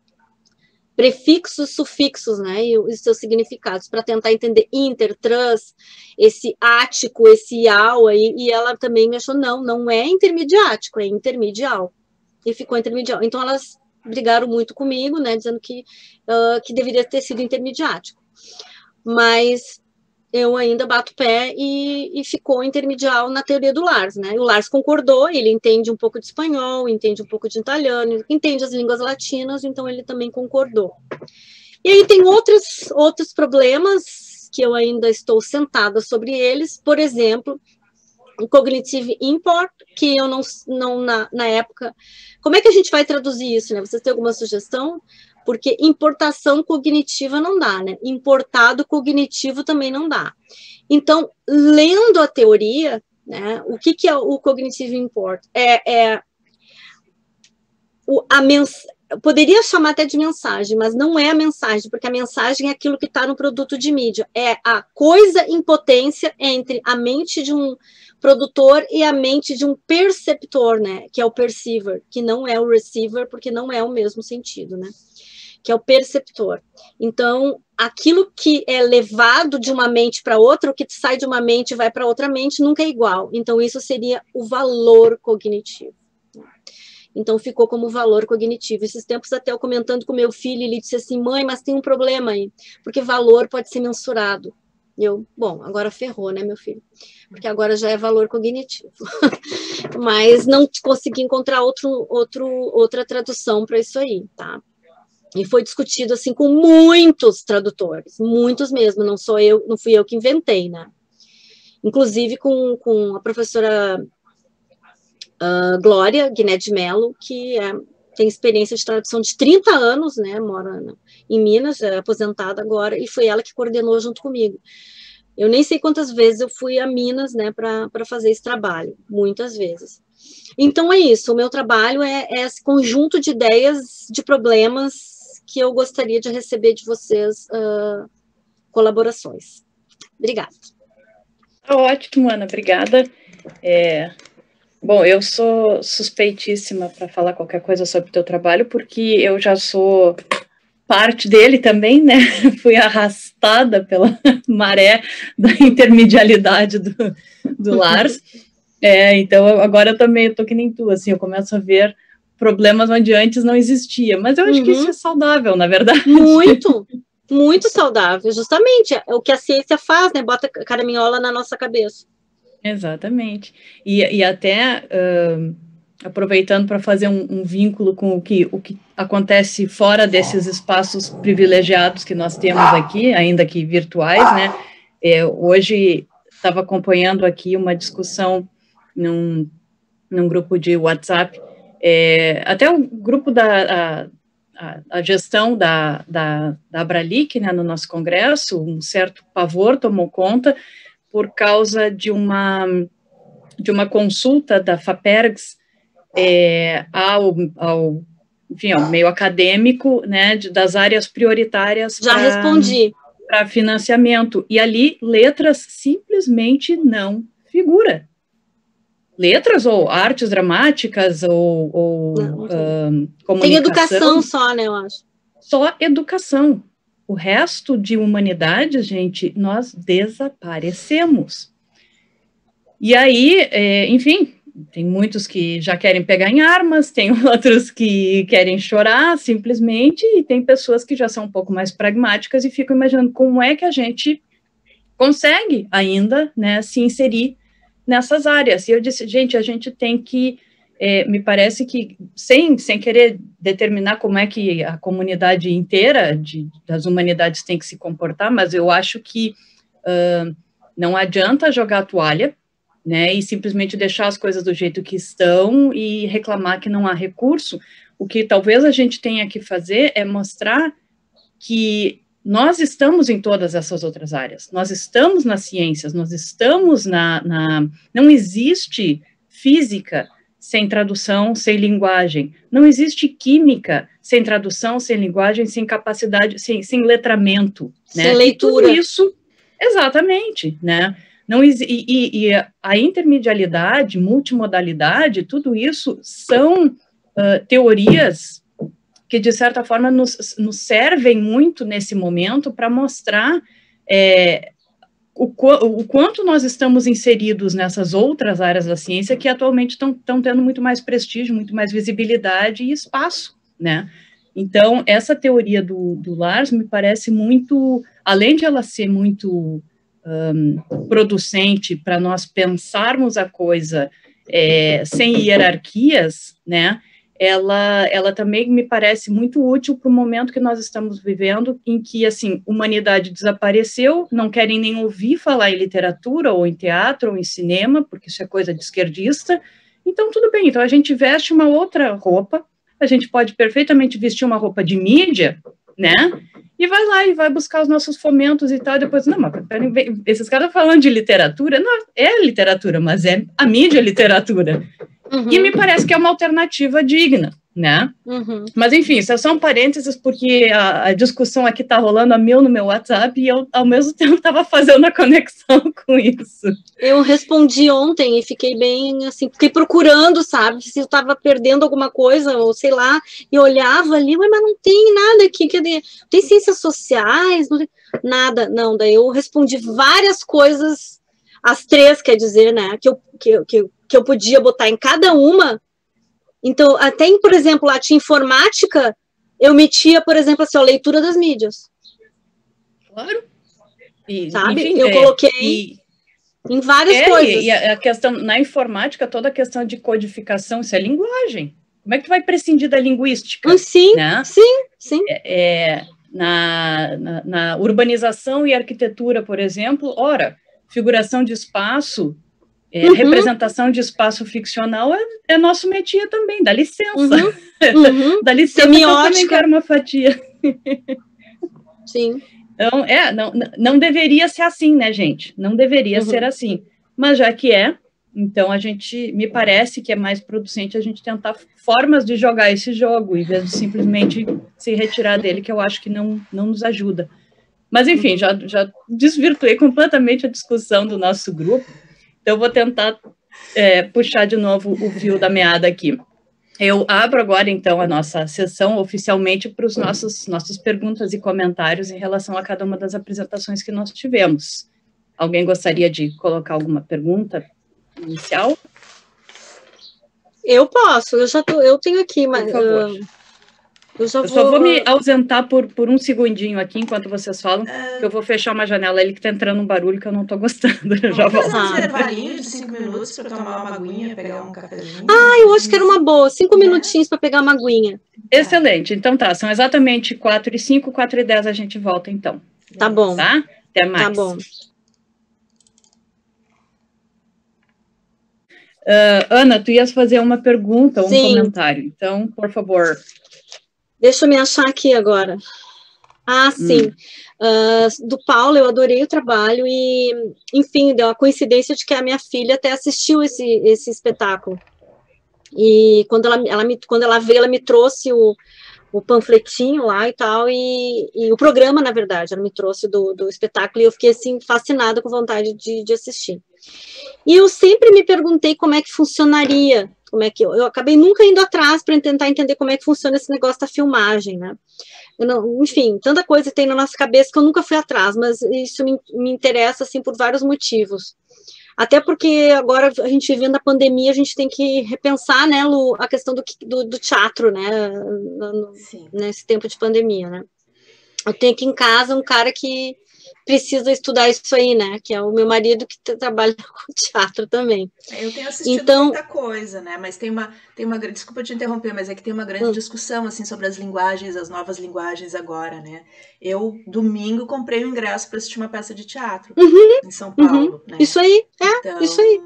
prefixos, sufixos, né, e os seus significados, para tentar entender inter, trans, esse ático, esse ao aí, e ela também me achou, não, não é intermediático, é intermedial, e ficou intermedial. Então, elas brigaram muito comigo, né, dizendo que, uh, que deveria ter sido intermediático, mas eu ainda bato pé e, e ficou intermedial na teoria do Lars, né, o Lars concordou, ele entende um pouco de espanhol, entende um pouco de italiano, entende as línguas latinas, então ele também concordou. E aí tem outros, outros problemas que eu ainda estou sentada sobre eles, por exemplo, o Cognitive Import, que eu não, não na, na época, como é que a gente vai traduzir isso, né, vocês têm alguma sugestão? Porque importação cognitiva não dá, né? Importado cognitivo também não dá. Então, lendo a teoria, né, o que, que é o Cognitive Import? É, é o, a mens poderia chamar até de mensagem, mas não é a mensagem, porque a mensagem é aquilo que está no produto de mídia. É a coisa em potência entre a mente de um produtor e a mente de um perceptor, né? Que é o perceiver, que não é o receiver, porque não é o mesmo sentido, né? Que é o perceptor. Então, aquilo que é levado de uma mente para outra, o que sai de uma mente e vai para outra mente, nunca é igual. Então, isso seria o valor cognitivo. Então, ficou como valor cognitivo. Esses tempos, até eu comentando com meu filho, ele disse assim, mãe, mas tem um problema aí, porque valor pode ser mensurado. E eu, bom, agora ferrou, né, meu filho? Porque agora já é valor cognitivo. Mas não consegui encontrar outro, outro, outra tradução para isso aí, tá? E foi discutido, assim, com muitos tradutores, muitos mesmo, não sou eu, não fui eu que inventei, né? Inclusive com, com a professora uh, Glória Guiné de Mello, que é, tem experiência de tradução de trinta anos, né, mora na, em Minas, é aposentada agora, e foi ela que coordenou junto comigo. Eu nem sei quantas vezes eu fui a Minas, né, para fazer esse trabalho, muitas vezes. Então é isso, o meu trabalho é, é esse conjunto de ideias, de problemas, que eu gostaria de receber de vocês uh, colaborações. Obrigada. Ótimo, Ana, obrigada. É, bom, eu sou suspeitíssima para falar qualquer coisa sobre o teu trabalho, porque eu já sou parte dele também, né? Fui arrastada pela maré da intermedialidade do, do Lars. É, então, agora eu também estou que nem tu, assim, eu começo a ver problemas onde antes não existia, mas eu acho uhum. que isso é saudável, na verdade. Muito, muito saudável, justamente, é o que a ciência faz, né, bota caraminhola na nossa cabeça. Exatamente, e, e até, uh, aproveitando para fazer um, um vínculo com o que, o que acontece fora desses espaços privilegiados que nós temos aqui, ainda que virtuais, né? É, hoje estava acompanhando aqui uma discussão num, num grupo de WhatsApp, é, até o grupo da a, a, a gestão da, da, da Abralic, né, no nosso congresso, um certo pavor tomou conta por causa de uma, de uma consulta da FAPERGS é, ao, ao, enfim, ao meio acadêmico, né, de, das áreas prioritárias. Já pra, respondi. Para financiamento, e ali letras simplesmente não figura. Letras ou artes dramáticas ou, ou não, não um, comunicação. Tem educação só, né, eu acho. Só educação. O resto de humanidades, gente, nós desaparecemos. E aí, é, enfim, tem muitos que já querem pegar em armas, tem outros que querem chorar simplesmente, e tem pessoas que já são um pouco mais pragmáticas e ficam imaginando como é que a gente consegue ainda, né, se inserir nessas áreas. E eu disse, gente, a gente tem que, é, me parece que, sem, sem querer determinar como é que a comunidade inteira de, das humanidades tem que se comportar, mas eu acho que uh, não adianta jogar a toalha, né, e simplesmente deixar as coisas do jeito que estão e reclamar que não há recurso. O que talvez a gente tenha que fazer é mostrar que nós estamos em todas essas outras áreas, nós estamos nas ciências, nós estamos na, na... Não existe física sem tradução, sem linguagem, não existe química sem tradução, sem linguagem, sem capacidade, sem, sem letramento, né? Sem leitura. E tudo isso, exatamente, né? Não, e, e, e a intermedialidade, multimodalidade, tudo isso são uh, teorias que, de certa forma, nos, nos servem muito nesse momento para mostrar é, o, o quanto nós estamos inseridos nessas outras áreas da ciência que atualmente estão tendo muito mais prestígio, muito mais visibilidade e espaço, né? Então, essa teoria do, do Lars me parece muito, além de ela ser muito um, producente para nós pensarmos a coisa é, sem hierarquias, né? Ela, ela também me parece muito útil para o momento que nós estamos vivendo, em que, assim, humanidade desapareceu, não querem nem ouvir falar em literatura, ou em teatro, ou em cinema, porque isso é coisa de esquerdista. Então, tudo bem, então a gente veste uma outra roupa, a gente pode perfeitamente vestir uma roupa de mídia, né, e vai lá e vai buscar os nossos fomentos e tal, e depois, não, mas esses caras falando de literatura, não, é literatura, mas é a mídia literatura. Uhum. E me parece que é uma alternativa digna, né? Uhum. Mas, enfim, isso é só um parênteses, porque a, a discussão aqui está rolando a mil no meu WhatsApp e eu, ao mesmo tempo, estava fazendo a conexão com isso. Eu respondi ontem e fiquei bem, assim, fiquei procurando, sabe, se eu estava perdendo alguma coisa, ou sei lá, e olhava ali, mas não tem nada aqui, cadê? Tem ciências sociais, não tem nada, não, daí eu respondi várias coisas, as três, quer dizer, né, que eu, que, que, que eu podia botar em cada uma. Então, até em, por exemplo, a tinha informática, eu metia, por exemplo, assim, a leitura das mídias. Claro. E, sabe? Enfim, eu é, coloquei e, em várias é, coisas. E a questão, na informática, toda a questão de codificação, isso é linguagem. Como é que tu vai prescindir da linguística? Sim, né? sim, sim. É, é, na, na, na urbanização e arquitetura, por exemplo, ora, figuração de espaço, é, uhum. representação de espaço ficcional é, é nosso métier também, dá licença. Uhum. Uhum. Dá licença, Semiótica. Eu também quero uma fatia. Sim. Então, é, não, não deveria ser assim, né, gente? Não deveria uhum. ser assim. Mas já que é, então a gente, me parece que é mais producente a gente tentar formas de jogar esse jogo, em vez de simplesmente se retirar dele, que eu acho que não, não nos ajuda. Mas, enfim, uhum. já, já desvirtuei completamente a discussão do nosso grupo. Então, eu vou tentar é, puxar de novo o fio da meada aqui. Eu abro agora, então, a nossa sessão oficialmente para os nossos nossas perguntas e comentários em relação a cada uma das apresentações que nós tivemos. Alguém gostaria de colocar alguma pergunta inicial? Eu posso, eu já tô, eu tenho aqui, mas... Por favor. Uh, Eu, já eu vou... só vou me ausentar por, por um segundinho aqui, enquanto vocês falam, Ah, que eu vou fechar uma janela ali que tá entrando um barulho que eu não tô gostando. Eu já vamos volto. fazer um Tá. intervalinho de cinco minutos para tomar uma aguinha, pegar um cafezinho. Ah, eu acho que era uma boa. Cinco Né? minutinhos para pegar uma aguinha. Excelente. Então tá, são exatamente quatro e cinco, quatro e dez a gente volta então, Tá bom, tá? Até mais. tá bom. Uh, Ana, tu ias fazer uma pergunta ou um Sim. comentário, então, por favor. Deixa eu me achar aqui agora. Ah, sim. Hum. Uh, do Paulo, eu adorei o trabalho e, enfim, deu a coincidência de que a minha filha até assistiu esse, esse espetáculo. E quando ela, ela me, quando ela veio, ela me trouxe o, o panfletinho lá e tal, e, e o programa, na verdade, ela me trouxe do, do espetáculo, e eu fiquei, assim, fascinada, com vontade de, de assistir. E eu sempre me perguntei como é que funcionaria, como é que eu, eu acabei nunca indo atrás para tentar entender como é que funciona esse negócio da filmagem, né? Eu não, enfim, tanta coisa tem na nossa cabeça que eu nunca fui atrás, mas isso me, me interessa, assim, por vários motivos. Até porque agora a gente vivendo a pandemia, a gente tem que repensar, né, Lu, a questão do, do, do teatro, né, no, nesse tempo de pandemia, né. Eu tenho aqui em casa um cara que precisa estudar isso aí, né, que é o meu marido que trabalha com teatro também. Eu tenho assistido então, muita coisa, né, mas tem uma, tem uma, desculpa te interromper, mas é que tem uma grande hum. discussão, assim, sobre as linguagens, as novas linguagens agora, né. Eu, domingo, comprei um ingresso para assistir uma peça de teatro uhum, em São Paulo, uhum, né. Isso aí, é, então, isso aí.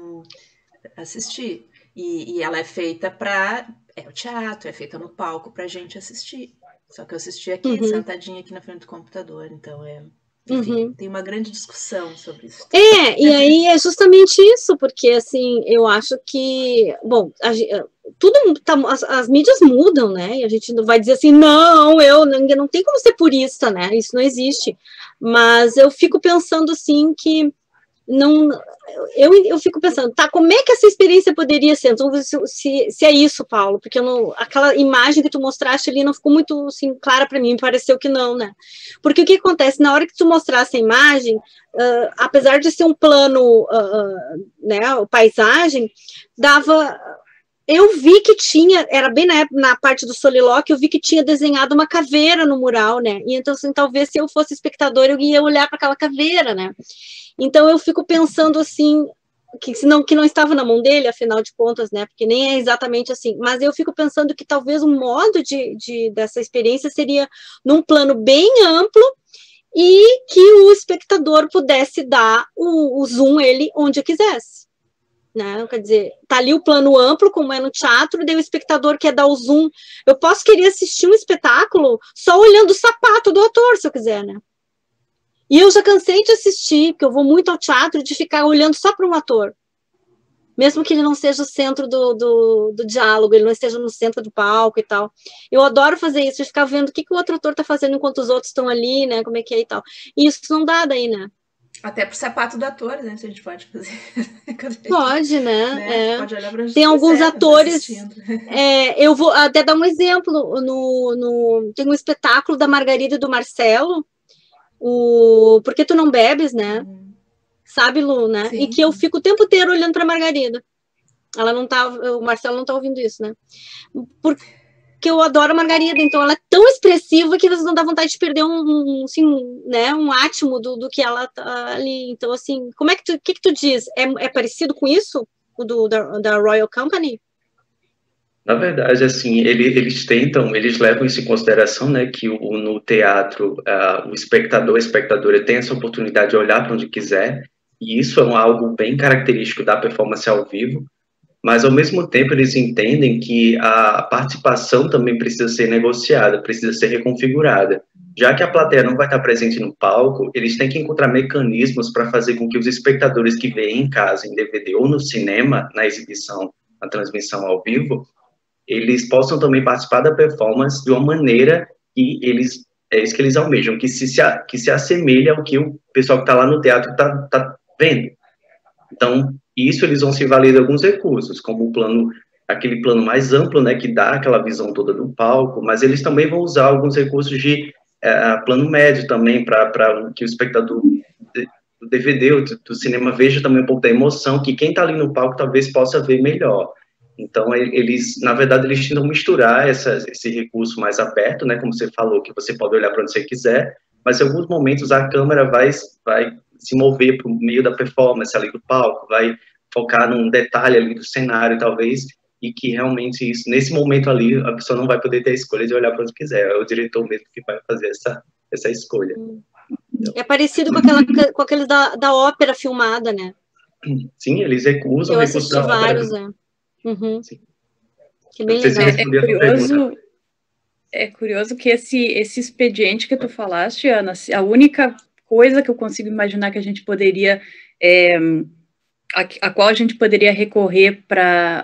Assisti. E, e ela é feita para, é o teatro, é feita no palco pra gente assistir. Só que eu assisti aqui, uhum. sentadinha aqui na frente do computador, então é... Enfim, uhum. tem uma grande discussão sobre isso. É, e aí é justamente isso, porque, assim, eu acho que, bom, a, tudo, tá, as, as mídias mudam, né, e a gente não vai dizer assim, não, eu não, não tem como ser purista, né, isso não existe, mas eu fico pensando, assim, que não, eu, eu fico pensando, tá, como é que essa experiência poderia ser? Então, se, se é isso, Paulo, porque eu não, aquela imagem que tu mostraste ali não ficou muito, assim, clara para mim, me pareceu que não, né? Porque o que acontece, na hora que tu mostrasse a imagem, uh, apesar de ser um plano, uh, né, paisagem, dava... Eu vi que tinha, era bem na, na parte do solilóquio, eu vi que tinha desenhado uma caveira no mural, né? E então, assim, talvez se eu fosse espectador, eu ia olhar para aquela caveira, né? Então, eu fico pensando, assim, que não, que não estava na mão dele, afinal de contas, né? Porque nem é exatamente assim. Mas eu fico pensando que talvez o modo de, de, dessa experiência seria num plano bem amplo e que o espectador pudesse dar o, o zoom ele onde quisesse. Né? Quer dizer, tá ali o plano amplo, como é no teatro, e daí o espectador quer dar o zoom. Eu posso querer assistir um espetáculo só olhando o sapato do ator, se eu quiser, né? E eu já cansei de assistir, porque eu vou muito ao teatro, de ficar olhando só para um ator. Mesmo que ele não seja o centro do, do, do diálogo, ele não esteja no centro do palco e tal. Eu adoro fazer isso, de ficar vendo o que, que o outro ator tá fazendo enquanto os outros estão ali, né? Como é que é e tal. E isso não dá daí, né? Até pro sapato do ator, né? A gente pode fazer. Pode, né? né? É. Pode olhar pra onde tem alguns quiser, atores. É, eu vou até dar um exemplo. No, no, tem um espetáculo da Margarida e do Marcelo, o Por que Tu Não Bebes, né? Hum. Sabe, Lu, né? Sim. E que eu fico o tempo inteiro olhando pra Margarida. Ela não tá. O Marcelo não tá ouvindo isso, né? Porque que eu adoro a Margarida, então ela é tão expressiva que você não dá vontade de perder um, um, assim, né, um átimo do, do que ela tá ali. Então, assim, como é que tu, que que tu diz? É, é parecido com isso, o do, da, da Royal Company? Na verdade, assim, ele, eles tentam, eles levam isso em consideração, né, que o, no teatro uh, o espectador, a espectadora tem essa oportunidade de olhar para onde quiser, e isso é um, algo bem característico da performance ao vivo, mas, ao mesmo tempo, eles entendem que a participação também precisa ser negociada, precisa ser reconfigurada. Já que a plateia não vai estar presente no palco, eles têm que encontrar mecanismos para fazer com que os espectadores que veem em casa, em D V D ou no cinema, na exibição, na transmissão ao vivo, eles possam também participar da performance de uma maneira que eles, é isso que eles almejam, que se, que se assemelhe ao que o pessoal que está lá no teatro está tá vendo. Então, isso eles vão se valer de alguns recursos, como o plano, aquele plano mais amplo, né, que dá aquela visão toda do palco, mas eles também vão usar alguns recursos de é, plano médio também, para que o espectador do D V D ou do, do cinema veja também um pouco da emoção, que quem está ali no palco talvez possa ver melhor. Então, eles, na verdade, eles tentam misturar essa, esse recurso mais aberto, né, como você falou, que você pode olhar para onde você quiser, mas em alguns momentos a câmera vai, vai se mover por meio da performance ali do palco, vai focar num detalhe ali do cenário, talvez, e que realmente isso, nesse momento ali, a pessoa não vai poder ter a escolha de olhar para onde quiser, é o diretor mesmo que vai fazer essa, essa escolha. É parecido com, aquela, com aqueles da, da ópera filmada, né? Sim, eles recusam. Eu assisti vários, né? Uhum. Que bem legal. É, é curioso, é curioso que esse, esse expediente que tu falaste, Ana, a única coisa que eu consigo imaginar que a gente poderia, é, a, a qual a gente poderia recorrer para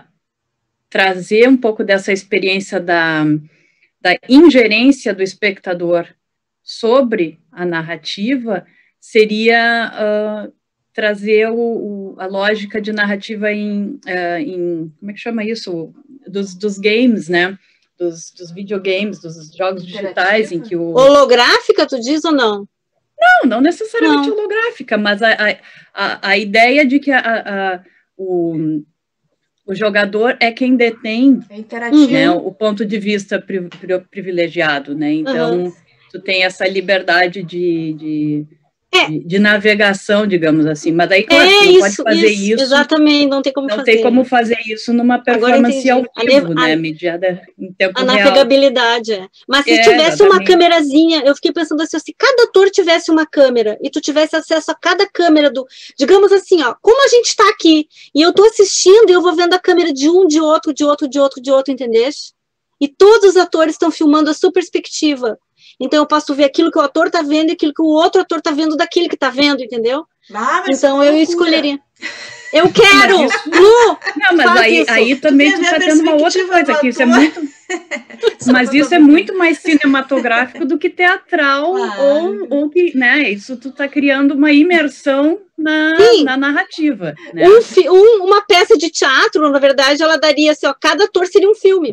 trazer um pouco dessa experiência da, da ingerência do espectador sobre a narrativa, seria uh, trazer o, o, a lógica de narrativa em, uh, em, como é que chama isso? Dos, dos games, né? Dos, dos videogames, dos jogos digitais, em que o... Holográfica, tu diz ou não? Não, não necessariamente não. holográfica, mas a, a, a ideia de que a, a, o, o jogador é quem detém é né, o ponto de vista pri, pri, privilegiado, né? Então, uhum. tu tem essa liberdade de... de É. De, de navegação, digamos assim, mas daí, claro, é, não isso, pode fazer isso, isso. Exatamente, não tem como não fazer. Não tem como fazer isso numa performance ao vivo, a, né, mediada em tempo a real. A navegabilidade, é. Mas se é, tivesse exatamente. uma câmerazinha, eu fiquei pensando assim, se cada ator tivesse uma câmera, e tu tivesse acesso a cada câmera do, digamos assim, ó, como a gente tá aqui, e eu tô assistindo, e eu vou vendo a câmera de um, de outro, de outro, de outro, de outro, entendeste? E todos os atores estão filmando a sua perspectiva. Então, eu posso ver aquilo que o ator está vendo e aquilo que o outro ator está vendo daquele que está vendo, entendeu? Ah, então, eu escolheria. Eu quero! Mas isso... Lu, não, mas aí, aí também tu está tendo uma outra coisa aqui. Isso é muito... mas isso é muito mais cinematográfico do que teatral, ah. ou, ou que, né? Isso tu está criando uma imersão na, na narrativa. Né? Um fi... um, uma peça de teatro, na verdade, ela daria assim, ó, cada ator seria um filme.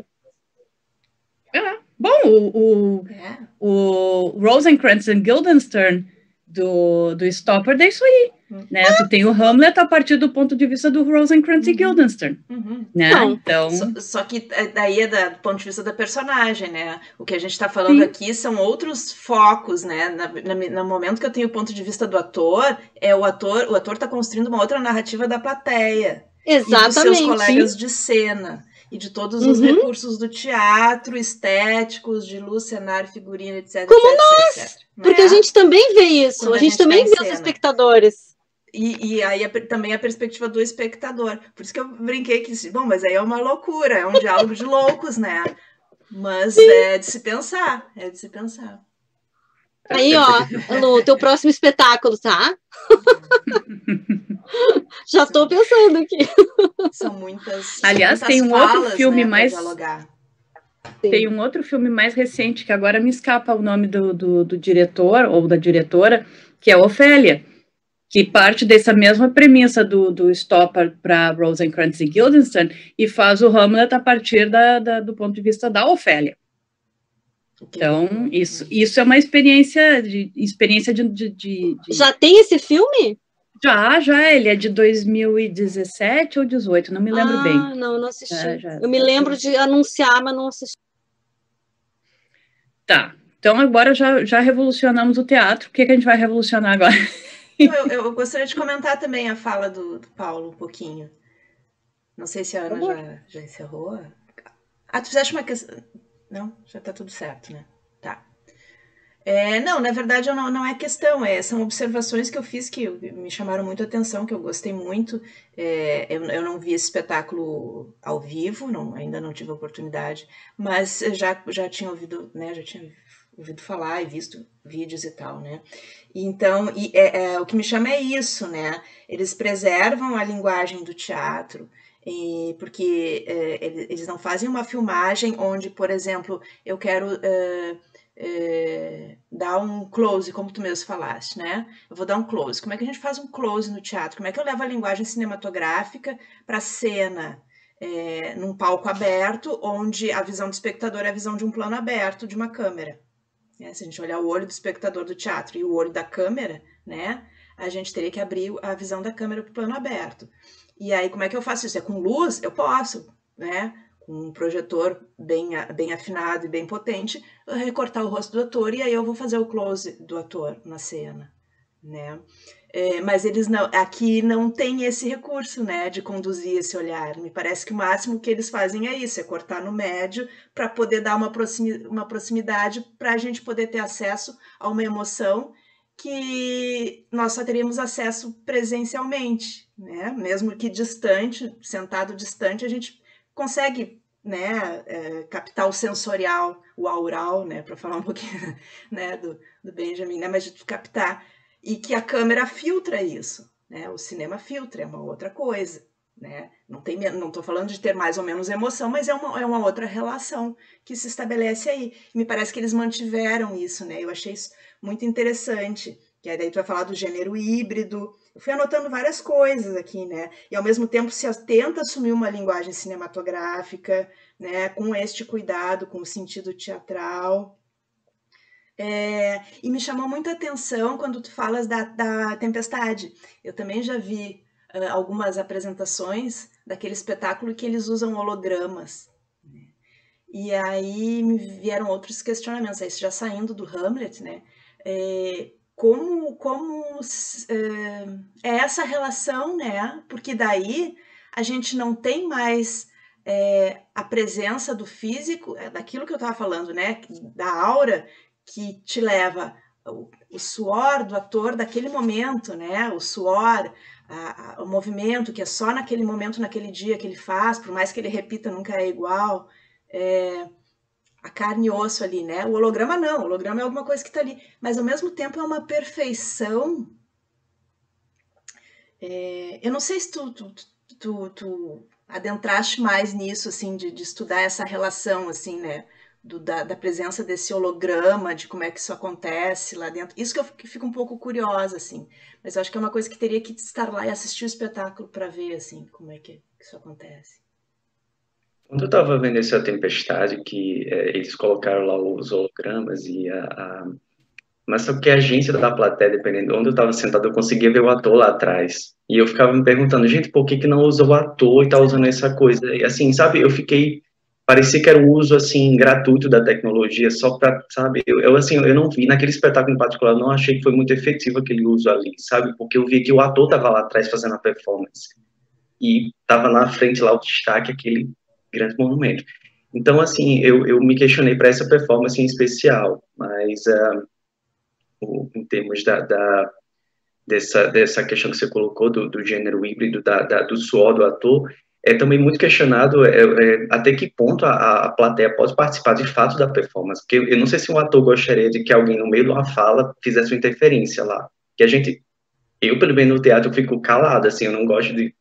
É. Bom, o, o, é. o Rosencrantz and Guildenstern do, do Stopper é isso aí, uhum. né? Tu tem o Hamlet a partir do ponto de vista do Rosencrantz uhum. e Guildenstern, uhum. né? Não. Então... Só, só que daí é da, do ponto de vista da personagem, né? O que a gente está falando Sim. aqui são outros focos, né? Na, na, no momento que eu tenho o ponto de vista do ator, é o ator, o ator está construindo uma outra narrativa da plateia. Exatamente. E dos seus colegas Sim. de cena. E de todos os uhum. recursos do teatro, estéticos, de luz, cenário, figurino, etcétera. Como etc, nós! etcétera. Porque é? a gente também vê isso, Quando a gente, a gente também vê cena. os espectadores. E, e aí a, também a perspectiva do espectador. Por isso que eu brinquei que, bom, mas aí é uma loucura, é um diálogo de loucos, né? Mas Sim. é de se pensar, é de se pensar. Aí, ó, Lu, teu próximo espetáculo, tá? Já estou pensando aqui. São muitas. Aliás, são muitas tem um falas, outro filme né, mais. Sim. Tem um outro filme mais recente, que agora me escapa o nome do, do, do diretor ou da diretora, que é Ofélia, que parte dessa mesma premissa do, do Stopper para Rosencrantz e Guildenstern e faz o Hamlet a partir da, da, do ponto de vista da Ofélia. Então, isso, isso é uma experiência de experiência de, de, de... Já tem esse filme? Já, já, ele é de dois mil e dezessete ou dezoito, não me lembro ah, bem. Ah, não, não assisti. Já, já, Eu me lembro de anunciar, mas não assisti. Tá, então agora já, já revolucionamos o teatro, o que, que a gente vai revolucionar agora? Eu, eu gostaria de comentar também a fala do, do Paulo um pouquinho. Não sei se a Ana já, já encerrou. Ah, tu fizeste uma questão... Não? Já tá tudo certo, né? Tá. É, não, na verdade não, não é questão, é, são observações que eu fiz que me chamaram muito a atenção, que eu gostei muito. É, eu, eu não vi esse espetáculo ao vivo, não, ainda não tive a oportunidade, mas já, já tinha ouvido, né, já tinha ouvido falar e visto vídeos e tal, né? E então, e, é, é, o que me chama é isso, né? Eles preservam a linguagem do teatro, E porque é, eles não fazem uma filmagem onde, por exemplo, eu quero é, é, dar um close, como tu mesmo falaste, né? Eu vou dar um close. Como é que a gente faz um close no teatro? Como é que eu levo a linguagem cinematográfica para a cena, é, num palco aberto, onde a visão do espectador é a visão de um plano aberto de uma câmera? É, se a gente olhar o olho do espectador do teatro e o olho da câmera, né? A gente teria que abrir a visão da câmera para o plano aberto. E aí, como é que eu faço isso? É com luz? Eu posso. né, com um projetor bem, bem afinado e bem potente, recortar o rosto do ator e aí eu vou fazer o close do ator na cena, né? É, mas eles não, aqui não tem esse recurso, né, de conduzir esse olhar. Me parece que o máximo que eles fazem é isso, é cortar no médio para poder dar uma, proximi, uma proximidade para a gente poder ter acesso a uma emoção que nós só teríamos acesso presencialmente, né? Mesmo que distante, sentado distante, a gente consegue, né, é, captar o sensorial, o aural, né, para falar um pouquinho, né, do, do Benjamin, né, mas captar, e que a câmera filtra isso, né, o cinema filtra, é uma outra coisa, né, não tem, não estou falando de ter mais ou menos emoção, mas é uma, é uma outra relação que se estabelece aí, me parece que eles mantiveram isso, né, eu achei isso muito interessante, que aí daí tu vai falar do gênero híbrido, eu fui anotando várias coisas aqui, né, e ao mesmo tempo se tenta assumir uma linguagem cinematográfica, né, com este cuidado, com o sentido teatral. É, e me chamou muita atenção quando tu falas da, da Tempestade. Eu também já vi uh, algumas apresentações daquele espetáculo que eles usam hologramas. Né? E aí me vieram outros questionamentos, aí já saindo do Hamlet, né? É, como como é, é essa relação, né? Porque daí a gente não tem mais é, a presença do físico, daquilo que eu estava falando, né? Da aura, que te leva o, o suor do ator daquele momento, né? O suor, a, a, o movimento que é só naquele momento, naquele dia que ele faz, por mais que ele repita, nunca é igual. É, a carne e osso ali, né? O holograma não, o holograma é alguma coisa que está ali, mas ao mesmo tempo é uma perfeição. É, eu não sei se tu, tu, tu, tu adentraste mais nisso, assim, de, de estudar essa relação, assim, né? Do, da, da presença desse holograma, de como é que isso acontece lá dentro. Isso que eu fico um pouco curiosa, assim. Mas eu acho que é uma coisa que teria que estar lá e assistir o espetáculo para ver, assim, como é que isso acontece. Quando eu estava vendo essa Tempestade, que é, eles colocaram lá os hologramas e a, a... Mas só que a agência da plateia, dependendo de onde eu estava sentado, eu conseguia ver o ator lá atrás. E eu ficava me perguntando, gente, por que que não usa o ator e tá usando essa coisa? E assim, sabe, eu fiquei... Parecia que era um uso, assim, gratuito da tecnologia, só para, sabe, eu, eu, assim, eu não vi, naquele espetáculo em particular, eu não achei que foi muito efetivo aquele uso ali, sabe, porque eu vi que o ator estava lá atrás fazendo a performance, e estava na frente lá o destaque, aquele grande monumento. Então, assim, eu, eu me questionei para essa performance em especial, mas uh, o, em termos da, da, dessa, dessa questão que você colocou, do, do gênero híbrido, da, da, do suor do ator, é também muito questionado é, é, até que ponto a, a plateia pode participar de fato da performance, porque eu, eu não sei se um ator gostaria de que alguém no meio de uma fala fizesse uma interferência lá, que a gente, eu pelo menos no teatro eu fico calado, assim, eu não gosto de,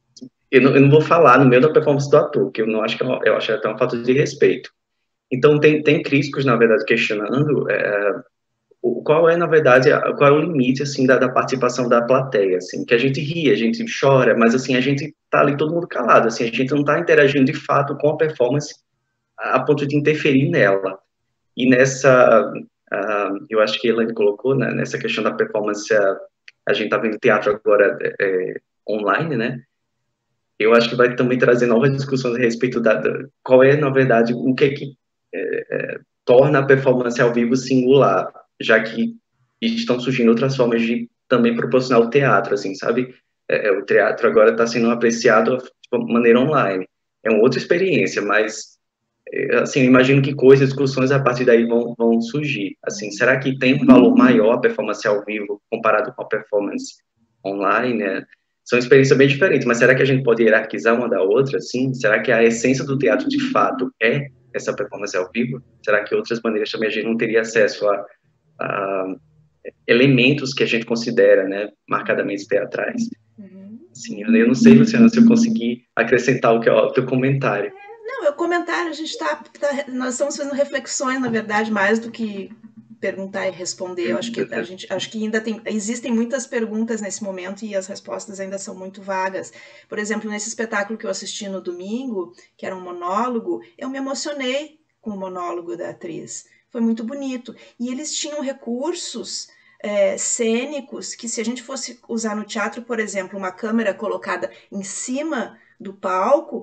eu não, eu não vou falar no meio da performance do ator, porque eu não acho que é uma, eu acho até uma falta de respeito. Então tem, tem críticos, na verdade, questionando é, qual é, na verdade, qual é o limite, assim, da, da participação da plateia, assim, que a gente ri, a gente chora, mas, assim, a gente tá ali todo mundo calado, assim, a gente não tá interagindo, de fato, com a performance a ponto de interferir nela. E nessa, uh, eu acho que a Elaine colocou, né, nessa questão da performance, a, a gente tá vendo teatro agora é, online, né, eu acho que vai também trazer novas discussões a respeito da, da qual é, na verdade, o que é que é, é, torna a performance ao vivo singular, já que estão surgindo outras formas de também proporcionar o teatro, assim, sabe? É, o teatro agora está sendo apreciado de maneira online. É uma outra experiência, mas, assim, eu imagino que coisas, discussões a partir daí vão, vão surgir. Assim, será que tem um valor maior a performance ao vivo comparado com a performance online, né? São experiências bem diferentes, mas será que a gente pode hierarquizar uma da outra, assim? Será que a essência do teatro, de fato, é essa performance ao vivo? Será que outras maneiras também a gente não teria acesso a, a elementos que a gente considera, né, marcadamente teatrais? Uhum. Assim, eu, eu não sei, Luciana, se eu conseguir acrescentar o que é o teu comentário. Não, é o comentário, a gente está, tá, nós estamos fazendo reflexões, na verdade, mais do que perguntar e responder. Eu acho que a gente, acho que ainda tem, existem muitas perguntas nesse momento e as respostas ainda são muito vagas. Por exemplo, nesse espetáculo que eu assisti no domingo, que era um monólogo, eu me emocionei com o monólogo da atriz. Foi muito bonito. E eles tinham recursos é, cênicos que, se a gente fosse usar no teatro, por exemplo, uma câmera colocada em cima do palco,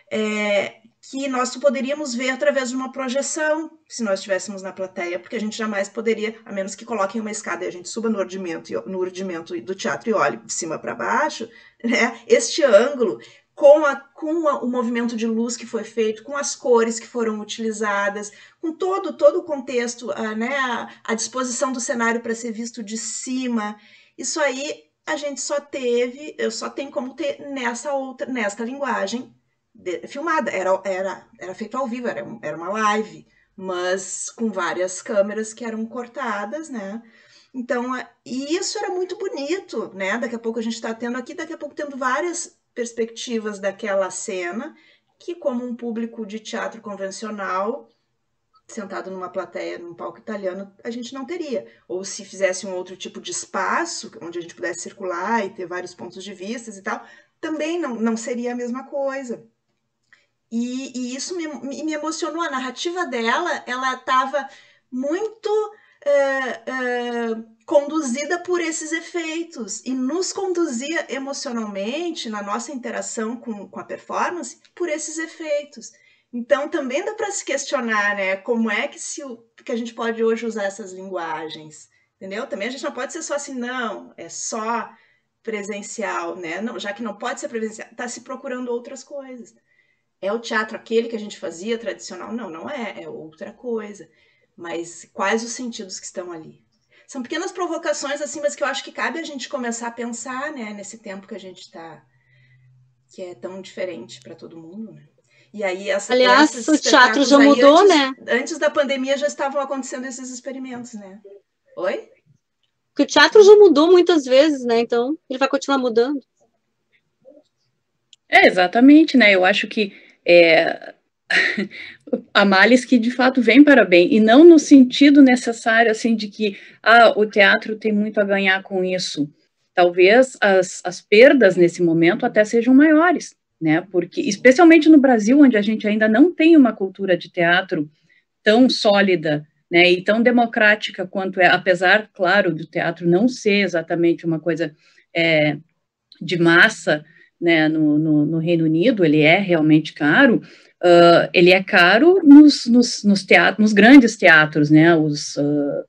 é, que nós poderíamos ver através de uma projeção, se nós estivéssemos na plateia, porque a gente jamais poderia, a menos que coloquem uma escada e a gente suba no urdimento, no urdimento do teatro e olhe de cima para baixo, né? Este ângulo, com, a, com a, o movimento de luz que foi feito, com as cores que foram utilizadas, com todo, todo o contexto, a, né, a, a disposição do cenário para ser visto de cima, isso aí a gente só teve, eu só tenho como ter nessa outra, nesta linguagem de, filmada, era, era, era feito ao vivo, era, era uma live, mas com várias câmeras que eram cortadas, né? Então, e isso era muito bonito, né? Daqui a pouco a gente está tendo aqui, daqui a pouco tendo várias perspectivas daquela cena, que como um público de teatro convencional, sentado numa plateia, num palco italiano, a gente não teria. Ou se fizesse um outro tipo de espaço, onde a gente pudesse circular e ter vários pontos de vista e tal, também não, não seria a mesma coisa. E, e isso me, me emocionou. A narrativa dela, ela estava muito é, é, conduzida por esses efeitos e nos conduzia emocionalmente na nossa interação com, com a performance por esses efeitos. Então também dá para se questionar, né, como é que, se, que a gente pode hoje usar essas linguagens, entendeu? Também a gente não pode ser só assim, não, é só presencial, né? Não, já que não pode ser presencial, está se procurando outras coisas. É o teatro aquele que a gente fazia tradicional? Não, não é, é outra coisa. Mas quais os sentidos que estão ali? São pequenas provocações, assim, mas que eu acho que cabe a gente começar a pensar, né, nesse tempo que a gente está, que é tão diferente para todo mundo, né? E aí, essa, aliás, o teatro já mudou, antes, né? Antes da pandemia já estavam acontecendo esses experimentos, né? Oi? Porque o teatro já mudou muitas vezes, né? Então, ele vai continuar mudando. É, exatamente, né? Eu acho que é, a males que de fato vem para bem, e não no sentido necessário, assim, de que ah, o teatro tem muito a ganhar com isso. Talvez as, as perdas nesse momento até sejam maiores, né? Porque, especialmente no Brasil, onde a gente ainda não tem uma cultura de teatro tão sólida, né, e tão democrática quanto é, apesar, claro, do teatro não ser exatamente uma coisa é, de massa, né, no, no, no Reino Unido, ele é realmente caro, uh, ele é caro nos, nos, nos, teatros, nos grandes teatros, né, os, uh,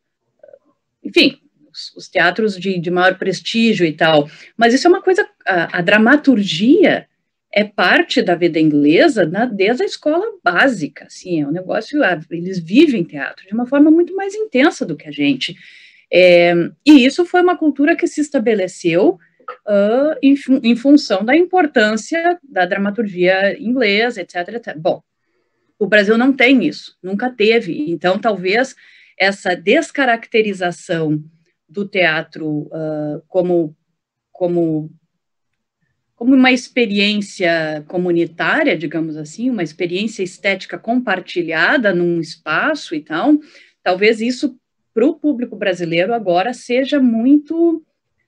enfim, os, os teatros de, de maior prestígio e tal, mas isso é uma coisa, a, a dramaturgia é parte da vida inglesa na, desde a escola básica, assim, é um negócio, eles vivem teatro de uma forma muito mais intensa do que a gente, é, e isso foi uma cultura que se estabeleceu Uh, em, em função da importância da dramaturgia inglesa, etc, etcétera. Bom, o Brasil não tem isso, nunca teve, então talvez essa descaracterização do teatro uh, como, como, como uma experiência comunitária, digamos assim, uma experiência estética compartilhada num espaço e tal, talvez isso para o público brasileiro agora seja muito...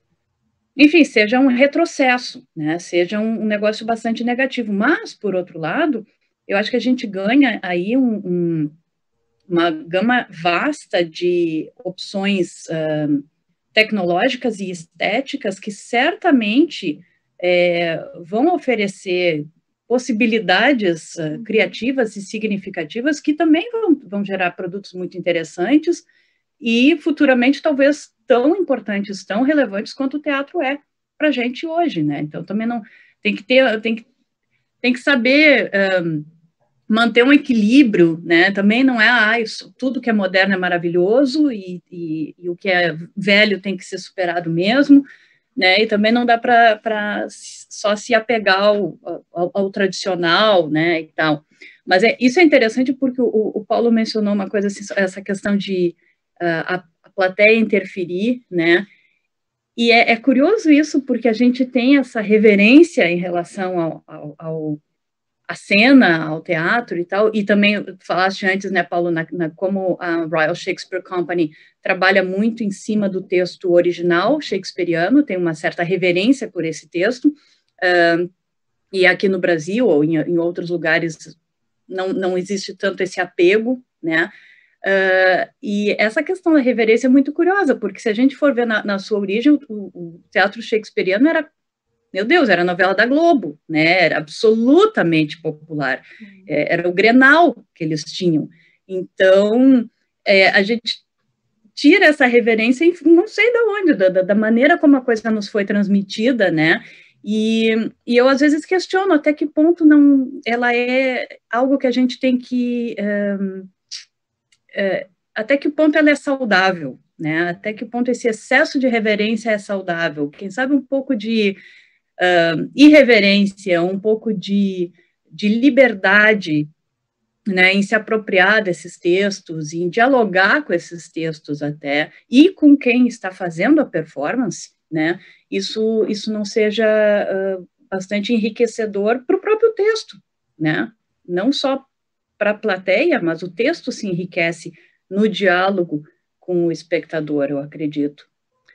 enfim, seja um retrocesso, né, seja um, um negócio bastante negativo, mas, por outro lado, eu acho que a gente ganha aí um, um, uma gama vasta de opções uh, tecnológicas e estéticas que certamente é, vão oferecer possibilidades uh, criativas e significativas que também vão, vão gerar produtos muito interessantes e futuramente talvez tão importantes, tão relevantes quanto o teatro é para a gente hoje, né? Então também não tem que ter, tem que, tem que saber um, manter um equilíbrio, né? Também não é ah, isso, tudo que é moderno é maravilhoso e, e, e o que é velho tem que ser superado mesmo, né? E também não dá para só se apegar ao, ao, ao tradicional, né? E tal. Mas é, isso é interessante porque o, o Paulo mencionou uma coisa assim, essa questão de uh, a plateia interferir, né, e é, é curioso isso, porque a gente tem essa reverência em relação ao, ao, ao à cena, ao teatro e tal, e também, falaste antes, né, Paulo, na, na, como a Royal Shakespeare Company trabalha muito em cima do texto original shakespeariano, tem uma certa reverência por esse texto, uh, e aqui no Brasil, ou em, em outros lugares, não, não existe tanto esse apego, né. Uh, e essa questão da reverência é muito curiosa, porque se a gente for ver na, na sua origem, o, o teatro shakespeariano era meu Deus, era a novela da Globo, né? Era absolutamente popular. É, era o Grenal que eles tinham. Então, é, a gente tira essa reverência, não sei de onde, da, da maneira como a coisa nos foi transmitida, né? E, e eu, às vezes, questiono até que ponto não, ela é algo que a gente tem que... Um, é, até que ponto ela é saudável, né? Até que ponto esse excesso de reverência é saudável. Quem sabe um pouco de uh, irreverência, um pouco de, de liberdade, né, em se apropriar desses textos, em dialogar com esses textos até, e com quem está fazendo a performance, né, isso, isso não seja uh, bastante enriquecedor para o próprio texto, né, não só para a plateia, mas o texto se enriquece no diálogo com o espectador, eu acredito.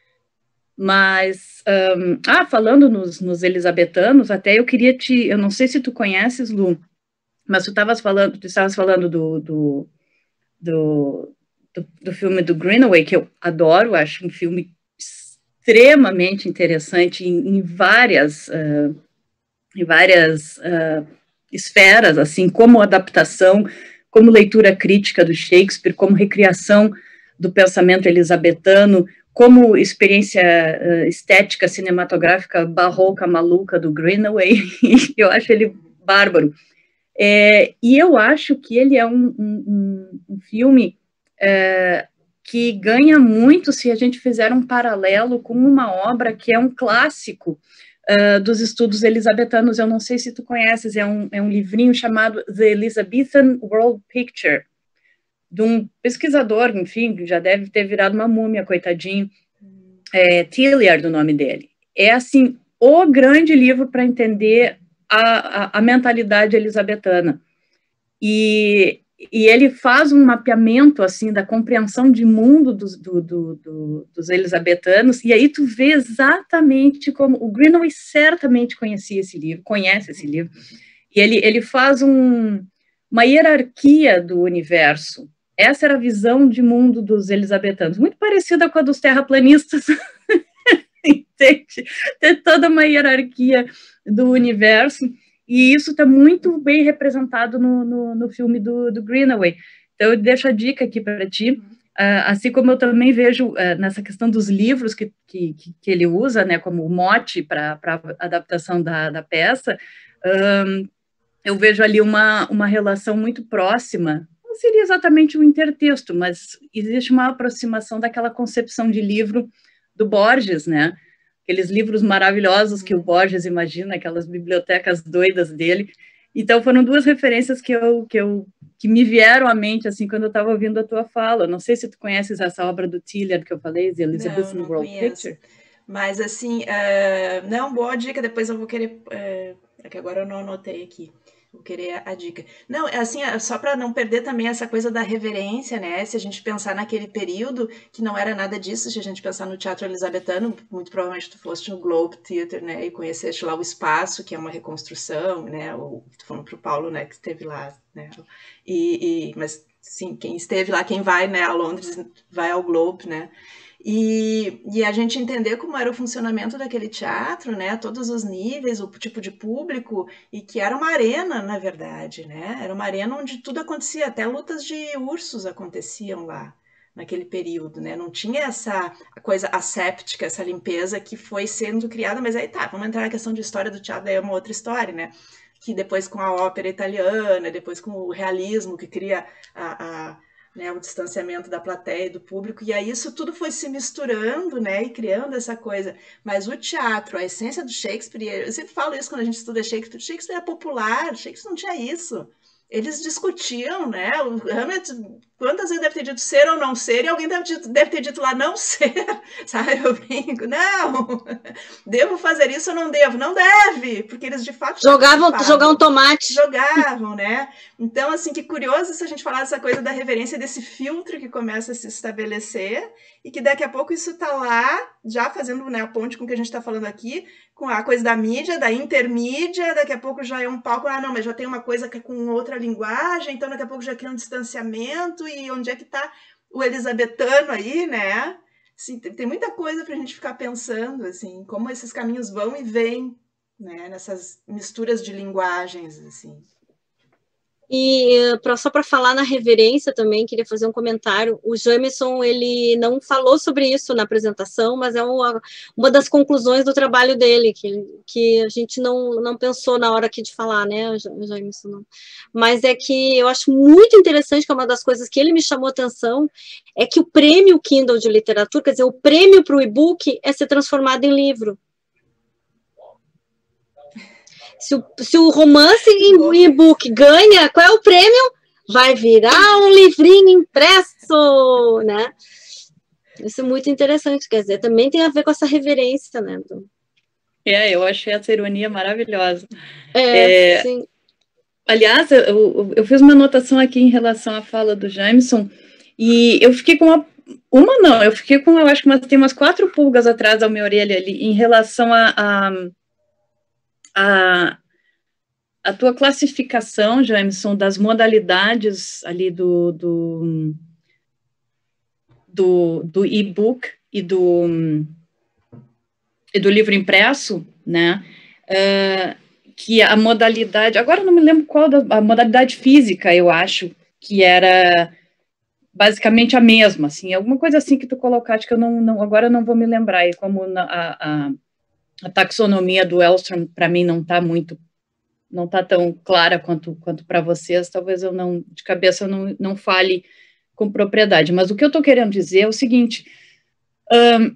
Mas, um, ah, falando nos, nos elisabetanos, até eu queria te, eu não sei se tu conheces, Lu, mas tu estavas falando, tu estavas falando do, do, do, do, do filme do Greenaway, que eu adoro, acho um filme extremamente interessante em, em várias, uh, em várias uh, esferas, assim, como adaptação, como leitura crítica do Shakespeare, como recriação do pensamento elisabetano, como experiência uh, estética cinematográfica barroca maluca do Greenaway. Eu acho ele bárbaro. É, e eu acho que ele é um, um, um filme é, que ganha muito se a gente fizer um paralelo com uma obra que é um clássico uh, dos estudos elisabetanos. Eu não sei se tu conheces, é um, é um livrinho chamado The Elizabethan World Picture, de um pesquisador, enfim, já deve ter virado uma múmia, coitadinho, é, Tilliard, o nome dele. É, assim, o grande livro para entender A, a, a mentalidade elisabetana, e, e ele faz um mapeamento, assim, da compreensão de mundo dos, do, do, do, dos elisabetanos, e aí tu vê exatamente como, o Greenaway certamente conhecia esse livro, conhece esse livro, e ele, ele faz um, uma hierarquia do universo. Essa era a visão de mundo dos elisabetanos, muito parecida com a dos terraplanistas, entende? Tem toda uma hierarquia do universo, e isso está muito bem representado no, no, no filme do, do Greenaway. Então, eu deixo a dica aqui para ti, uh, assim como eu também vejo uh, nessa questão dos livros que, que, que ele usa, né, como mote para a adaptação da, da peça, um, eu vejo ali uma, uma relação muito próxima, não seria exatamente um intertexto, mas existe uma aproximação daquela concepção de livro do Borges, né, aqueles livros maravilhosos que o Borges imagina, aquelas bibliotecas doidas dele. Então, foram duas referências que, eu, que, eu, que me vieram à mente, assim, quando eu estava ouvindo a tua fala. Não sei se tu conheces essa obra do Tilliard que eu falei, The Elizabethan World Picture. Mas, assim, uh, não, boa dica, depois eu vou querer... Uh, é que agora eu não anotei aqui. Vou querer a dica. Não, assim, só para não perder também essa coisa da reverência, né? Se a gente pensar naquele período que não era nada disso, se a gente pensar no teatro elisabetano, muito provavelmente tu foste no Globe Theatre, né? E conheceste lá o espaço, que é uma reconstrução, né? Ou tô falando pro Paulo, né? Que esteve lá, né? E, e, mas, sim, quem esteve lá, quem vai, né? A Londres, vai ao Globe, né? E, e a gente entender como era o funcionamento daquele teatro, né, todos os níveis, o tipo de público, e que era uma arena, na verdade, né, era uma arena onde tudo acontecia, até lutas de ursos aconteciam lá, naquele período, né, não tinha essa coisa asséptica, essa limpeza que foi sendo criada, mas aí tá, vamos entrar na questão de história do teatro, daí é uma outra história, né, que depois com a ópera italiana, depois com o realismo que cria a... a né, o distanciamento da plateia e do público, e aí isso tudo foi se misturando, né, e criando essa coisa. Mas o teatro, a essência do Shakespeare, eu sempre falo isso quando a gente estuda Shakespeare, Shakespeare é popular, Shakespeare não tinha isso. Eles discutiam, né, o Hamlet, quantas vezes deve ter dito ser ou não ser, e alguém deve, deve ter dito lá não ser, sabe, eu brinco, não, devo fazer isso ou não devo? Não deve, porque eles de fato... Jogavam, jogavam um tomate. Jogavam, né, então assim, que curioso se a gente falar dessa coisa da reverência, desse filtro que começa a se estabelecer, e que daqui a pouco isso está lá, já fazendo, né, a ponte com o que a gente está falando aqui, com a coisa da mídia, da intermídia, daqui a pouco já é um palco, ah, não, mas já tem uma coisa que é com outra linguagem, então daqui a pouco já cria um distanciamento, e onde é que está o elisabetano aí, né? Assim, tem, tem muita coisa para a gente ficar pensando, assim, como esses caminhos vão e vêm, né? Nessas misturas de linguagens, assim. E pra, só para falar na reverência também, queria fazer um comentário. O Jameson, ele não falou sobre isso na apresentação, mas é uma, uma das conclusões do trabalho dele, que, que a gente não, não pensou na hora aqui de falar, né, o Jameson? Não. Mas é que eu acho muito interessante, que é uma das coisas que ele me chamou a atenção, é que o prêmio Kindle de literatura, quer dizer, o prêmio para o e-book é ser transformado em livro. Se o, se o romance em e-book ganha, qual é o prêmio? Vai virar um livrinho impresso, né? Isso é muito interessante, quer dizer, também tem a ver com essa reverência, né? É, eu achei essa ironia maravilhosa. É, é sim. Aliás, eu, eu fiz uma anotação aqui em relação à fala do Jameson, e eu fiquei com uma, uma não, eu fiquei com, eu acho que umas, tem umas quatro pulgas atrás da minha orelha ali, em relação a, a A, a tua classificação, Jameson, das modalidades ali do, do, do, do e-book e do, e do livro impresso, né, uh, que a modalidade, agora eu não me lembro qual, da, a modalidade física, eu acho, que era basicamente a mesma, assim, alguma coisa assim que tu colocaste, que eu não, não agora eu não vou me lembrar, e como na, a, a a taxonomia do Elstrom, para mim, não está muito, não está tão clara quanto, quanto para vocês, talvez eu não, de cabeça, eu não, não fale com propriedade, mas o que eu estou querendo dizer é o seguinte, um,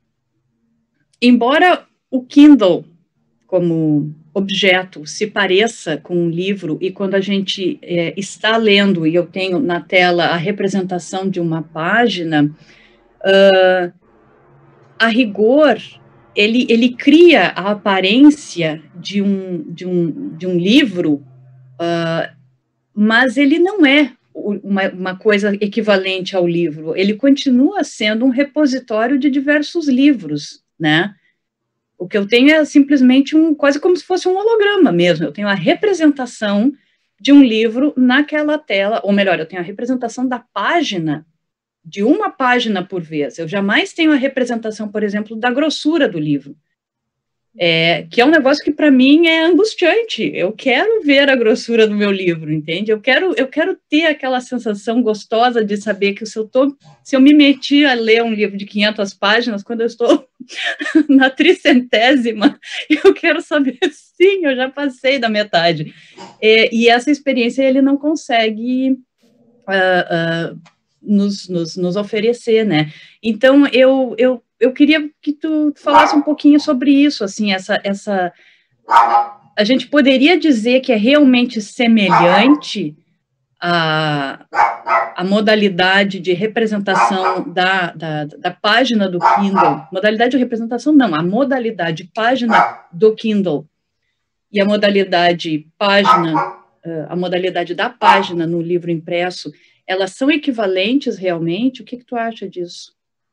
embora o Kindle, como objeto, se pareça com um livro, e quando a gente é, está lendo, e eu tenho na tela a representação de uma página, uh, a rigor, Ele, ele cria a aparência de um, de um, de um livro, uh, mas ele não é uma, uma coisa equivalente ao livro, ele continua sendo um repositório de diversos livros, né? O que eu tenho é simplesmente um, quase como se fosse um holograma mesmo, eu tenho a representação de um livro naquela tela, ou melhor, eu tenho a representação da página, de uma página por vez. Eu jamais tenho a representação, por exemplo, da grossura do livro, é, que é um negócio que para mim é angustiante. Eu quero ver a grossura do meu livro, entende? Eu quero, eu quero ter aquela sensação gostosa de saber que se eu, tô, se eu me meti a ler um livro de quinhentas páginas, quando eu estou na tricentésima, eu quero saber, sim, eu já passei da metade. É, e essa experiência ele não consegue Uh, uh, Nos, nos, nos oferecer, né? Então, eu, eu, eu queria que tu falasse um pouquinho sobre isso, assim, essa, essa... A gente poderia dizer que é realmente semelhante à, à modalidade de representação da, da, da página do Kindle, modalidade de representação não, a modalidade página do Kindle e a modalidade página, a modalidade da página no livro impresso, elas são equivalentes realmente? O que, que tu acha disso?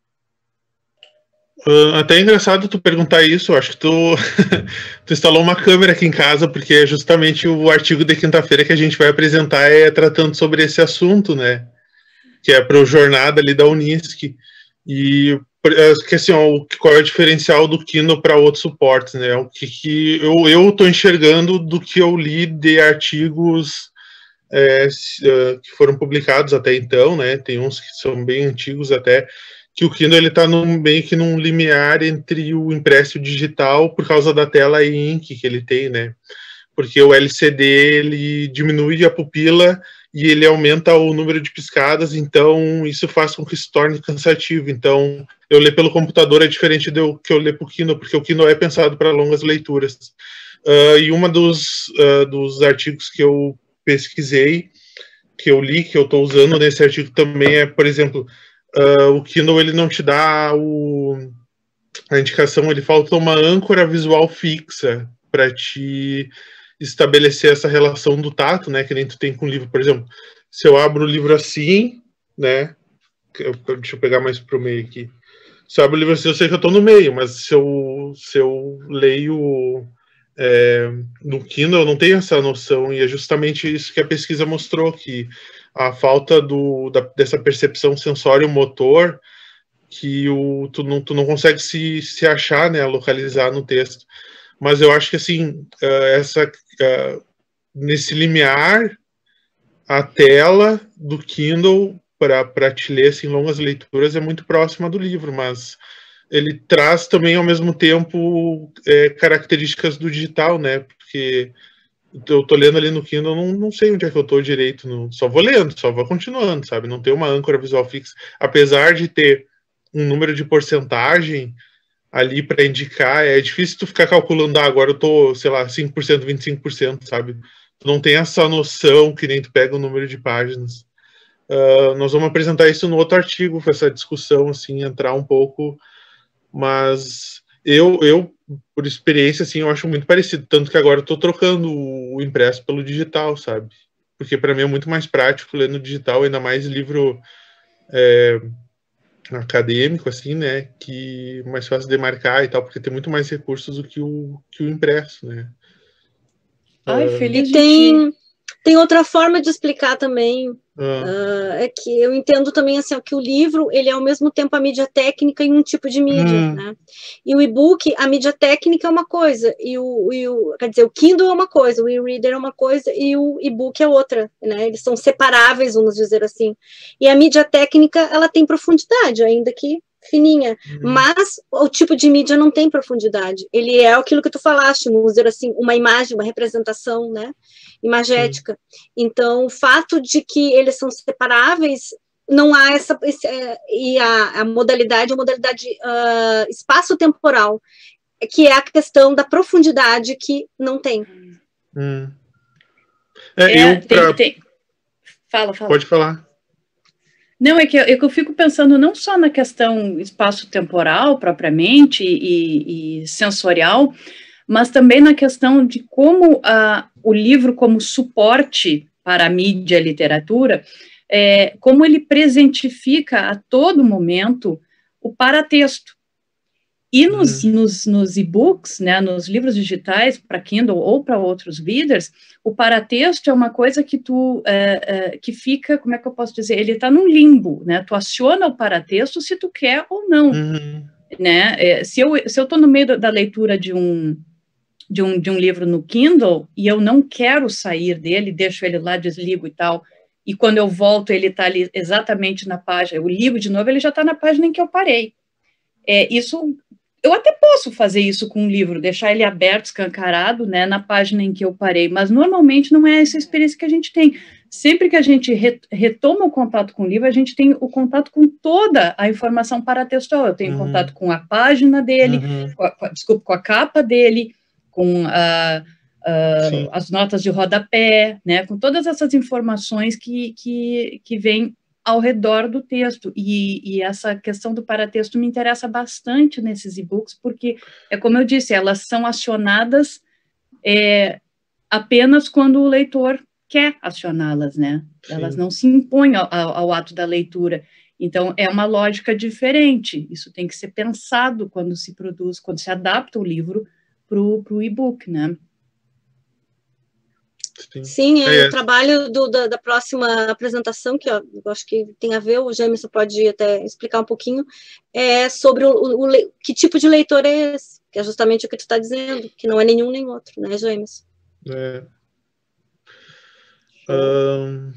Uh, até é engraçado tu perguntar isso, eu acho que tu, tu instalou uma câmera aqui em casa, porque é justamente o artigo de quinta-feira que a gente vai apresentar é tratando sobre esse assunto, né? Que é para o Jornada ali da Unisc. E que, assim, ó, qual é o diferencial do Kindle para outros suportes, né? O que, que eu estou enxergando do que eu li de artigos É, que foram publicados até então, né? Tem uns que são bem antigos até, que o Kindle ele está meio que num limiar entre o impresso digital por causa da tela e-ink que ele tem, né? Porque o L C D ele diminui a pupila e ele aumenta o número de piscadas, então isso faz com que se torne cansativo. Então, eu ler pelo computador é diferente do que eu ler por Kindle, porque o Kindle é pensado para longas leituras. Uh, e uma dos, uh, dos artigos que eu pesquisei, que eu li, que eu estou usando nesse artigo também é, por exemplo, uh, o Kindle ele não te dá o, a indicação, ele falta uma âncora visual fixa para te estabelecer essa relação do tato, né, que nem tu tem com o livro. Por exemplo, se eu abro o livro assim, né, eu, deixa eu pegar mais pro meio aqui, se eu abro o livro assim, eu sei que eu estou no meio, mas se eu, se eu leio É, no Kindle eu não tenho essa noção, e é justamente isso que a pesquisa mostrou, que a falta do, da, dessa percepção sensório-motor, que o, tu, não, tu não consegue se, se achar, né, localizar no texto. mas eu acho que, assim, essa, nesse limiar, a tela do Kindle para te ler, assim, longas leituras é muito próxima do livro, mas ele traz também, ao mesmo tempo, é, características do digital, né? Porque eu tô lendo ali no Kindle, não, não sei onde é que eu tô direito, não, só vou lendo, só vou continuando, sabe? Não tem uma âncora visual fixa, apesar de ter um número de porcentagem ali para indicar, é difícil tu ficar calculando, ah, agora eu tô, sei lá, cinco por cento, vinte e cinco por cento, sabe? Tu não tem essa noção que nem tu pega o número de páginas. Uh, nós vamos apresentar isso no outro artigo, com essa discussão, assim, entrar um pouco, mas eu, eu, por experiência, assim, eu acho muito parecido, tanto que agora eu tô trocando o impresso pelo digital, sabe? Porque para mim é muito mais prático ler no digital, ainda mais livro é, acadêmico, assim, né, que é mais fácil de marcar e tal, porque tem muito mais recursos do que o, que o impresso, né? Ai, Uh, feliz E tem, tem outra forma de explicar também, uh, é que eu entendo também assim, ó, que o livro, ele é ao mesmo tempo a mídia técnica e um tipo de mídia, Hum. né? E o e-book, a mídia técnica é uma coisa, e o, e o, quer dizer, o Kindle é uma coisa, o e-reader é uma coisa, e o e-book é outra, né? Eles são separáveis, vamos dizer assim. E a mídia técnica, ela tem profundidade, ainda que fininha, mas o tipo de mídia não tem profundidade, ele é aquilo que tu falaste, vamos dizer assim, uma imagem, uma representação, né, imagética. Sim. Então, o fato de que eles são separáveis, não há essa, esse, é, e a, a modalidade, a modalidade uh, espaço-temporal, que é a questão da profundidade que não tem. Hum. É, é, eu, pra... tem, tem... Fala, fala. Pode falar. Não, é que, eu, é que eu fico pensando não só na questão espaço-temporal, propriamente, e, e sensorial, mas também na questão de como a, o livro, como suporte para a mídia e a literatura, é, como ele presentifica a todo momento o paratexto. E nos, uhum. nos, nos e-books, né, nos livros digitais, para Kindle ou para outros readers, o paratexto é uma coisa que tu, é, é, que fica, como é que eu posso dizer, ele está num limbo, né, tu aciona o paratexto se tu quer ou não, uhum. né, é, se eu se eu estou no meio da leitura de um, de, um, de um livro no Kindle, e eu não quero sair dele, deixo ele lá, desligo e tal, e quando eu volto ele está ali exatamente na página, eu ligo de novo, ele já está na página em que eu parei. É, isso... Eu até posso fazer isso com um livro, deixar ele aberto, escancarado, né, na página em que eu parei, mas normalmente não é essa experiência que a gente tem. Sempre que a gente re, retoma o contato com o livro, a gente tem o contato com toda a informação paratextual. Eu tenho uhum. contato com a página dele, uhum. com a, com a, desculpa, com a capa dele, com a, a, as notas de rodapé, né, com todas essas informações que, que, que vêm ao redor do texto, e, e essa questão do paratexto me interessa bastante nesses e-books, porque, é como eu disse, elas são acionadas é, apenas quando o leitor quer acioná-las, né? Sim. Elas não se impõem ao, ao ato da leitura, então é uma lógica diferente, isso tem que ser pensado quando se produz, quando se adapta o livro para o e-book, né? Sim, Sim é, é o trabalho do, da, da próxima apresentação, que ó, eu acho que tem a ver, o Jameson pode até explicar um pouquinho, é sobre o, o, o que tipo de leitor é esse, que é justamente o que tu está dizendo, que não é nenhum nem outro, né, Jameson? É. Um...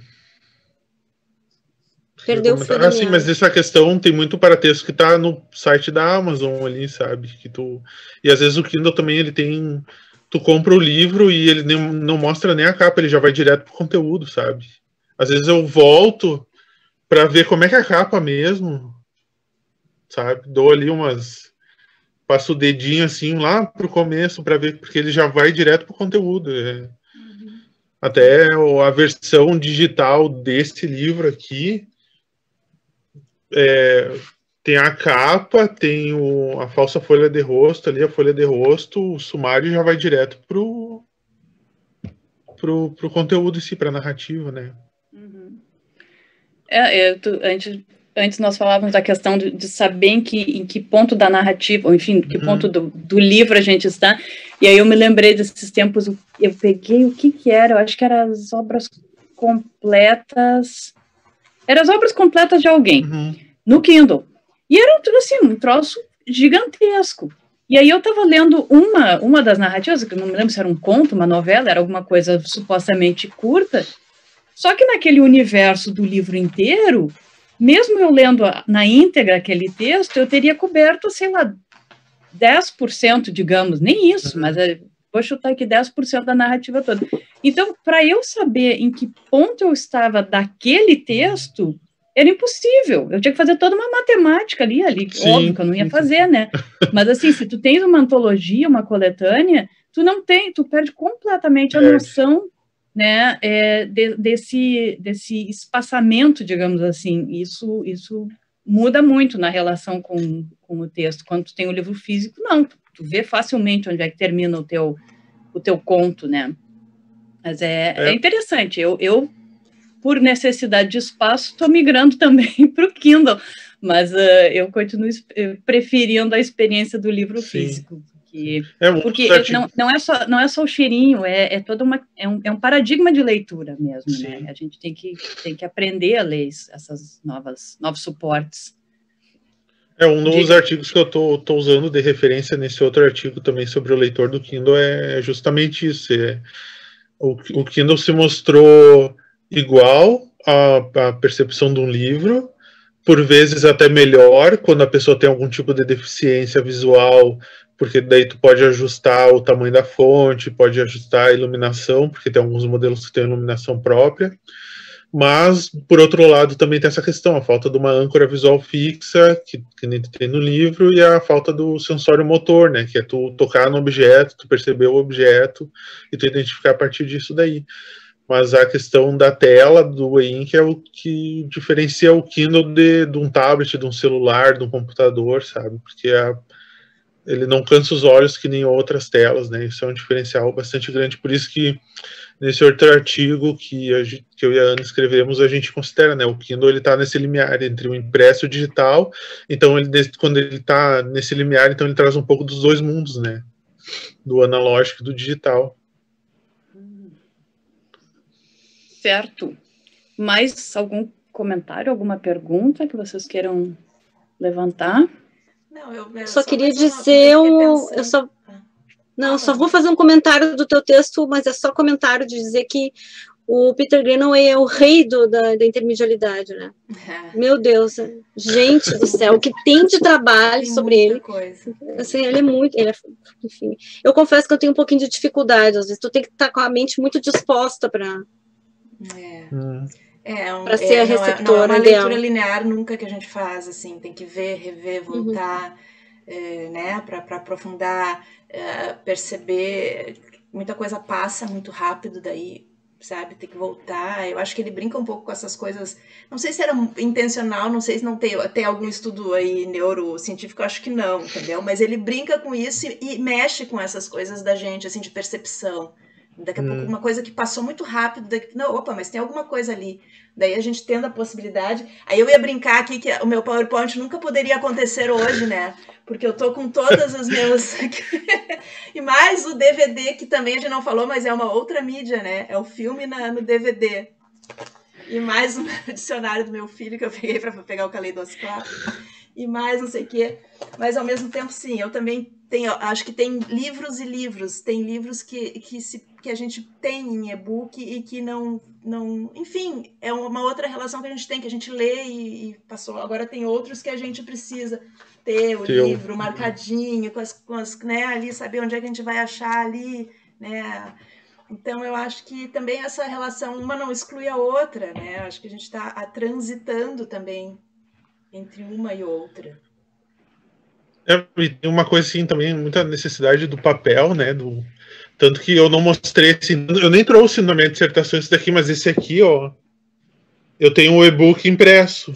Perdeu o fio. Ah, sim, mas essa questão tem muito paratexto que está no site da Amazon ali, sabe? Que tu... E às vezes o Kindle também ele tem... Tu compra o livro e ele nem, não mostra nem a capa, ele já vai direto pro conteúdo, sabe? Às vezes eu volto para ver como é que é a capa mesmo, sabe? Dou ali umas... Passo o dedinho assim lá pro começo para ver, porque ele já vai direto pro conteúdo. É. Uhum. Até a versão digital desse livro aqui é... tem a capa, tem o, a falsa folha de rosto ali, a folha de rosto, o sumário já vai direto pro, pro, pro conteúdo em si, pra narrativa, né? Uhum. É, eu, tu, antes, antes nós falávamos da questão de, de saber em que, em que ponto da narrativa, ou enfim, em que uhum. ponto do, do livro a gente está, e aí eu me lembrei desses tempos, eu peguei o que que era, eu acho que eram as obras completas, eram as obras completas de alguém, uhum. no Kindle. E era assim, um troço gigantesco. E aí eu estava lendo uma, uma das narrativas, que eu não me lembro se era um conto, uma novela, era alguma coisa supostamente curta, só que naquele universo do livro inteiro, mesmo eu lendo a, na íntegra aquele texto, eu teria coberto, sei lá, dez por cento, digamos, nem isso, mas é, vou chutar aqui dez por cento da narrativa toda. Então, para eu saber em que ponto eu estava daquele texto, era impossível. Eu tinha que fazer toda uma matemática ali, ali Sim, óbvio que eu não ia fazer, né? Mas, assim, se tu tens uma antologia, uma coletânea, tu não tem, tu perde completamente a noção, né, é, de, desse, desse espaçamento, digamos assim. Isso, isso muda muito na relação com, com o texto. Quando tu tem o livro físico, não, tu, tu vê facilmente onde é que termina o teu, o teu conto, né? Mas é, é. é interessante. Eu, eu, por necessidade de espaço, estou migrando também para o Kindle, mas uh, eu continuo preferindo a experiência do livro Sim. físico. Que, é um porque não, não, é só, não é só o cheirinho, é, é, toda uma, é, um, é um paradigma de leitura mesmo, Sim. né? A gente tem que, tem que aprender a ler essas novas, novos suportes. É, um dos de... artigos que eu tô, tô usando de referência nesse outro artigo também sobre o leitor do Kindle é justamente isso. É, o, o Kindle se mostrou igual à, à percepção de um livro, por vezes até melhor, quando a pessoa tem algum tipo de deficiência visual, porque daí tu pode ajustar o tamanho da fonte, pode ajustar a iluminação, porque tem alguns modelos que têm iluminação própria. Mas, por outro lado, também tem essa questão, a falta de uma âncora visual fixa, que, que nem tem no livro, e a falta do sensório motor, né, que é tu tocar no objeto, tu perceber o objeto, e tu identificar a partir disso daí. Mas a questão da tela, do e-ink, é o que diferencia o Kindle de, de um tablet, de um celular, de um computador, sabe, porque a ele não cansa os olhos que nem outras telas, né? Isso é um diferencial bastante grande. Por isso que nesse outro artigo que, a gente, que eu e a Ana escrevemos, a gente considera, né? O Kindle ele está nesse limiar entre o impresso e o digital. Então, ele, quando ele está nesse limiar, então ele traz um pouco dos dois mundos, né? Do analógico e do digital. Certo. Mais algum comentário, alguma pergunta que vocês queiram levantar? Não, eu, eu só, só queria dizer um, eu só não, ah, só vou fazer um comentário do teu texto, mas é só comentário de dizer que o Peter Greenaway é o rei do, da, da intermedialidade, né? É. Meu Deus, gente do céu, o que tem de trabalho tem sobre ele. Coisa. Assim, ele é muito, ele é, enfim. Eu confesso que eu tenho um pouquinho de dificuldade, às vezes tu tem que estar com a mente muito disposta para é. Hum. É, um, para ser é, a receptora não é, não é uma ideal. leitura linear nunca que a gente faz, assim, tem que ver, rever, voltar, uhum. é, né, para aprofundar, é, perceber, muita coisa passa muito rápido daí, sabe, tem que voltar. Eu acho que ele brinca um pouco com essas coisas, não sei se era intencional, não sei se não tem, tem algum estudo aí neurocientífico, eu acho que não, entendeu, mas ele brinca com isso e, e mexe com essas coisas da gente, assim, de percepção. Daqui a hum. pouco uma coisa que passou muito rápido, daqui, não, opa, mas tem alguma coisa ali. Daí a gente tendo a possibilidade. Aí eu ia brincar aqui que o meu PowerPoint nunca poderia acontecer hoje, né? Porque eu tô com todas as minhas... e mais o D V D, que também a gente não falou, mas é uma outra mídia, né? É o filme na, no D V D. E mais um dicionário do meu filho que eu peguei para pegar o caleidoscópio. E mais não sei o quê. Mas ao mesmo tempo, sim, eu também tenho, acho que tem livros e livros, tem livros que, que, se, que a gente tem em e-book e que não, não, enfim, é uma outra relação que a gente tem, que a gente lê e, e passou. Agora tem outros que a gente precisa ter o Teu. livro marcadinho, com as, com as, né, ali, saber onde é que a gente vai achar ali, né? Então, eu acho que também essa relação, uma não exclui a outra, né? Acho que a gente está transitando também entre uma e outra. É, e tem uma coisa assim também, muita necessidade do papel, né? Do, tanto que eu não mostrei assim, eu nem trouxe na minha dissertação esse daqui, mas esse aqui, ó, eu tenho um e-book impresso.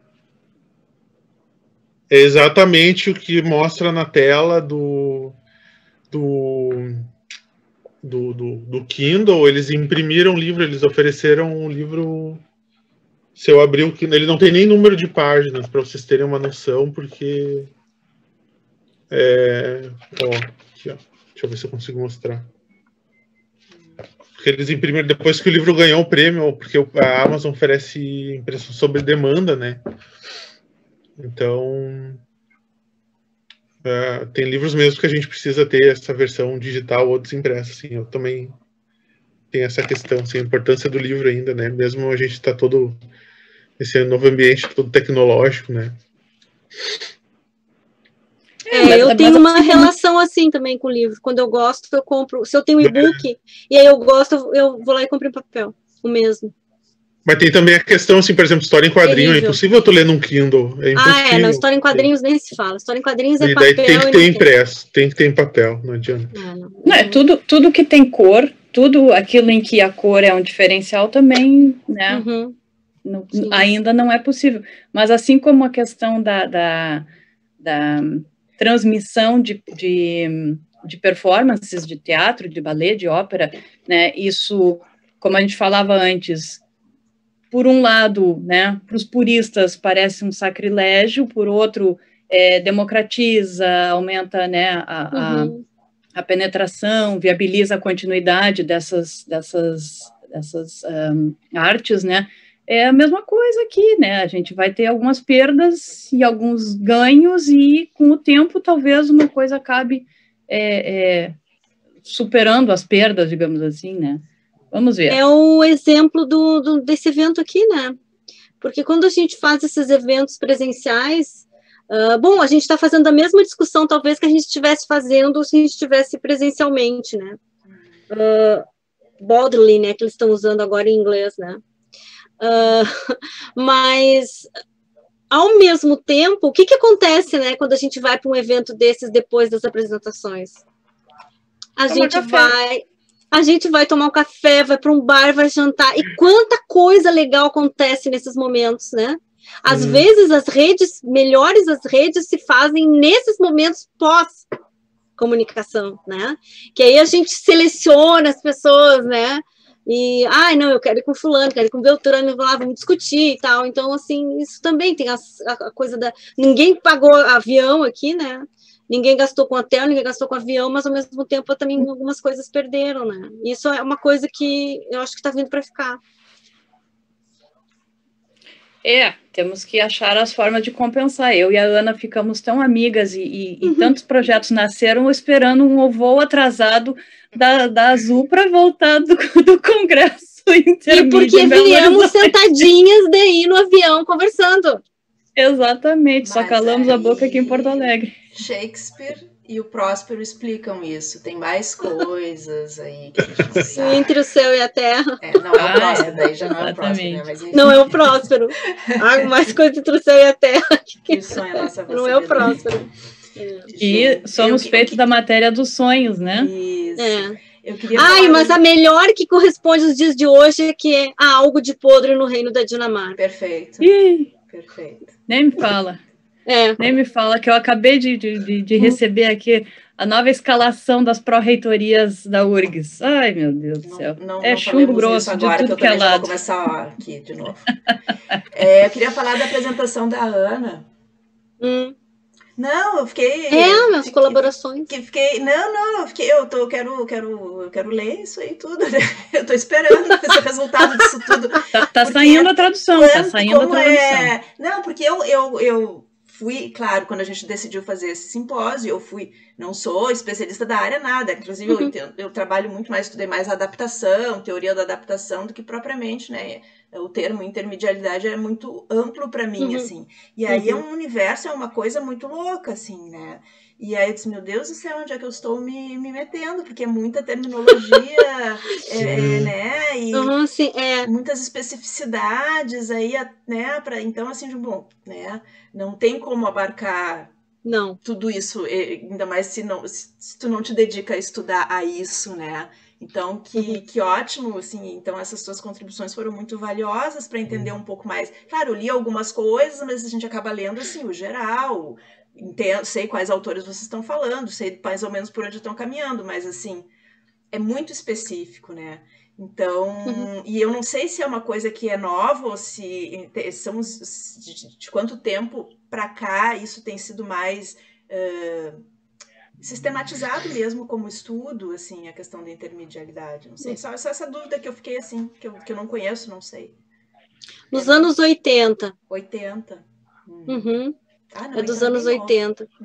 É exatamente o que mostra na tela do do, do, do, do Kindle. Eles imprimiram o livro, eles ofereceram um livro. Se eu abrir o Kindle, ele não tem nem número de páginas, para vocês terem uma noção, porque é, ó, aqui, ó, deixa eu ver se eu consigo mostrar. Porque eles imprimiram depois que o livro ganhou o prêmio, porque a Amazon oferece impressão sob demanda, né? Então, Uh, tem livros mesmo que a gente precisa ter essa versão digital ou desimpressa, assim, eu também tenho essa questão, assim, a importância do livro ainda, né, mesmo a gente está todo, esse novo ambiente todo tecnológico, né. É, é, eu tenho uma relação assim também com o livro, quando eu gosto eu compro, se eu tenho um e-book, e aí eu gosto, eu vou lá e compro em papel, o mesmo. Mas tem também a questão, assim, por exemplo, história em quadrinho, é impossível tu ler num Kindle. É impossível. Ah, é, não, história em quadrinhos nem se fala. História em quadrinhos é e papel. E daí tem que ter impresso, tem. tem que ter em papel, não adianta. Ah, não. Não, é tudo, tudo que tem cor, tudo aquilo em que a cor é um diferencial também, né, uhum. não, ainda não é possível. Mas assim como a questão da, da, da transmissão de, de, de performances de teatro, de balé, de ópera, né, isso, como a gente falava antes, por um lado, né, para os puristas parece um sacrilégio, por outro, é, democratiza, aumenta, né, a, uhum. a, a penetração, viabiliza a continuidade dessas, dessas, dessas um, artes, né, é a mesma coisa aqui, né, a gente vai ter algumas perdas e alguns ganhos e, com o tempo, talvez uma coisa acabe é, é, superando as perdas, digamos assim, né. Vamos ver. É o exemplo do, do, desse evento aqui, né? Porque quando a gente faz esses eventos presenciais, uh, bom, a gente está fazendo a mesma discussão, talvez, que a gente estivesse fazendo se a gente estivesse presencialmente, né? Uh, bodily, né? Que eles estão usando agora em inglês, né? Uh, mas, ao mesmo tempo, o que, que acontece, né? Quando a gente vai para um evento desses depois das apresentações? A Toma gente café. vai... A gente vai tomar um café, vai para um bar, vai jantar. E quanta coisa legal acontece nesses momentos, né? Às uhum. vezes, as redes, melhores as redes se fazem nesses momentos pós-comunicação, né? Que aí a gente seleciona as pessoas, né? E, ai, não, eu quero ir com fulano, quero ir com Beltrano, lá, vamos discutir e tal. Então, assim, isso também tem a, a coisa da... Ninguém pagou avião aqui, né? Ninguém gastou com hotel, ninguém gastou com avião, mas ao mesmo tempo também algumas coisas perderam, né? Isso é uma coisa que eu acho que está vindo para ficar. É, temos que achar as formas de compensar. Eu e a Ana ficamos tão amigas e, e, uhum. e tantos projetos nasceram esperando um voo atrasado da, da Azul para voltar do, do Congresso Intermídio. E porque viemos sentadinhas daí no avião conversando. Exatamente, Mas só calamos aí, a boca aqui em Porto Alegre. Shakespeare e o Próspero explicam isso. Tem mais coisas aí que a gente não sabe. Entre o céu e a terra. É, não é o Próspero, ah, daí já não é o Próspero. Né? Mas, não é o Próspero. Há mais coisa entre o céu e a terra. Que sonho a nossa não é o Próspero. E somos eu, feitos eu, da matéria dos sonhos, né? Isso. É. Eu queria Ai, mas a melhor que corresponde aos dias de hoje é que há algo de podre no reino da Dinamarca. Perfeito. Ih, perfeito. Nem me fala. É. Nem me fala que eu acabei de, de, de receber aqui a nova escalação das pró-reitorias da U R G S. Ai, meu Deus do céu. Não, não, é não chumbo grosso agora, de tudo que, que é lado. Vou começar aqui de novo. é, eu queria falar da apresentação da Ana. Hum. Não, eu fiquei... É, minhas colaborações. Que fiquei, não, não, eu fiquei, eu tô, quero, quero, eu quero ler isso aí tudo, né? Eu tô esperando esse resultado disso tudo. Tá, tá saindo a tradução, quando, tá saindo a tradução. É... Não, porque eu, eu, eu fui, claro, quando a gente decidiu fazer esse simpósio, eu fui, não sou especialista da área, nada, inclusive uhum. eu, entendo, eu trabalho muito mais, estudei mais adaptação, teoria da adaptação, do que propriamente, né, o termo intermedialidade é muito amplo para mim, uhum. assim, e aí uhum. é um universo, é uma coisa muito louca, assim, né, e aí eu disse, meu Deus do céu, onde é que eu estou me, me metendo, porque é muita terminologia, é, é, né, e uhum, sim, é. muitas especificidades aí, né, pra, então, assim, de bom, né, não tem como abarcar não. tudo isso, ainda mais se, não, se, se tu não te dedica a estudar a isso, né, então, que, uhum. que ótimo, assim, então essas tuas contribuições foram muito valiosas para entender um pouco mais, claro, eu li algumas coisas, mas a gente acaba lendo, assim, o geral, entendo, sei quais autores vocês estão falando, sei mais ou menos por onde estão caminhando, mas, assim, é muito específico, né, então, uhum. e eu não sei se é uma coisa que é nova ou se são de, de quanto tempo para cá isso tem sido mais uh, sistematizado mesmo como estudo, assim, a questão da intermedialidade, não sei, uhum. só, só essa dúvida que eu fiquei assim, que eu, que eu não conheço, não sei. Nos é, anos oitenta. oitenta? Hum. Uhum. Ah, não, é dos então anos é oitenta. Né?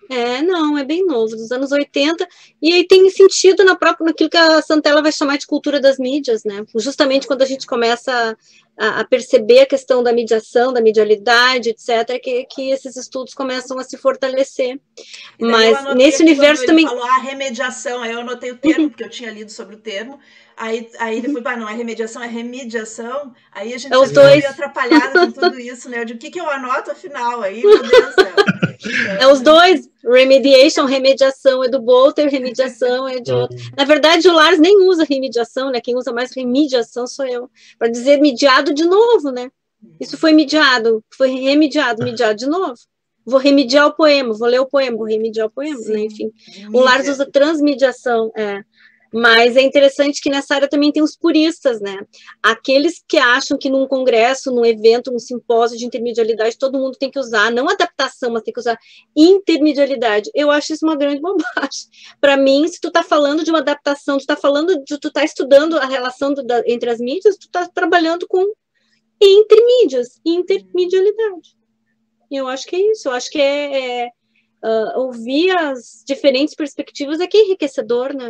É, não, é bem novo, dos anos oitenta, e aí tem sentido na própria, naquilo que a Santella vai chamar de cultura das mídias, né? Justamente quando a gente começa a, a perceber a questão da mediação, da medialidade, etcétera, que, que esses estudos começam a se fortalecer. Mas nesse universo também... Ele falou a remediação, aí eu anotei o termo, porque eu tinha lido sobre o termo, aí, aí depois, ah, não é remediação, é remediação, aí a gente é os dois. meio atrapalhada com tudo isso, né? Eu digo, o que, que eu anoto afinal? Aí, meu Deus do céu. É os dois, remediation, remediação é do Bolter, remediação é de outro. Na verdade, o Lars nem usa remediação, né? Quem usa mais remediação sou eu, para dizer mediado de novo, né? Isso foi mediado, foi remediado, mediado de novo. Vou remediar o poema, vou ler o poema, vou remediar o poema, né? Enfim. O Lars usa transmediação, é. Mas é interessante que nessa área também tem os puristas, né? Aqueles que acham que num congresso, num evento, num simpósio de intermedialidade, todo mundo tem que usar, não adaptação, mas tem que usar intermedialidade. Eu acho isso uma grande bobagem. Para mim, se tu tá falando de uma adaptação, tu tá falando de, tu tá estudando a relação do, da, entre as mídias, tu tá trabalhando com entre mídias, intermedialidade. E eu acho que é isso, eu acho que é, é uh, ouvir as diferentes perspectivas é que é enriquecedor, né?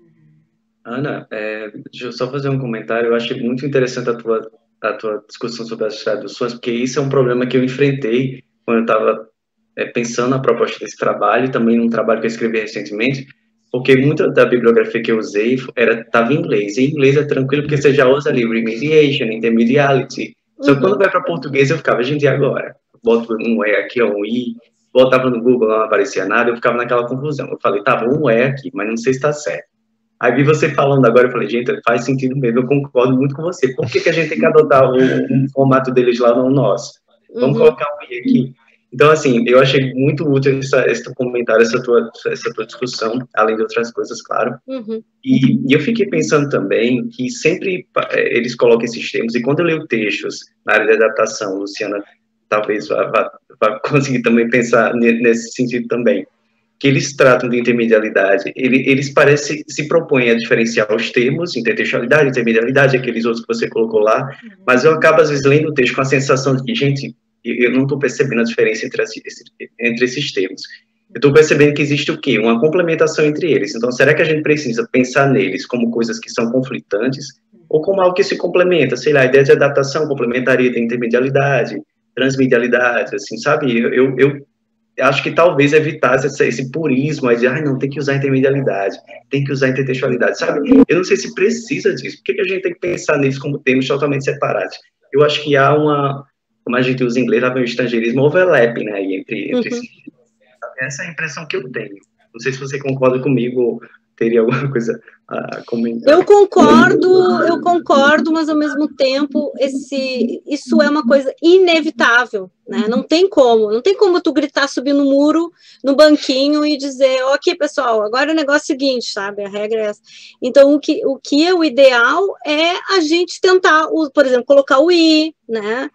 Ana, é, deixa eu só fazer um comentário. Eu achei muito interessante a tua, a tua discussão sobre as traduções, porque isso é um problema que eu enfrentei quando eu estava é, pensando na proposta desse trabalho, e também num trabalho que eu escrevi recentemente, porque muita da bibliografia que eu usei estava em inglês. E em inglês é tranquilo, porque você já usa ali remediation, intermediality. Só que uhum. quando vai para português, eu ficava, gente, e agora? Boto um E aqui, ou um I, botava no Google, não aparecia nada, eu ficava naquela confusão. Eu falei, tá bom, um E aqui, mas não sei se está certo. Aí vi você falando agora, eu falei, gente, faz sentido mesmo, eu concordo muito com você. Por que, que a gente tem que adotar o, um formato deles lá, não o nosso? Vamos uhum. colocar um I aqui. Então, assim, eu achei muito útil essa, esse comentário, essa tua, essa tua discussão, além de outras coisas, claro. Uhum. E, e eu fiquei pensando também que sempre é, eles colocam esses termos, e quando eu leio textos na área de adaptação, Luciana talvez vá, vá, vá conseguir também pensar nesse sentido também, que eles tratam de intermedialidade, ele, eles parecem se propõem a diferenciar os termos, intertextualidade, intermedialidade, aqueles outros que você colocou lá, mas eu acabo, às vezes, lendo o texto com a sensação de que, gente, eu não estou percebendo a diferença entre, as, entre esses termos. Eu estou percebendo que existe o quê? Uma complementação entre eles. Então, será que a gente precisa pensar neles como coisas que são conflitantes ou como algo que se complementa? Sei lá, a ideia de adaptação complementaria da intermedialidade, transmedialidade, assim, sabe? Eu, eu, eu acho que talvez evitasse esse, esse purismo, aí de, ah, não, tem que usar intermedialidade, tem que usar intertextualidade, sabe? Eu não sei se precisa disso. Por que, que a gente tem que pensar nisso como termos totalmente separados? Eu acho que há uma, como a gente usa em inglês, lá vem o estrangeirismo, overlap, né, entre, entre uhum. si. Essa é a impressão que eu tenho. Não sei se você concorda comigo ou teria alguma coisa a comentar. Eu concordo, eu concordo, mas ao mesmo tempo esse, isso é uma coisa inevitável, né? Não tem como, não tem como tu gritar, subir no muro, no banquinho e dizer, ok, pessoal, agora o negócio é o seguinte, sabe? A regra é essa. Então, o que, o que é o ideal é a gente tentar, por exemplo, colocar o I, né?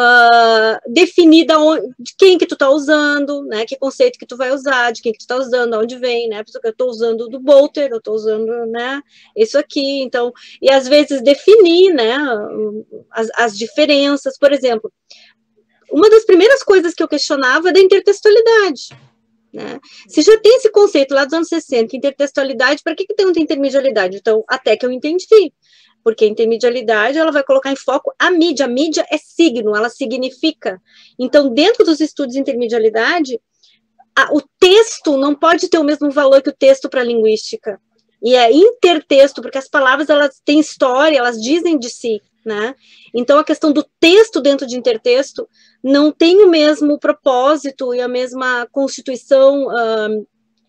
Uh, definir da onde, de quem que tu tá usando, né? Que conceito que tu vai usar, de quem que tu tá usando, de onde vem, né? Porque eu tô usando do Bolter, eu tô usando, né? Isso aqui, então, e às vezes definir, né? As, as diferenças, por exemplo, uma das primeiras coisas que eu questionava é da intertextualidade, né? Se já tem esse conceito lá dos anos sessenta, intertextualidade, para que que tem muita intermedialidade? Então, até que eu entendi, porque a intermedialidade, ela vai colocar em foco a mídia, a mídia é signo, ela significa. Então, dentro dos estudos de intermedialidade, a, o texto não pode ter o mesmo valor que o texto para a linguística, e é intertexto, porque as palavras, elas têm história, elas dizem de si, né? Então, a questão do texto dentro de intertexto não tem o mesmo propósito e a mesma constituição uh,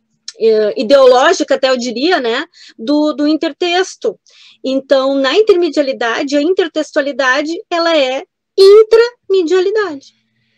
ideológica, até eu diria, né, do, do intertexto. Então, na intermedialidade, a intertextualidade, ela é intramedialidade.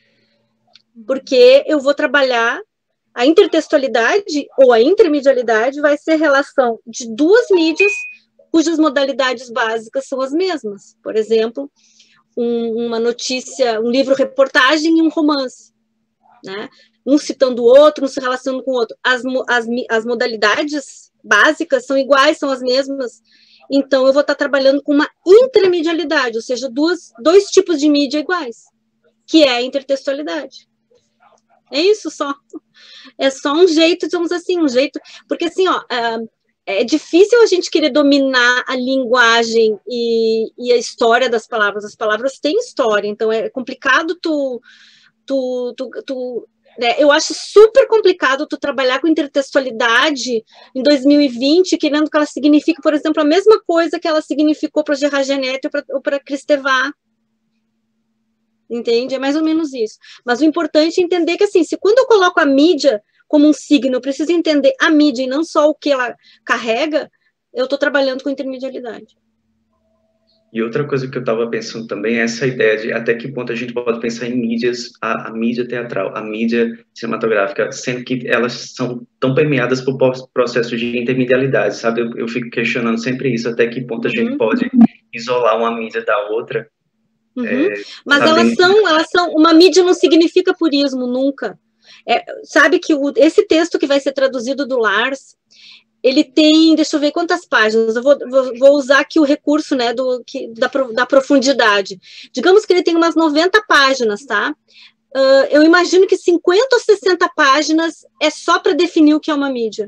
Porque eu vou trabalhar a intertextualidade ou a intermedialidade vai ser a relação de duas mídias cujas modalidades básicas são as mesmas. Por exemplo, um, uma notícia, um livro-reportagem e um romance, né? Um citando o outro, um se relacionando com o outro. As, as, as modalidades básicas são iguais, são as mesmas. Então, eu vou estar trabalhando com uma intermedialidade, ou seja, duas, dois tipos de mídia iguais, que é a intertextualidade. É isso só. É só um jeito, digamos assim, um jeito... Porque, assim, ó, é difícil a gente querer dominar a linguagem e, e a história das palavras. As palavras têm história, então é complicado tu... tu, tu, tu né? Eu acho super complicado tu trabalhar com intertextualidade em dois mil e vinte, querendo que ela signifique, por exemplo, a mesma coisa que ela significou para Gerard Genette ou para Kristeva. Entende? É mais ou menos isso. Mas o importante é entender que, assim, se quando eu coloco a mídia como um signo, eu preciso entender a mídia e não só o que ela carrega, eu estou trabalhando com intermedialidade. E outra coisa que eu estava pensando também é essa ideia de até que ponto a gente pode pensar em mídias, a, a mídia teatral, a mídia cinematográfica, sendo que elas são tão permeadas por processos de intermedialidade, sabe? Eu, eu fico questionando sempre isso, até que ponto a gente uhum. pode isolar uma mídia da outra. Uhum. É, Mas sabendo... elas são, elas são, uma mídia não significa purismo, nunca. É, sabe que o, esse texto que vai ser traduzido do Lars, ele tem, deixa eu ver quantas páginas, eu vou, vou, vou usar aqui o recurso, né, do, que, da, da profundidade. Digamos que ele tem umas noventa páginas, tá? Uh, eu imagino que cinquenta ou sessenta páginas é só para definir o que é uma mídia.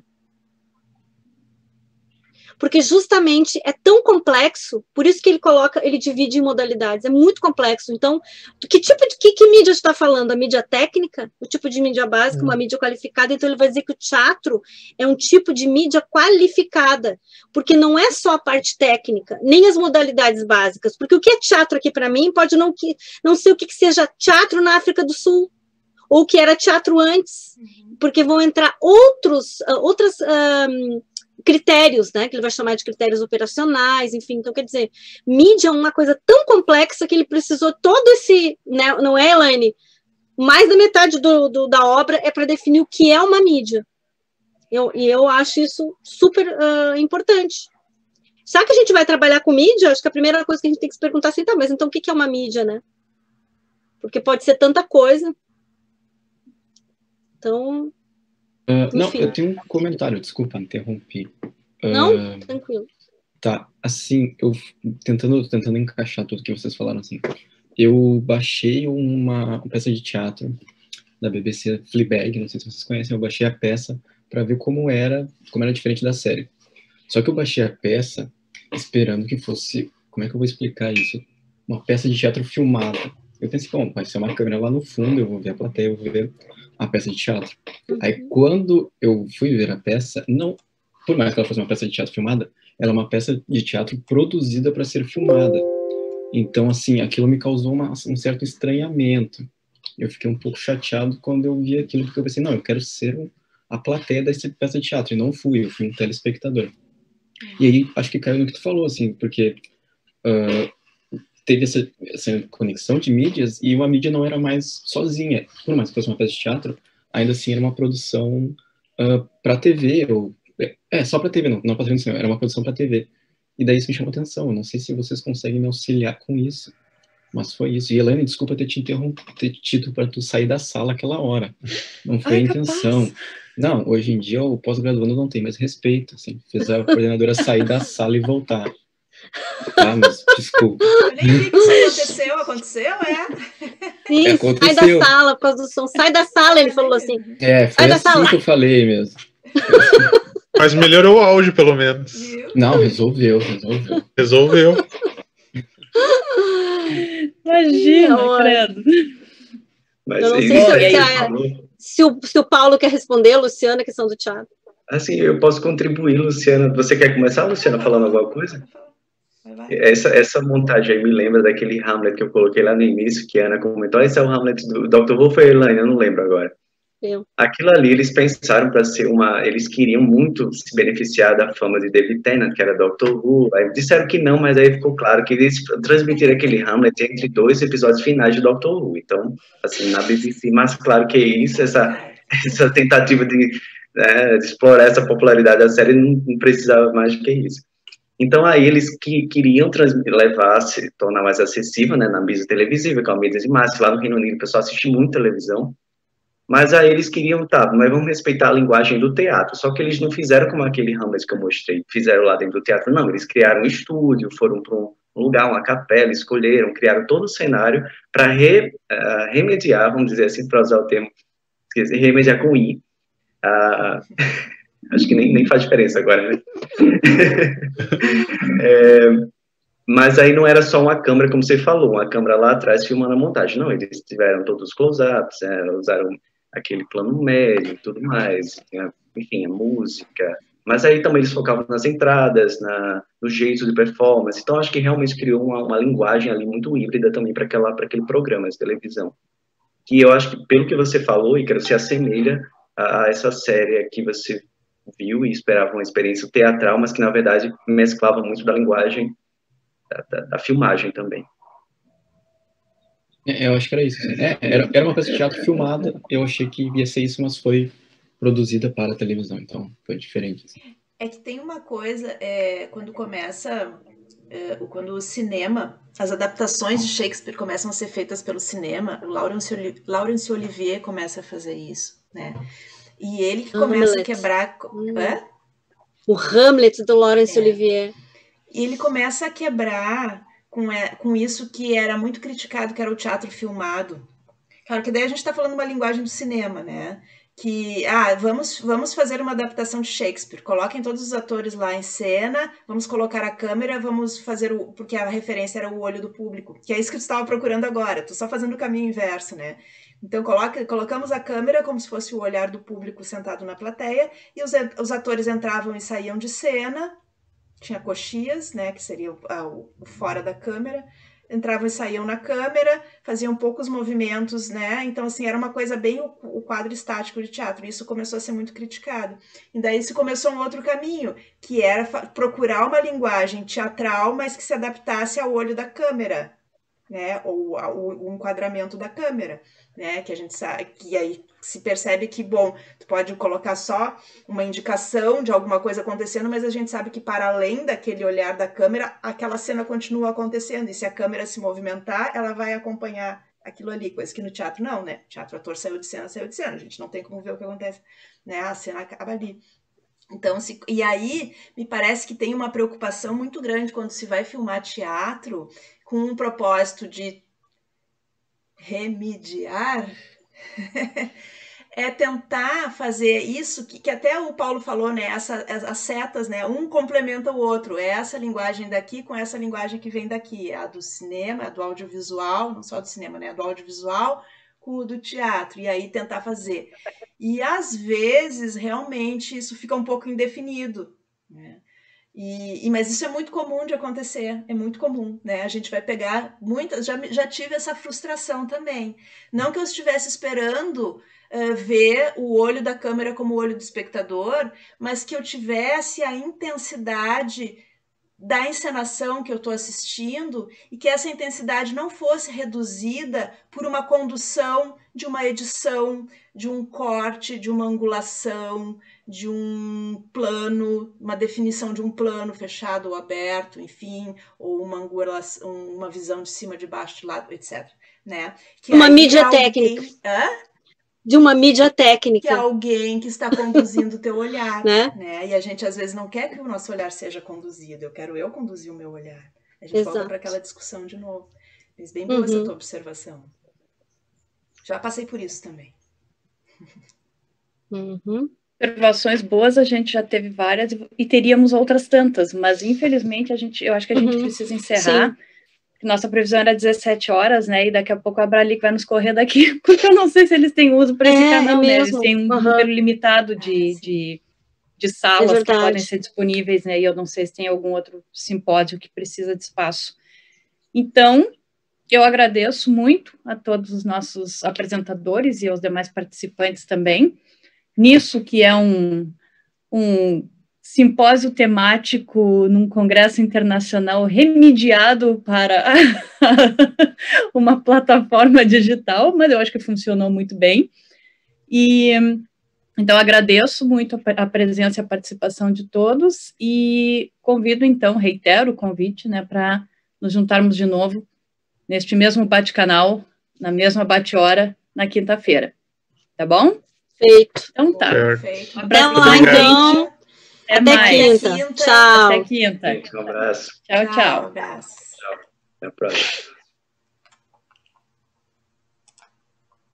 Porque justamente é tão complexo, por isso que ele coloca, ele divide em modalidades, é muito complexo. Então, que tipo de que, que mídia está falando? A mídia técnica, o tipo de mídia básica, uma mídia qualificada. Então ele vai dizer que o teatro é um tipo de mídia qualificada, porque não é só a parte técnica, nem as modalidades básicas, porque o que é teatro aqui para mim pode não, que, não ser o que, que seja teatro na África do Sul, ou o que era teatro antes, porque vão entrar outros, outras... Um, critérios, né, que ele vai chamar de critérios operacionais, enfim, então quer dizer, mídia é uma coisa tão complexa que ele precisou todo esse, né, não é, Elaine? Mais da metade do, do, da obra é para definir o que é uma mídia, eu, e eu acho isso super uh, importante. Será que a gente vai trabalhar com mídia? Acho que a primeira coisa que a gente tem que se perguntar é assim, tá, mas então o que é uma mídia, né? Porque pode ser tanta coisa. Então... Uh, não, eu tenho um comentário, desculpa, interrompi. Não? Uh, Tranquilo. Tá, assim, eu tentando, tentando encaixar tudo que vocês falaram, assim, eu baixei uma, uma peça de teatro da B B C, Fleabag, não sei se vocês conhecem, eu baixei a peça para ver como era, como era diferente da série. Só que eu baixei a peça esperando que fosse, como é que eu vou explicar isso? Uma peça de teatro filmada. Eu pensei, bom, vai ser uma câmera lá no fundo, eu vou ver a plateia, eu vou ver a peça de teatro. Uhum. Aí, quando eu fui ver a peça, não, por mais que ela fosse uma peça de teatro filmada, ela é uma peça de teatro produzida para ser filmada. Então, assim, aquilo me causou uma, um certo estranhamento. Eu fiquei um pouco chateado quando eu vi aquilo, porque eu pensei, não, eu quero ser um, a plateia dessa peça de teatro, e não fui, eu fui um telespectador. E aí, acho que caiu no que tu falou, assim, porque uh, teve essa, essa conexão de mídias, e uma mídia não era mais sozinha. Por mais que fosse uma peça de teatro, ainda assim era uma produção uh, para T V, ou... É, só para T V, não, não para transmissão, era uma produção para T V. E daí isso me chamou atenção, eu não sei se vocês conseguem me auxiliar com isso, mas foi isso. E, Elaine, desculpa ter te interrompido para tu sair da sala aquela hora. Não foi Ai, a intenção. Capaz. Não, hoje em dia o pós-graduando não tem mais respeito, assim. Fez a coordenadora sair da sala e voltar. Tá, mas desculpa. Eu nem vi que isso aconteceu, aconteceu, é? Sim, aconteceu. Sai da sala por causa do som. Sai da sala, ele falou assim. É, foi assim sala. que eu falei mesmo. Mas melhorou o áudio, pelo menos. Não, resolveu, resolveu. Resolveu. Imagina, credo. Mas eu não sei se, se, a, se, o, se o Paulo quer responder, Luciana, que são do teatro. Assim, eu posso contribuir, Luciana. Você quer começar, Luciana, falando alguma coisa? Essa, essa montagem aí me lembra daquele Hamlet que eu coloquei lá no início, que a Ana comentou. Esse é o Hamlet do doutor Who ou foi a Elaine? Eu não lembro agora. Eu. Aquilo ali eles pensaram para ser uma, eles queriam muito se beneficiar da fama de David Tennant, que era doutor Who, aí disseram que não, mas aí ficou claro que eles transmitiram aquele Hamlet entre dois episódios finais de doutor Who, então, assim, na B B C, mais claro que isso, essa, essa tentativa de, né, de explorar essa popularidade da série não, não precisava mais do que isso. Então aí eles que, queriam levar, se tornar mais acessível, né, na mídia televisiva, que é uma mídia de massa, lá no Reino Unido o pessoal assiste muito televisão. Mas aí eles queriam, tá, mas vamos respeitar a linguagem do teatro. Só que eles não fizeram como aquele Hamlet que eu mostrei, fizeram lá dentro do teatro. Não, eles criaram um estúdio, foram para um lugar, uma capela, escolheram, criaram todo o cenário para re, uh, remediar, vamos dizer assim, para usar o termo esqueci, remediar com I. Uh, acho que nem, nem faz diferença agora, né? é, mas aí não era só uma câmera, como você falou, uma câmera lá atrás filmando a montagem. Não, eles tiveram todos os close-ups, é, usaram aquele plano médio e tudo mais, enfim, a música. Mas aí também eles focavam nas entradas, na, no jeito de performance. Então, acho que realmente criou uma, uma linguagem ali muito híbrida também para aquele programa de televisão. Que eu acho que, pelo que você falou, Ícaro, se assemelha a, a essa série que você viu e esperava uma experiência teatral, mas que, na verdade, mesclava muito da linguagem da, da, da filmagem também. É, eu acho que era isso. É, era, era uma peça de teatro filmada, eu achei que ia ser isso, mas foi produzida para a televisão, então foi diferente. Assim. É que tem uma coisa, é, quando começa, é, quando o cinema, as adaptações de Shakespeare começam a ser feitas pelo cinema, o Laurence, Laurence Olivier começa a fazer isso, né? E ele que começa Hamlet. a quebrar... Hum. É? O Hamlet do Laurence é. Olivier. E ele começa a quebrar com, é, com isso que era muito criticado, que era o teatro filmado. Claro que daí a gente está falando uma linguagem do cinema, né? Que, ah, vamos, vamos fazer uma adaptação de Shakespeare, coloquem todos os atores lá em cena, vamos colocar a câmera, vamos fazer o... Porque a referência era o olho do público, que é isso que tu estava procurando agora, tô só fazendo o caminho inverso, né? Então, coloca, colocamos a câmera como se fosse o olhar do público sentado na plateia, e os, os atores entravam e saíam de cena, tinha coxias, né, que seria o, a, o fora da câmera, entravam e saíam na câmera, faziam poucos movimentos, né? Então, assim, era uma coisa bem o, o quadro estático de teatro. Isso começou a ser muito criticado. E daí se começou um outro caminho, que era procurar uma linguagem teatral, mas que se adaptasse ao olho da câmera, né? Ou ao, o enquadramento da câmera, né? Que a gente sabe, que aí se percebe que, bom, tu pode colocar só uma indicação de alguma coisa acontecendo, mas a gente sabe que para além daquele olhar da câmera, aquela cena continua acontecendo, e se a câmera se movimentar, ela vai acompanhar aquilo ali, coisa que no teatro não, né? Teatro, o ator saiu de cena, saiu de cena, a gente não tem como ver o que acontece, né? A cena acaba ali. Então, se, e aí, me parece que tem uma preocupação muito grande quando se vai filmar teatro com um propósito de remediar, é tentar fazer isso que, que até o Paulo falou, né? Essa, as setas, né? Um complementa o outro. É essa linguagem daqui com essa linguagem que vem daqui. É a do cinema, a do audiovisual, não só do cinema, né? A do audiovisual com o do teatro. E aí tentar fazer. E às vezes, realmente, isso fica um pouco indefinido, né? E, e, mas isso é muito comum de acontecer, é muito comum, né? A gente vai pegar muitas, já, já tive essa frustração também. Não que eu estivesse esperando uh, ver o olho da câmera como o olho do espectador, mas que eu tivesse a intensidade da encenação que eu estou assistindo e que essa intensidade não fosse reduzida por uma condução de uma edição, de um corte, de uma angulação, de um plano, uma definição de um plano fechado ou aberto, enfim, ou uma angulação, uma visão de cima, de baixo, de lado, etcétera. Né? Que uma mídia alguém... técnica. Hã? De uma mídia técnica. Que é alguém que está conduzindo o teu olhar, né? né? E a gente às vezes não quer que o nosso olhar seja conduzido, eu quero eu conduzir o meu olhar. A gente Exato. volta para aquela discussão de novo. Mas bem boa uhum. essa tua observação. Já passei por isso também. Uhum. Observações boas a gente já teve várias e teríamos outras tantas, mas infelizmente a gente, eu acho que a gente uhum. precisa encerrar. Sim. Nossa previsão era dezessete horas, né? E daqui a pouco a Bralic vai nos correr daqui, porque eu não sei se eles têm uso para esse é, canal, é né? Eles têm um uhum. número limitado de, de, de salas é que podem ser disponíveis, né? E eu não sei se tem algum outro simpósio que precisa de espaço. Então, eu agradeço muito a todos os nossos apresentadores e aos demais participantes também. Nisso que é um, um simpósio temático num congresso internacional remediado para uma plataforma digital, mas eu acho que funcionou muito bem. E então agradeço muito a presença e a participação de todos e convido então, reitero o convite, né, para nos juntarmos de novo neste mesmo bate-canal, na mesma bate-hora, na quinta-feira. Tá bom? Feito. Então tá. Feito. Um abraço. Até lá, então. Até, Até mais. quinta. Tchau. Até quinta. Um abraço. Tchau, tchau. Um abraço. Tchau. Até a próxima.